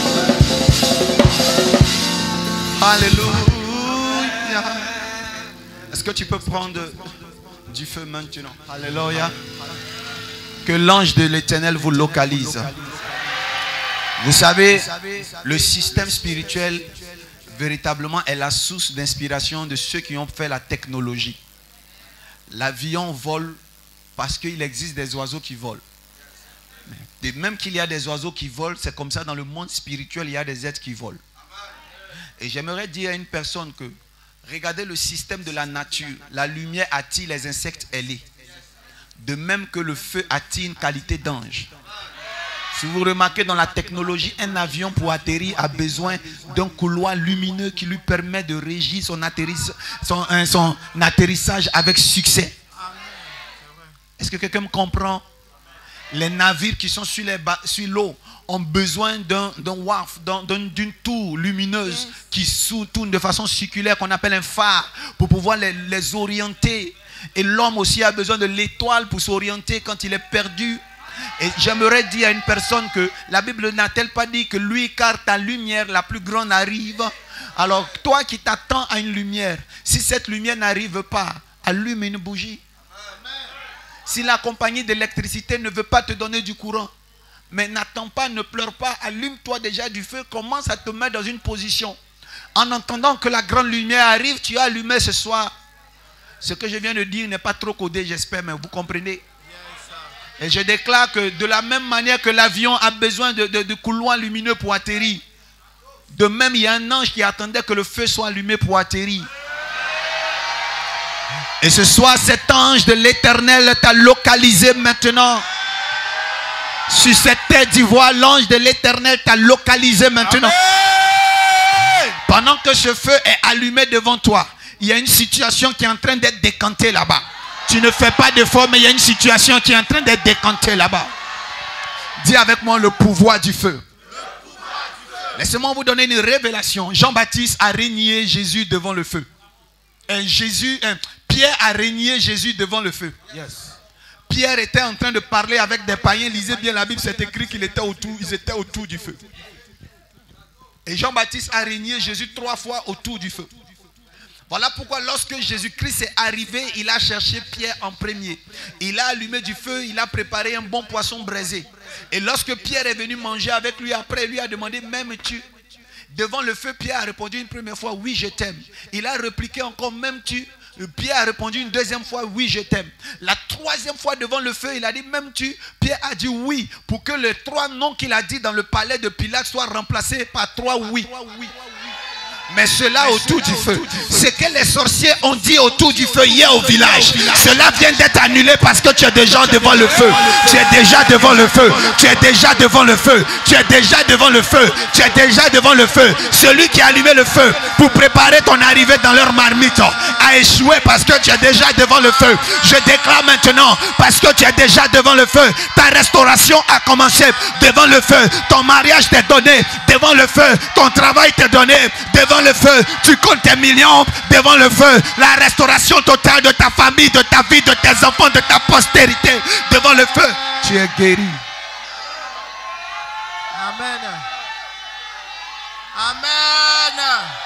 Alléluia. Est-ce que tu peux prendre du feu maintenant? Alléluia. Que l'ange de l'Éternel vous localise. Vous savez, le système spirituel véritablement est la source d'inspiration de ceux qui ont fait la technologie. L'avion vole parce qu'il existe des oiseaux qui volent. Et même qu'il y a des oiseaux qui volent, c'est comme ça dans le monde spirituel, il y a des êtres qui volent. Et j'aimerais dire à une personne que regardez le système de la nature. La lumière attire les insectes ailés. De même que le feu attire une qualité d'ange. Si vous remarquez dans la technologie, un avion pour atterrir a besoin d'un couloir lumineux qui lui permet de régir son atterrissage avec succès. Est-ce que quelqu'un me comprend? Les navires qui sont sur l'eau ont besoin d'un wharf, d'une tour lumineuse qui tourne de façon circulaire qu'on appelle un phare pour pouvoir les orienter. Et l'homme aussi a besoin de l'étoile pour s'orienter quand il est perdu. Et j'aimerais dire à une personne que la Bible n'a-t-elle pas dit que lui, car ta lumière la plus grande arrive. Alors toi qui t'attends à une lumière, si cette lumière n'arrive pas, allume une bougie. Si la compagnie d'électricité ne veut pas te donner du courant, mais n'attends pas, ne pleure pas, allume-toi déjà du feu, commence à te mettre dans une position. En attendant que la grande lumière arrive, tu as allumé ce soir. Ce que je viens de dire n'est pas trop codé, j'espère, mais vous comprenez. Et je déclare que de la même manière que l'avion a besoin de couloirs lumineux pour atterrir, de même il y a un ange qui attendait que le feu soit allumé pour atterrir. Et ce soir, cet ange de l'Éternel t'a localisé maintenant. Sur cette terre d'ivoire, l'ange de l'Éternel t'a localisé maintenant. Amen. Pendant que ce feu est allumé devant toi, il y a une situation qui est en train d'être décantée là-bas. Tu ne fais pas d'effort, mais il y a une situation qui est en train d'être décantée là-bas. Dis avec moi le pouvoir du feu. Laissez-moi vous donner une révélation. Jean-Baptiste a régné Jésus devant le feu. Pierre a régné Jésus devant le feu. Yes. Pierre était en train de parler avec des païens. Lisez bien la Bible, c'est écrit qu'ils étaient autour du feu. Et Jean-Baptiste a régné Jésus 3 fois autour du feu. Voilà pourquoi lorsque Jésus-Christ est arrivé, il a cherché Pierre en premier. Il a allumé du feu, il a préparé un bon poisson braisé. Et lorsque Pierre est venu manger avec lui, après il lui a demandé, m'aimes-tu? Devant le feu, Pierre a répondu une première fois, oui, je t'aime. Il a répliqué encore, m'aimes-tu? Pierre a répondu une deuxième fois, oui, je t'aime. La troisième fois devant le feu, il a dit, m'aimes-tu? Pierre a dit oui, pour que les 3 noms qu'il a dit dans le palais de Pilate soient remplacés par 3 oui. Mais cela autour du feu, ce que les sorciers ont dit autour du feu hier au village, cela vient d'être annulé parce que tu es déjà devant le feu. Tu es déjà devant le feu. Tu es déjà devant le feu. Tu es déjà devant le feu. Tu es déjà devant le feu. Celui qui a allumé le feu pour préparer ton arrivée dans leur marmite a échoué parce que tu es déjà devant le feu. Je déclare maintenant, parce que tu es déjà devant le feu, ta restauration a commencé devant le feu. Ton mariage t'est donné devant le feu. Ton travail t'est donné devant le feu. Tu comptes tes millions devant le feu. La restauration totale de ta famille, de ta vie, de tes enfants, de ta postérité devant le feu. Tu es guéri. Amen. Amen.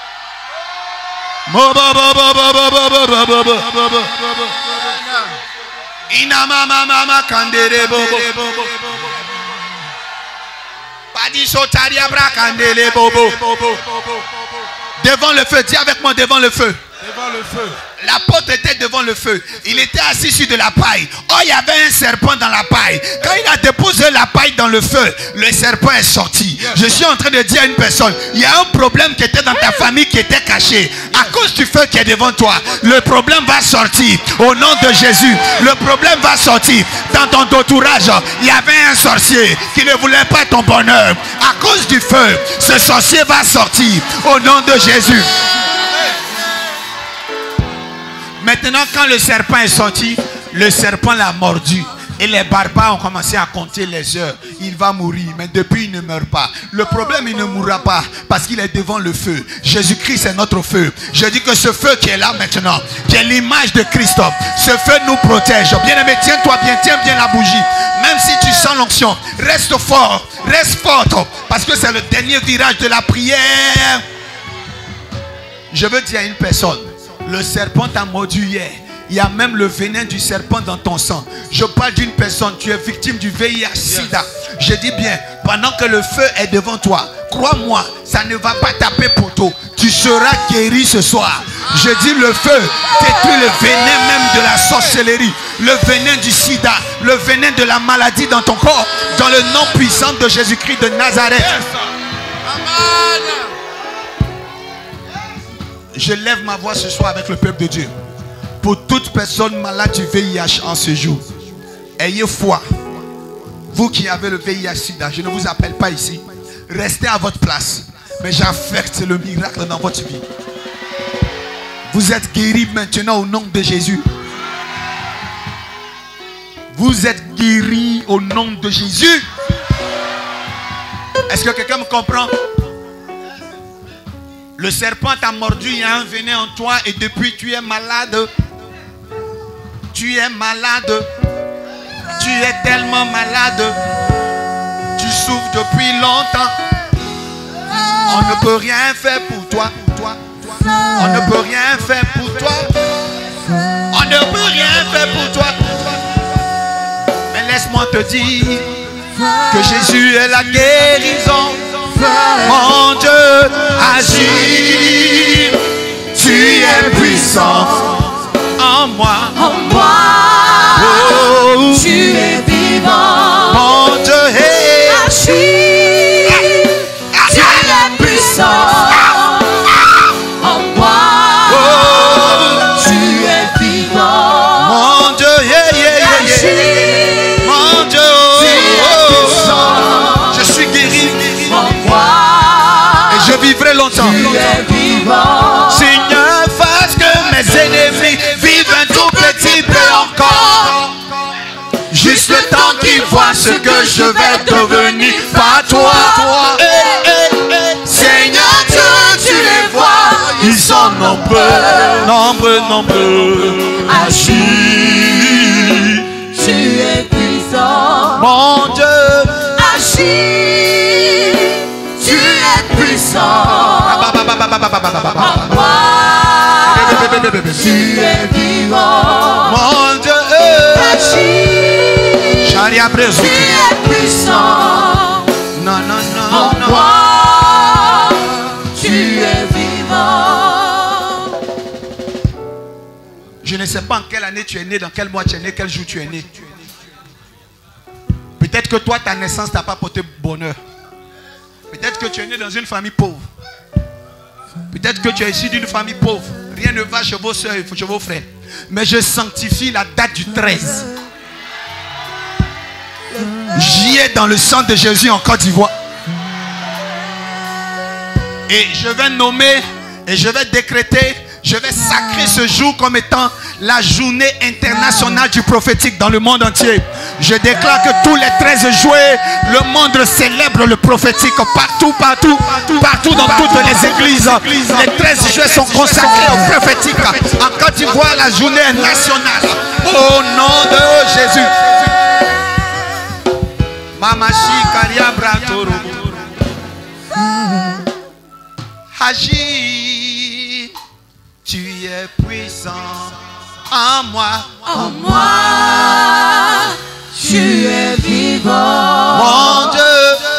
Devant le feu, dis avec moi, devant le feu. Devant le feu. L'apôtre était devant le feu. Il était assis sur de la paille. Oh, il y avait un serpent dans la paille. Quand il a déposé la paille dans le feu, le serpent est sorti. Je suis en train de dire à une personne, il y a un problème qui était dans ta famille qui était caché. À cause du feu qui est devant toi, le problème va sortir. Au nom de Jésus, le problème va sortir. Dans ton entourage, il y avait un sorcier qui ne voulait pas ton bonheur. À cause du feu, ce sorcier va sortir. Au nom de Jésus. Maintenant, quand le serpent est sorti, le serpent l'a mordu. Et les barbares ont commencé à compter les heures. Il va mourir, mais depuis il ne meurt pas. Le problème, il ne mourra pas parce qu'il est devant le feu. Jésus-Christ est notre feu. Je dis que ce feu qui est là maintenant, qui est l'image de Christ, ce feu nous protège. Bien-aimé, tiens-toi bien, tiens bien la bougie. Même si tu sens l'onction, reste fort, reste forte, parce que c'est le dernier virage de la prière. Je veux dire à une personne, le serpent t'a mordu hier. Il y a même le venin du serpent dans ton sang. Je parle d'une personne, tu es victime du VIH-Sida. Je dis bien, pendant que le feu est devant toi, crois-moi, ça ne va pas taper poteau. Tu seras guéri ce soir. Je dis le feu détruit le venin même de la sorcellerie, le venin du sida, le venin de la maladie dans ton corps, dans le nom puissant de Jésus-Christ de Nazareth. Amen. Je lève ma voix ce soir avec le peuple de Dieu. Pour toute personne malade du VIH en ce jour, ayez foi. Vous qui avez le VIH-Sida, je ne vous appelle pas ici. Restez à votre place. Mais j'affecte le miracle dans votre vie. Vous êtes guéris maintenant au nom de Jésus. Vous êtes guéris au nom de Jésus. Est-ce que quelqu'un me comprend? Le serpent t'a mordu, il y a un venin en toi et depuis tu es malade. Tu es malade. Tu es tellement malade. Tu souffres depuis longtemps. On ne peut rien faire pour toi. On ne peut rien faire pour toi. On ne peut rien faire pour toi. laisse-moi te dire que Jésus est la guérison. Mon Dieu, agis. Tu es puissant en moi. En moi, Oh, tu es vivant. mon Dieu, hey. Agis, tu es puissant. En moi, tu es vivant. Mon Dieu, yeah, yeah, yeah, yeah. Agis, Mon Dieu, tu es puissant. je suis guéri En moi, et je vivrai longtemps. tu es vivant. Seigneur, fasse que mes ennemis vivent un tout petit peu encore. Juste le temps qu'ils voient ce que je vais devenir par toi. Seigneur Dieu, tu les vois, ils sont nombreux, nombreux, nombreux. Agis, Tu es puissant. mon Dieu. Agis, tu es puissant. En moi, tu es vivant. Mon Dieu, Agis, Charia tu Brezo. es puissant. Non, non, non, En non. moi, tu es vivant. Je ne sais pas en quelle année tu es né, dans quel mois tu es né, quel jour tu es né. Peut-être que toi, ta naissance t'a pas porté bonheur. Peut-être que tu es né dans une famille pauvre. Peut-être que tu es issu d'une famille pauvre. Rien ne va chez vos soeurs et chez vos frères. Mais je sanctifie la date du 13. J'y ai dans le sang de Jésus en Côte d'Ivoire. Et je vais nommer et je vais décréter, je vais sacrer ce jour comme étant la journée internationale du prophétique dans le monde entier. Je déclare que tous les 13 juillet, le monde célèbre le prophétique partout, partout, partout dans toutes les églises. Les 13 juillet sont consacrés au prophétique. En Côte d'Ivoire, la journée est nationale. Au nom de Jésus. Mamachi Karia Bratoro. Agis, tu es puissant en moi. En moi, tu es vivant. Mon Dieu,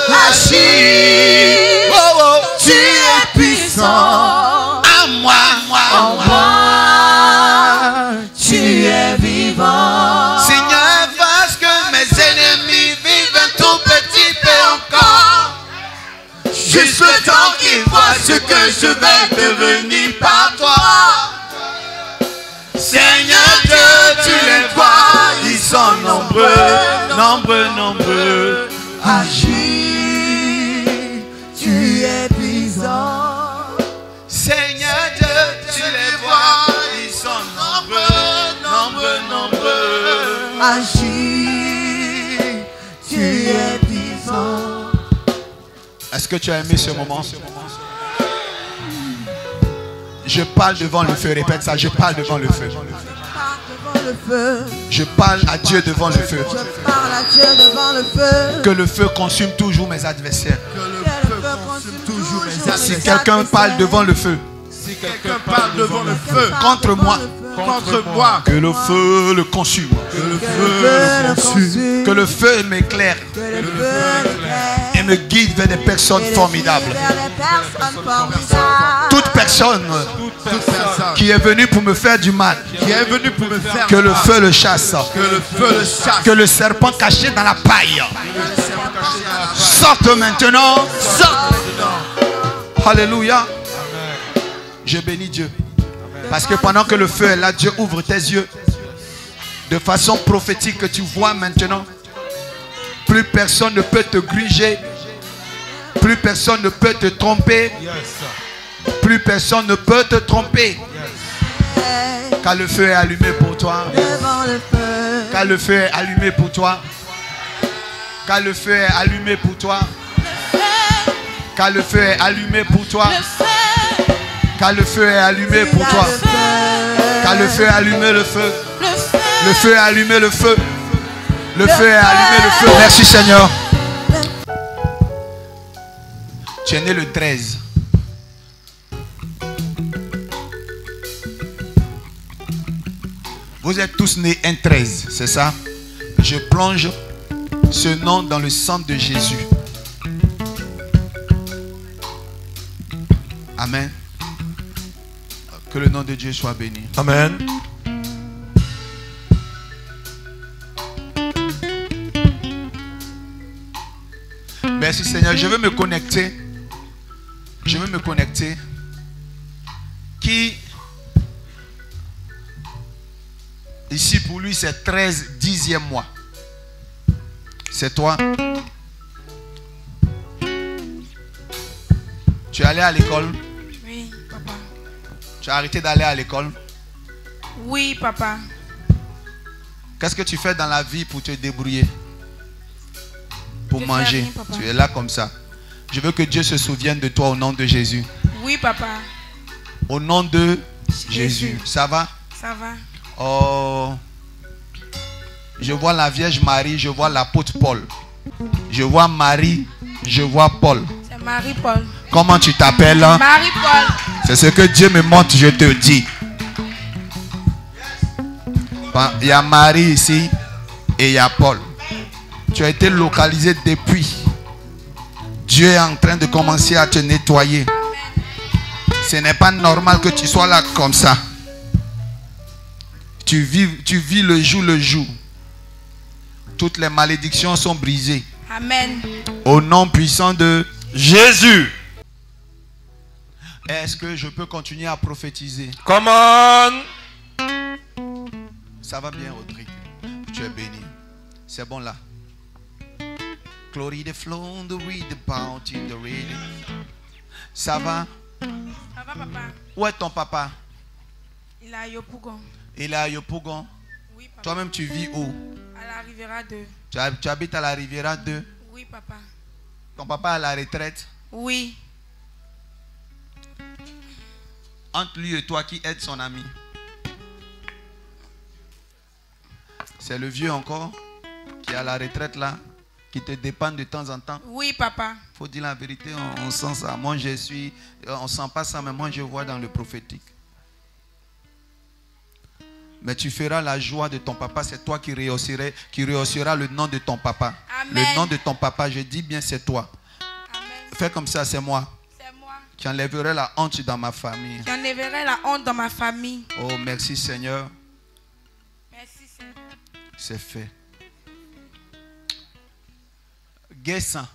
Agis, oh, oh, tu es puissant. en moi, En moi, tu es vivant. Seigneur, fasse que mes ennemis vivent un tout petit peu encore. Juste le temps qu'ils voient ce que je vais devenir par toi. Seigneur Dieu, tu les vois, ils sont nombreux, nombreux, nombreux. Agis, tu es puissant. Seigneur Dieu, tu les vois, ils sont nombreux, nombreux, nombreux. Agis, tu es puissant. Est-ce que tu as aimé ce moment? Je parle devant le feu, répète ça, je parle devant le feu. Devant le feu, Je parle à Dieu devant le feu. je parle à Dieu devant le feu. Que le feu consume toujours mes adversaires. Que le feu consume toujours mes Si adversaires. quelqu'un parle devant le feu Si quelqu'un parle devant le feu contre moi, contre moi, que le feu le consume. que le Que feu le feu consume. Que le feu m'éclaire Que le feu éclaire. et me guide vers des personnes formidables. Vers les personnes formidables. Toute personne toute personne qui est venue pour me faire du mal, qui est venue pour me faire que le mal, feu le chasse. que le feu le chasse, Que le serpent caché dans la paille sorte maintenant. Sorte. Alléluia. Je bénis Dieu. Parce que pendant que le feu est là, Dieu ouvre tes yeux. De façon prophétique que tu vois maintenant. Plus personne ne peut te gruger. Plus personne ne peut te tromper. Plus personne ne peut te tromper. Car le feu est allumé pour toi. Devant le feu. Car le feu est allumé pour toi. Car le feu est allumé pour toi. Car le feu est allumé pour toi. Car le feu est allumé pour toi. Car le feu est allumé le feu. Le feu est allumé le feu. Le feu est allumé le feu. Merci Seigneur. Tu es né le 13. Vous êtes tous nés un 13, c'est ça? Je plonge ce nom dans le sang de Jésus. Amen. Que le nom de Dieu soit béni. Amen. Merci Seigneur. Je veux me connecter. Je veux me connecter. Qui ici pour lui c'est 13 10e mois. C'est toi. Tu es allé à l'école? Oui, papa. Tu as arrêté d'aller à l'école? Oui, papa. Qu'est-ce que tu fais dans la vie pour te débrouiller? Pour Je manger. fais rien, papa. Tu es là comme ça. Je veux que Dieu se souvienne de toi au nom de Jésus. Oui, papa. Au nom de Jésus. Ça va? Ça va. Oh. Je vois la Vierge Marie, je vois l'apôtre Paul. Je vois Marie, je vois Paul. C'est Marie-Paul. Comment tu t'appelles? Marie-Paul. C'est ce que Dieu me montre, je te dis. Il y a Marie ici et il y a Paul. Tu as été localisé depuis. Dieu est en train de commencer à te nettoyer. Ce n'est pas normal que tu sois là comme ça. Tu vis le jour. Toutes les malédictions sont brisées. Amen. Au nom puissant de Jésus. Est-ce que je peux continuer à prophétiser? Come on. Ça va bien, Rodrigue. Tu es béni. C'est bon là. Glory the flow, the read the bounty, the reading. Ça va? Ça va, papa? Où est ton papa? Il est à Yopougon. Il est à Yopougon. Oui, papa. Toi-même, tu vis où? À la Riviera 2. Tu habites à la Riviera 2. Oui, papa. Ton papa est à la retraite. Oui. Entre lui et toi, qui aide son ami? C'est le vieux encore qui est à la retraite là, qui te dépend de temps en temps. Oui, papa. Faut dire la vérité, on sent ça. Moi, on sent pas ça, mais moi, je vois dans le prophétique. Mais tu feras la joie de ton papa. C'est toi qui rehaussera le nom de ton papa. Amen. Le nom de ton papa, je dis bien, c'est toi. Amen. Fais comme ça, c'est moi. C'est moi Qui enlèverai la honte dans ma famille. qui enlèverai la honte dans ma famille. Oh, merci Seigneur. Merci, Seigneur. C'est fait. Guessin,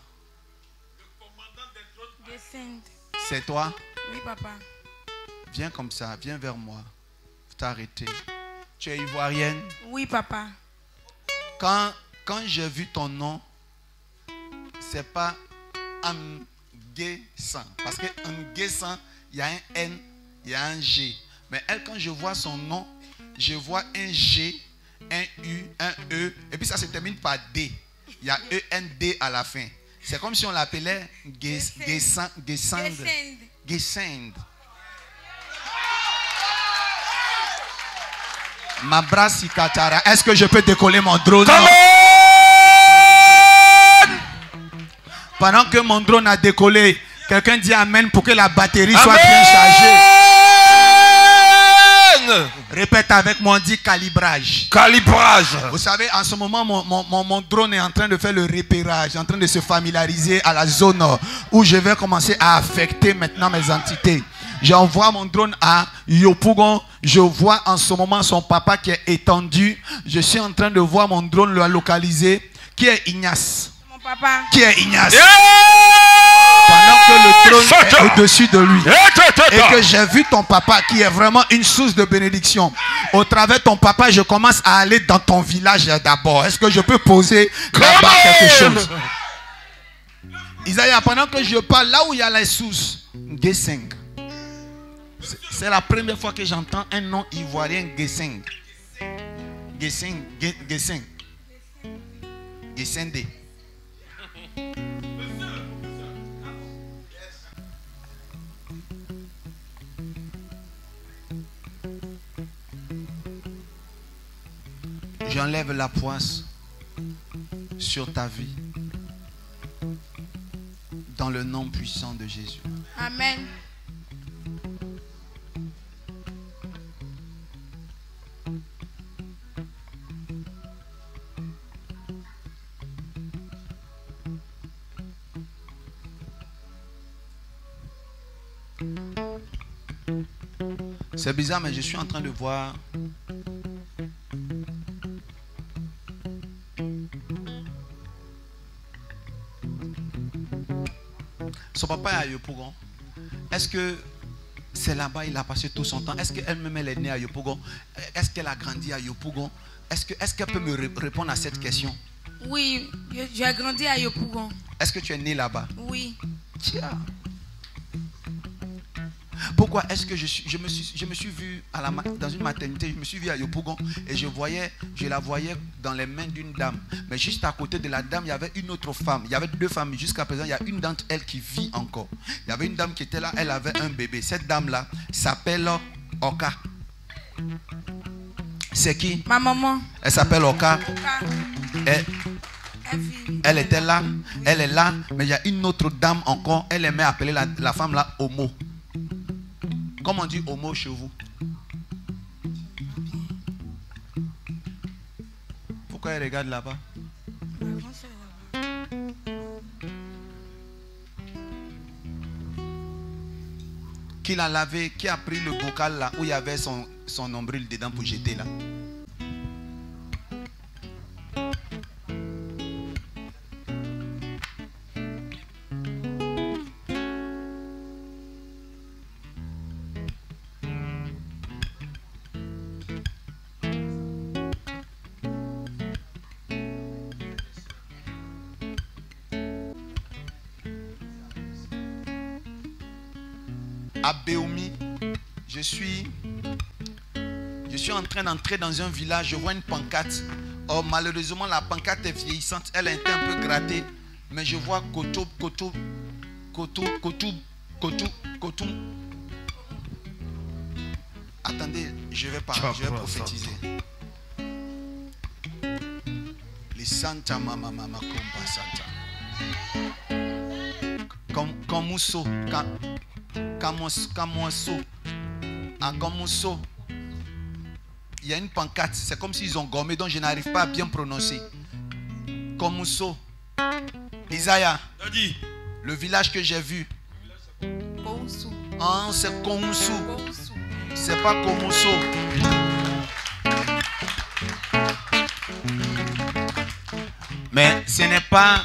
Descende. c'est toi? Oui, papa. Viens comme ça, viens vers moi. Faut t'arrêter. Tu es ivoirienne? Oui, papa. Quand j'ai vu ton nom, c'est pas Nguessan. Parce que Nguessan, il y a un N, il y a un G. Mais elle, quand je vois son nom, je vois un G, un U, un E. Et puis ça se termine par D. Il y a E-N-D à la fin. C'est comme si on l'appelait Gesand. Mabrasi Katara. Est-ce que je peux décoller mon drone? Pendant que mon drone a décollé, quelqu'un dit Amen pour que la batterie soit bien chargée. Répète avec moi, on dit calibrage. Calibrage. Vous savez, en ce moment, mon drone est en train de faire le repérage, en train de se familiariser à la zone où je vais commencer à affecter maintenant mes entités. J'envoie mon drone à Yopougon. Je vois en ce moment son papa qui est étendu. Je suis en train de voir mon drone le localiser. Qui est Ignace? Mon papa. Qui est Ignace? Pendant que le trône est au-dessus de lui. Et que j'ai vu ton papa qui est vraiment une source de bénédiction. Au travers de ton papa, je commence à aller dans ton village d'abord. Est-ce que je peux poser là-bas quelque chose? Isaïe, pendant que je parle, là où il y a les sources, Geseng. C'est la première fois que j'entends un nom ivoirien, Geseng. Geseng. Gesende. J'enlève la poisse sur ta vie dans le nom puissant de Jésus. Amen. C'est bizarre, mais je suis en train de voir. Son papa est à Yopougon. Est-ce que c'est là-bas il a passé tout son temps? Est-ce qu'elle-même elle est née à Yopougon? Est-ce qu'elle a grandi à Yopougon? Est-ce qu'elle peut me répondre à cette question? Oui, j'ai grandi à Yopougon. Est-ce que tu es né là-bas? Oui. Tiens. Pourquoi est-ce que je me suis vu dans une maternité, je me suis vu à Yopougon et je la voyais dans les mains d'une dame. Mais juste à côté de la dame, il y avait une autre femme. Il y avait deux femmes. Jusqu'à présent, il y a une d'entre elles qui vit encore. Il y avait une dame qui était là, elle avait un bébé. Cette dame-là s'appelle Oka. C'est qui? Ma maman. Elle s'appelle Oka. Elle était là, elle est là, mais il y a une autre dame encore, elle aimait appeler la femme là Homo. Comment on dit Homo chez vous? Pourquoi elle regarde là-bas? Qui l'a lavé, qui a pris le bocal là où il y avait son nombril dedans pour jeter là? À Béoumi, je suis en train d'entrer dans un village, je vois une pancarte. Oh, malheureusement, la pancarte est vieillissante, elle a été un peu grattée, mais je vois Kotou. Attendez, je vais prophétiser. Les Santa Mama Komba Santa. Kamuso. Il y a une pancarte, c'est comme s'ils ont gommé, donc je n'arrive pas à bien prononcer. Kamuso. Isaiah, le village que j'ai vu. Ah, c'est Komusu. C'est pas Komuso. Mais ce n'est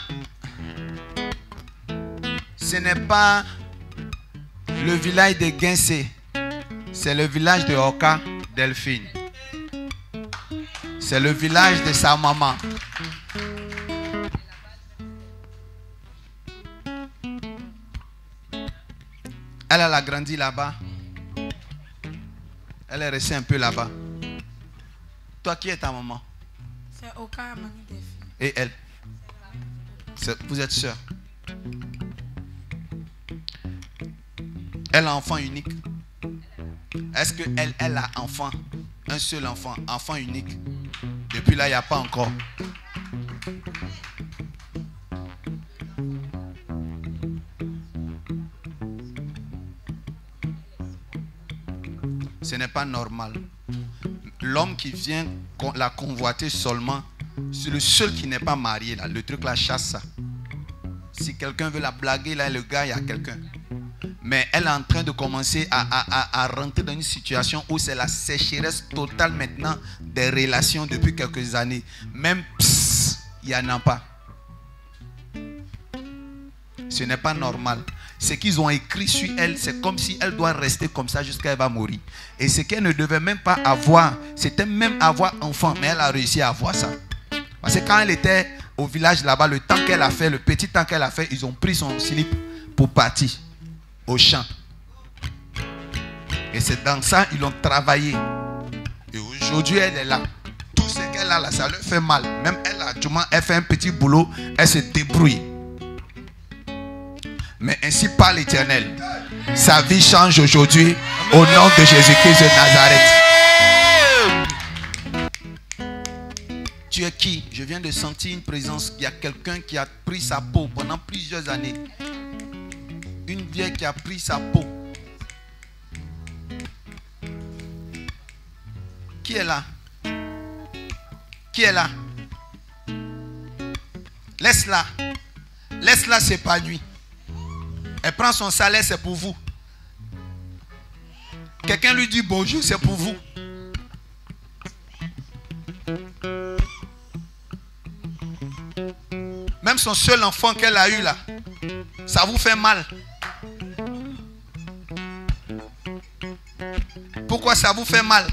pas le village de Guinsé. C'est le village de Oka Delphine. C'est le village de sa maman. Elle a grandi là-bas. Elle est restée un peu là-bas. Toi, qui est ta maman? C'est Oka Mani Delphine. Et elle? Vous êtes sœurs. Elle a enfant unique. Est-ce qu'elle a enfant? Un seul enfant, enfant unique. Depuis là, il n'y a pas encore. Ce n'est pas normal. L'homme qui vient la convoiter seulement, c'est le seul qui n'est pas marié là. Le truc là chasse ça. Si quelqu'un veut la blaguer là, le gars, il y a quelqu'un. Mais elle est en train de commencer à rentrer dans une situation où c'est la sécheresse totale maintenant des relations depuis quelques années. Même il n'y en a pas. Ce n'est pas normal. Ce qu'ils ont écrit sur elle, c'est comme si elle doit rester comme ça jusqu'à elle va mourir. Et ce qu'elle ne devait même pas avoir, c'était même avoir enfant. Mais elle a réussi à avoir ça. Parce que quand elle était au village là-bas, le temps qu'elle a fait, le petit temps qu'elle a fait, ils ont pris son slip pour partir au champ. Et c'est dans ça ils ont travaillé. Et aujourd'hui elle est là. Tout ce qu'elle a là, ça lui fait mal. Même elle actuellement, elle fait un petit boulot, elle se débrouille. Mais ainsi parle l'Éternel. Sa vie change aujourd'hui au nom de Jésus-Christ de Nazareth. Tu es qui? Je viens de sentir une présence. Il y a quelqu'un qui a pris sa peau pendant plusieurs années. Une vieille qui a pris sa peau. Qui est là? Qui est là? Laisse-la. Laisse-la s'épanouir. Elle prend son salaire, c'est pour vous. quelqu'un lui dit bonjour, c'est pour vous. Même son seul enfant qu'elle a eu là, ça vous fait mal. Pourquoi ça vous fait mal?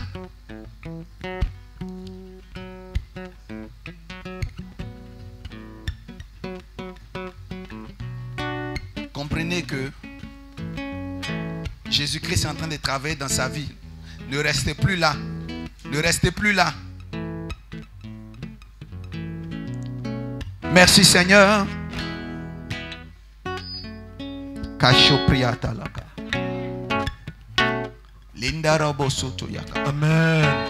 Comprenez que Jésus-Christ est en train de travailler dans sa vie. Ne restez plus là. Ne restez plus là. Merci Seigneur. Amen.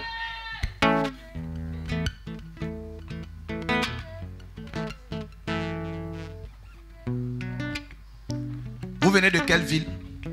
Vous venez de quelle ville?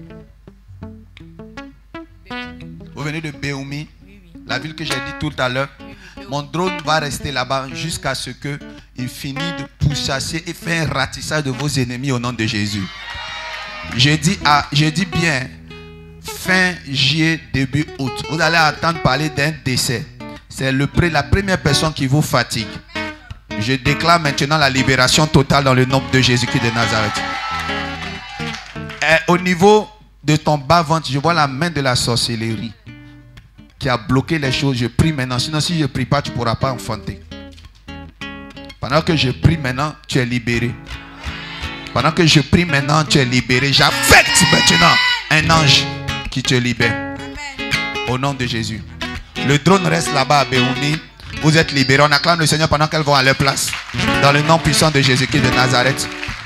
Vous venez de Béoumi, la ville que j'ai dit tout à l'heure. Mon drone va rester là-bas jusqu'à ce qu'il finisse de pourchasser et faire un ratissage de vos ennemis au nom de Jésus. Je dis bien, fin juillet, début août, vous allez entendre parler d'un décès. C'est la première personne qui vous fatigue. Je déclare maintenant la libération totale dans le nom de Jésus-Christ de Nazareth. Et au niveau de ton bas-ventre, je vois la main de la sorcellerie qui a bloqué les choses. Je prie maintenant. Sinon, si je ne prie pas, tu ne pourras pas enfanter. Pendant que je prie maintenant, tu es libéré. Pendant que je prie maintenant, tu es libéré. J'affecte maintenant un ange qui te libère. Au nom de Jésus. Le drone reste là-bas à Béoumi. Vous êtes libérés. On acclame le Seigneur pendant qu'elles vont à leur place. Dans le nom puissant de Jésus-Christ de Nazareth.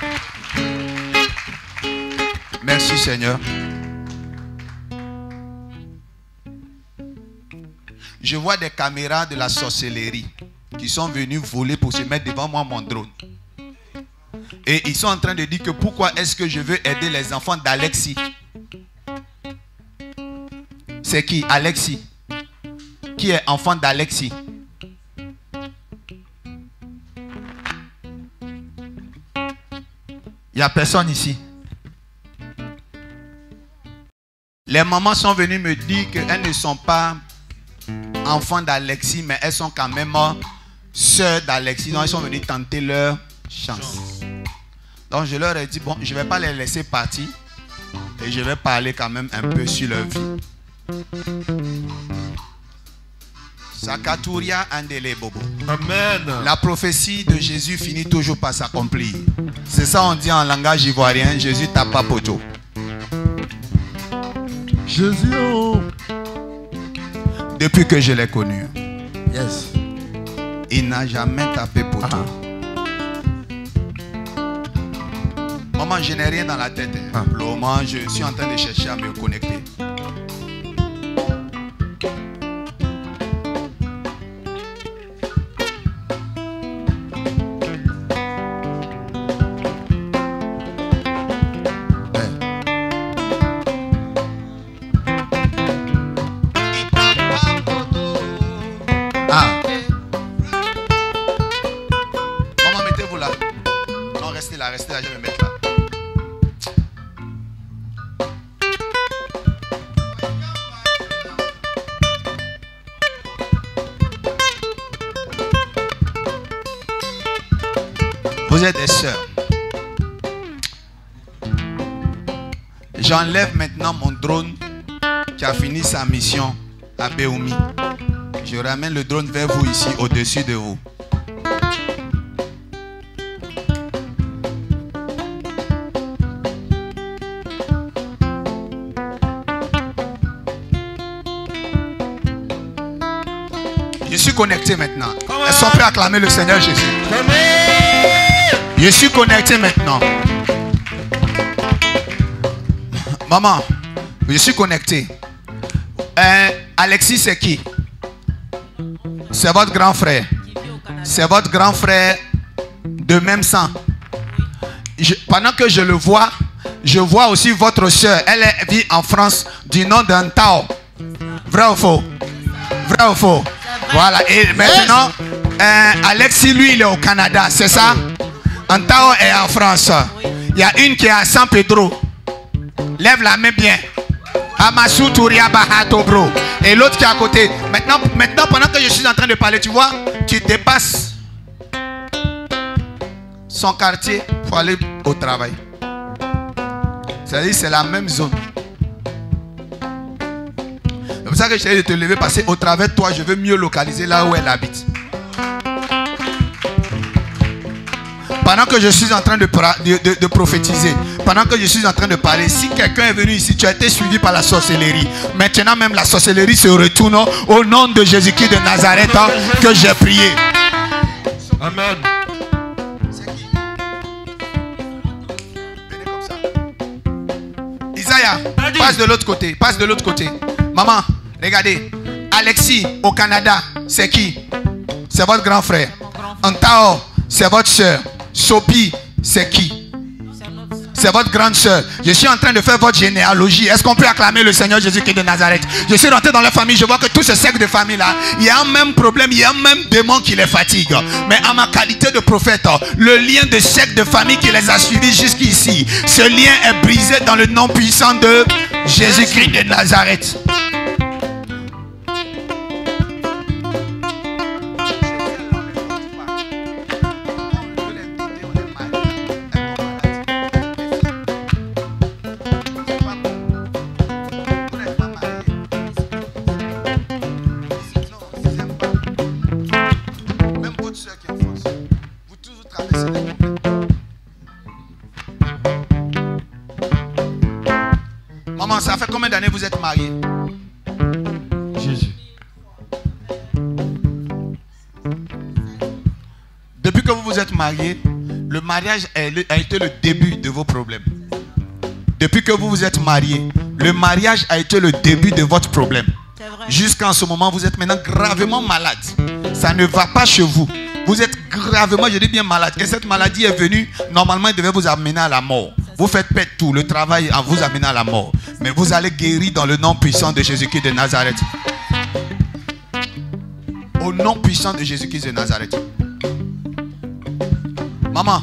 Merci Seigneur. Je vois des caméras de la sorcellerie qui sont venus voler pour se mettre devant moi mon drone. Et ils sont en train de dire que pourquoi est-ce que je veux aider les enfants d'Alexis. C'est qui? Alexis. Qui est enfant d'Alexis? Il n'y a personne ici. Les mamans sont venues me dire qu'elles ne sont pas enfants d'Alexis, mais elles sont quand même sœurs d'Alexis. Donc elles sont venues tenter leur chance. Donc je leur ai dit, bon, je ne vais pas les laisser partir. Et je vais parler quand même un peu sur leur vie. Sakaturia andele bobo. Amen. La prophétie de Jésus finit toujours par s'accomplir. C'est ça on dit en langage ivoirien, Jésus tape pas poto. Jésus. Oh. Depuis que je l'ai connu, Yes. il n'a jamais tapé poto. Maman, je n'ai rien dans la tête. Pour le moment, je suis en train de chercher à me connecter. Maman, mettez-vous là. Non, restez là, je vais me mettre là. Vous êtes des sœurs. J'enlève maintenant mon drone qui a fini sa mission à Béoumi. Je ramène le drone vers vous ici, au-dessus de vous. Je suis connecté maintenant. Elles sont prêtes à acclamer le Seigneur Jésus. Je suis connecté maintenant. Maman, je suis connecté. Alexis, c'est qui? C'est votre grand frère. C'est votre grand frère de même sang. Pendant que je le vois, je vois aussi votre soeur. Elle vit en France du nom d'Antao. Vrai ou faux? Vrai ou faux? Voilà. Et maintenant, Alexis, lui, il est au Canada. C'est ça? Antao est en France. Il y a une qui est à San Pedro. Lève la main bien. Amasu Touria Bahato bro. Et l'autre qui est à côté. Maintenant, pendant que je suis en train de parler, tu vois, tu dépasses son quartier pour aller au travail. C'est-à-dire c'est la même zone. C'est pour ça que j'essaie de te lever parce qu'au travers de toi, je veux mieux localiser là où elle habite. Pendant que je suis en train de prophétiser, pendant que je suis en train de parler, si quelqu'un est venu ici, tu as été suivi par la sorcellerie. Maintenant même la sorcellerie se retourne au nom de Jésus-Christ de Nazareth que j'ai prié. Amen. C'est qui? Venez comme ça. Isaiah, passe de l'autre côté. Passe de l'autre côté. Maman, regardez. Alexis au Canada, c'est qui? C'est votre grand frère. Antao, c'est votre soeur. Sophie, c'est qui? C'est votre grande soeur. Je suis en train de faire votre généalogie. Est-ce qu'on peut acclamer le Seigneur Jésus-Christ de Nazareth? Je suis rentré dans la famille. Je vois que tout ce cercle de famille là, il y a un même problème, il y a un même démon qui les fatigue. Mais à ma qualité de prophète, le lien de cercle de famille qui les a suivis jusqu'ici, ce lien est brisé dans le nom puissant de Jésus-Christ de Nazareth. Maman, ça fait combien d'années vous êtes mariés? Jésus. Depuis que vous vous êtes mariés, le mariage a été le début de vos problèmes. Depuis que vous vous êtes mariés, le mariage a été le début de votre problème. Jusqu'en ce moment, vous êtes maintenant gravement malade. Ça ne va pas chez vous. Vous êtes gravement, je dis bien malade. Et cette maladie est venue, normalement, elle devait vous amener à la mort. Vous faites perdre tout, le travail en vous amenant à la mort. Mais vous allez guérir dans le nom puissant de Jésus-Christ de Nazareth. Au nom puissant de Jésus-Christ de Nazareth. Maman,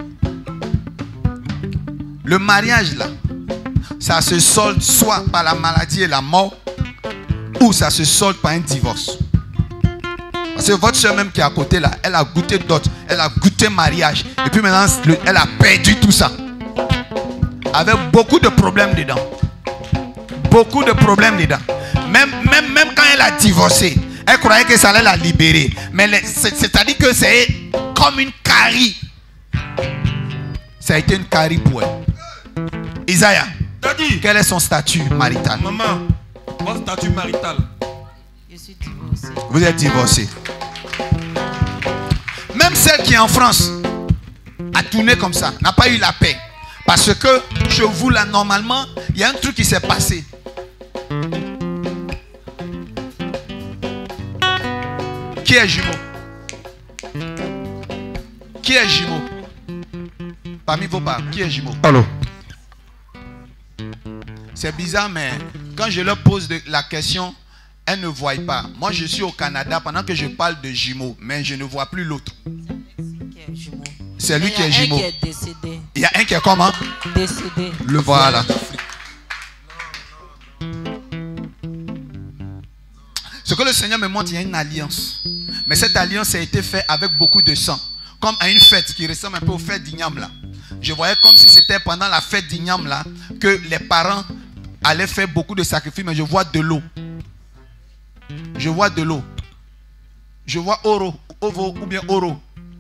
le mariage là, ça se solde soit par la maladie et la mort, ou ça se solde par un divorce. Parce que votre soeur même qui est à côté là, elle a goûté d'autres, elle a goûté mariage. Et puis maintenant, elle a perdu tout ça. Avec beaucoup de problèmes dedans. Beaucoup de problèmes dedans. Même quand elle a divorcé, elle croyait que ça allait la libérer. Mais c'est-à-dire que c'est comme une carie. Ça a été une carie pour elle. Isaiah, quel est son statut marital? Maman, mon statut marital. Je suis divorcée. Vous êtes divorcé. Même celle qui est en France a tourné comme ça, n'a pas eu la paix. Parce que chez vous là, normalement, il y a un truc qui s'est passé. Qui est jumeau? Qui est jumeau? Parmi vos parents, qui est jumeau? Allô? C'est bizarre, mais quand je leur pose la question, elles ne voient pas. Moi, je suis au Canada pendant que je parle de jumeaux, mais je ne vois plus l'autre. C'est lui qui est jumeau. Il y a un qui est décédé. Il y a un qui est comment? Décédé. Le voilà. Ce que le Seigneur me montre, il y a une alliance. Mais cette alliance a été faite avec beaucoup de sang. Comme à une fête qui ressemble un peu aux fêtes d'Ignam là. Je voyais comme si c'était pendant la fête d'Ignam là que les parents allaient faire beaucoup de sacrifices, mais je vois de l'eau. Je vois de l'eau. Je vois oro, ovo ou bien oro.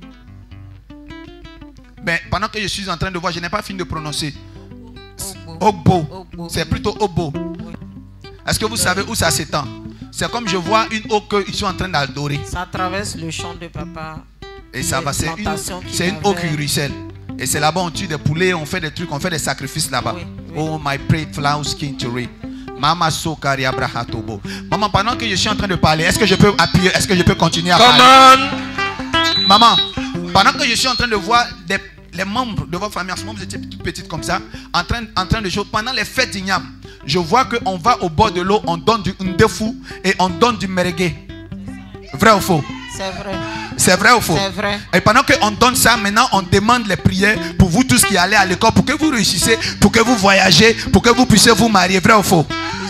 Mais pendant que je suis en train de voir, je n'ai pas fini de prononcer. Ogbo. C'est plutôt Obo. Est-ce que vous savez où ça s'étend? C'est comme je vois une eau qu'ils sont en train d'adorer. Ça traverse le champ de papa. Et ça va, c'est une eau qui ruisselle. Et c'est là-bas on tue des poulets, on fait des trucs, on fait des sacrifices là-bas. Oui, oui. Oh my prayed flower skin to read. Mama Sokari Abrahatobo. Maman, pendant que je suis en train de parler, est-ce que je peux appuyer? Est-ce que je peux continuer à parler? Maman, pendant que je suis en train de voir les membres de votre famille, en ce moment vous étiez toute petite comme ça, en train de jouer, pendant les fêtes d'Ignam, je vois qu'on va au bord de l'eau, on donne du ndefu et on donne du merengue. Vrai ou faux? C'est vrai. C'est vrai ou faux? C'est vrai. Et pendant qu'on donne ça, maintenant on demande les prières pour vous tous qui allez à l'école, pour que vous réussissez, pour que vous voyagez, pour que vous puissiez vous marier. Vrai ou faux?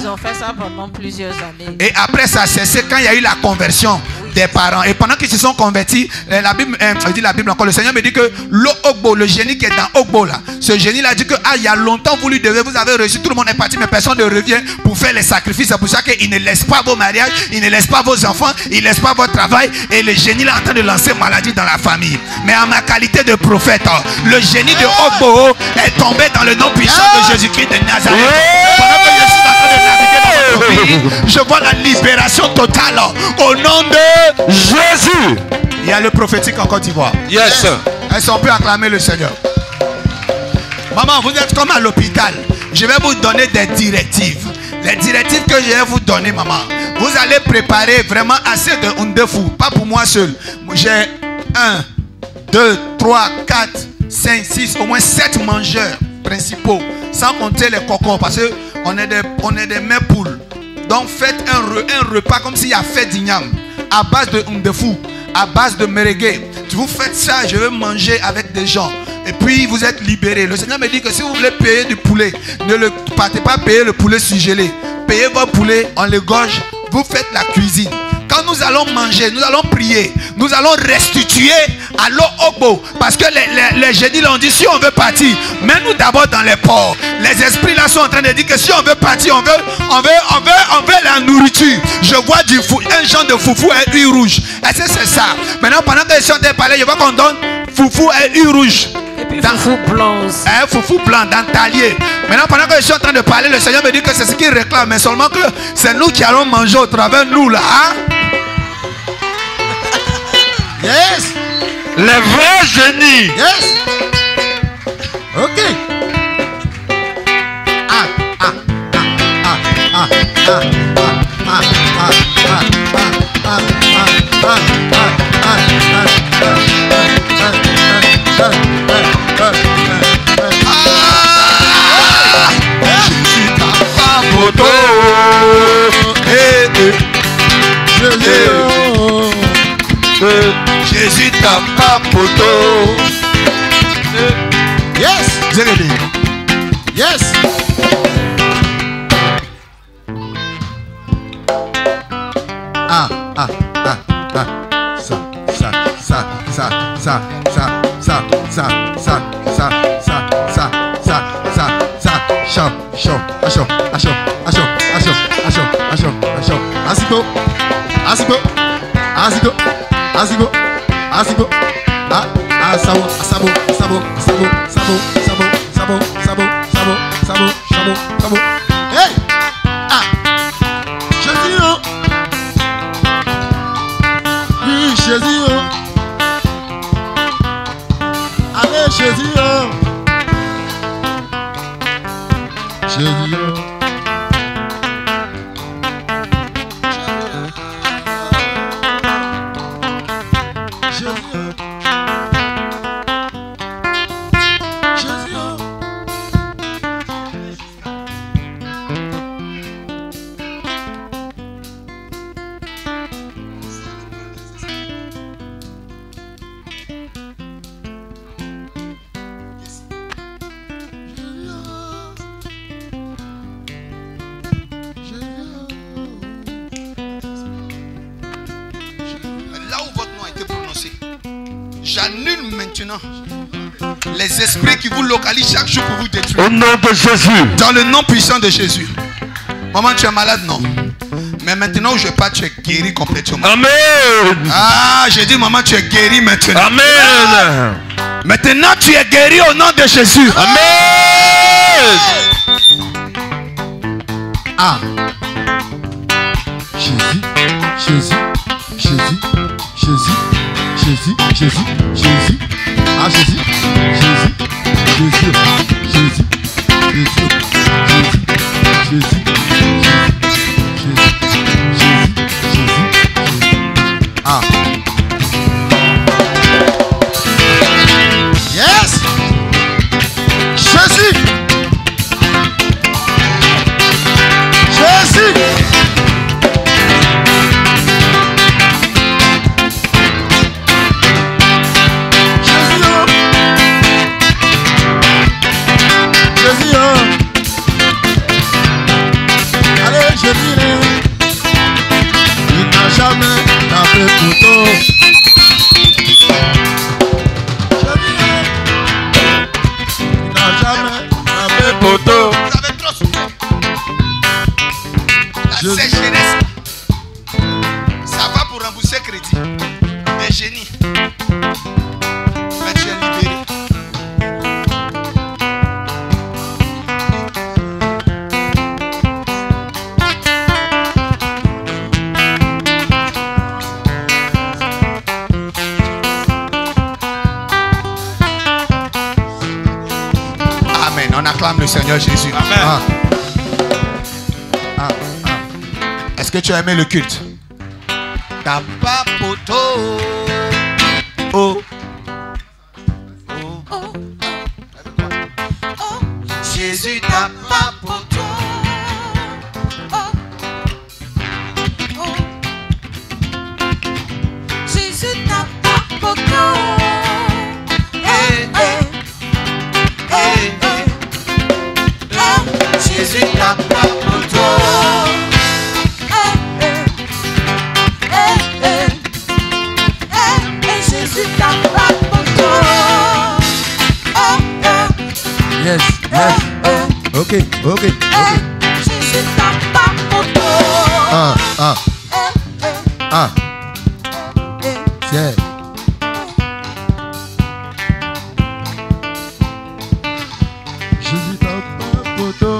Ils ont fait ça pendant plusieurs années. Et après ça a cessé quand il y a eu la conversion des parents. Et pendant qu'ils se sont convertis, la Bible, dit la Bible encore, le Seigneur me dit que l'Ogbo, le génie qui est dans Ogbo là, ce génie là dit que il y a longtemps vous lui devez, vous avez reçu, tout le monde est parti, mais personne ne revient pour faire les sacrifices. C'est pour ça qu'il ne laisse pas vos mariages, il ne laisse pas vos enfants, il ne laisse pas votre travail. Et le génie là est en train de lancer maladie dans la famille. Mais en ma qualité de prophète, le génie de Ogbo est tombé dans le nom puissant de Jésus-Christ de Nazareth. Pendant que je suis en train de naviguer dans votre pays, je vois la libération totale au nom de Jésus. Il y a le prophétique en Côte d'Ivoire. Yes. Est-ce qu'on peut acclamer le Seigneur? Maman, vous êtes comme à l'hôpital. Je vais vous donner des directives. Les directives que je vais vous donner, maman. Vous allez préparer vraiment assez de Ndefou. Pas pour moi seul. J'ai 1, 2, 3, 4, 5, 6, au moins 7 mangeurs principaux. Sans compter les cocos. Parce qu'on est des mères poules. Donc faites un repas comme s'il y a fait d'igname. À base de Ndefou, à base de merengue. Vous faites ça, je vais manger avec des gens. Et puis vous êtes libérés. Le Seigneur me dit que si vous voulez payer du poulet, ne partez pas payer le poulet surgelé. Payez votre poulet, on l'égorge, vous faites la cuisine. Quand nous allons manger, nous allons prier, nous allons restituer à l'Ogbo. Parce que les génies l'ont dit, si on veut partir, mets-nous d'abord dans les ports. Les esprits là sont en train de dire que si on veut partir, on veut la nourriture. Je vois un genre de foufou et huile rouge. Est-ce que c'est ça? Maintenant, pendant que je suis en train de parler, je vois qu'on donne foufou et huile rouge. Et puis foufou blanc aussi. Foufou blanc dans talier. Maintenant, pendant que je suis en train de parler, le Seigneur me dit que c'est ce qu'il réclame. Mais seulement que c'est nous qui allons manger au travers de nous là. Hein? Yes. Les vrais génies. Yes. Ok. Jésus t'a pas poteau. Yes. Yes. Hey. Jésus. Allez, Jésus. J'annule maintenant les esprits qui vous localisent chaque jour pour vous détruire. Au nom de Jésus. Dans le nom puissant de Jésus. Maman, tu es malade, non? Mais maintenant où je pars, tu es guéri complètement. Amen. Ah, j'ai dit, maman, tu es guéri maintenant. Amen. Maintenant, tu es guéri au nom de Jésus. Amen. Ah. Jésus. Ah, Jésus. Ah. Yes. Jésus. acclame le Seigneur Jésus. Amen. Est-ce que tu as aimé le culte? Tapa poto. Oh. Jésus tapa poto. Jésus tapa poto. Jésus tapa poto. Jésus tapa poto. Yes, yes. Ok. Jésus tapa poto. C'est. Jésus t'a pas photo.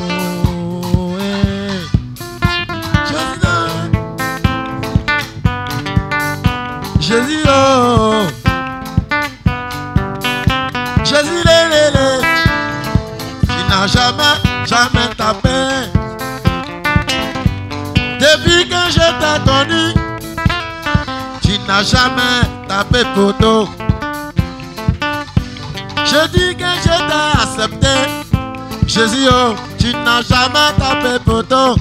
Jésus, oh. Jésus, lélé. Tu n'as jamais tapé. Depuis que je t'ai connu, tu n'as jamais tapé photo. Je dis que je t'ai accepté. Jésus, oh, tu n'as jamais tapé photo.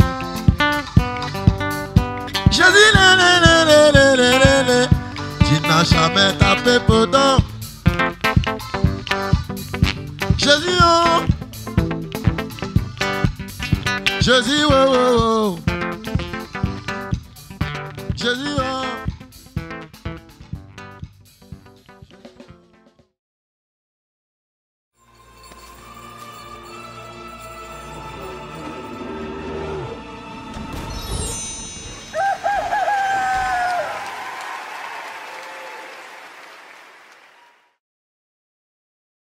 Jésus, tu n'as jamais tapé photo. Jésus, oh. Jésus, oh, oh, oh. Jésus, oh.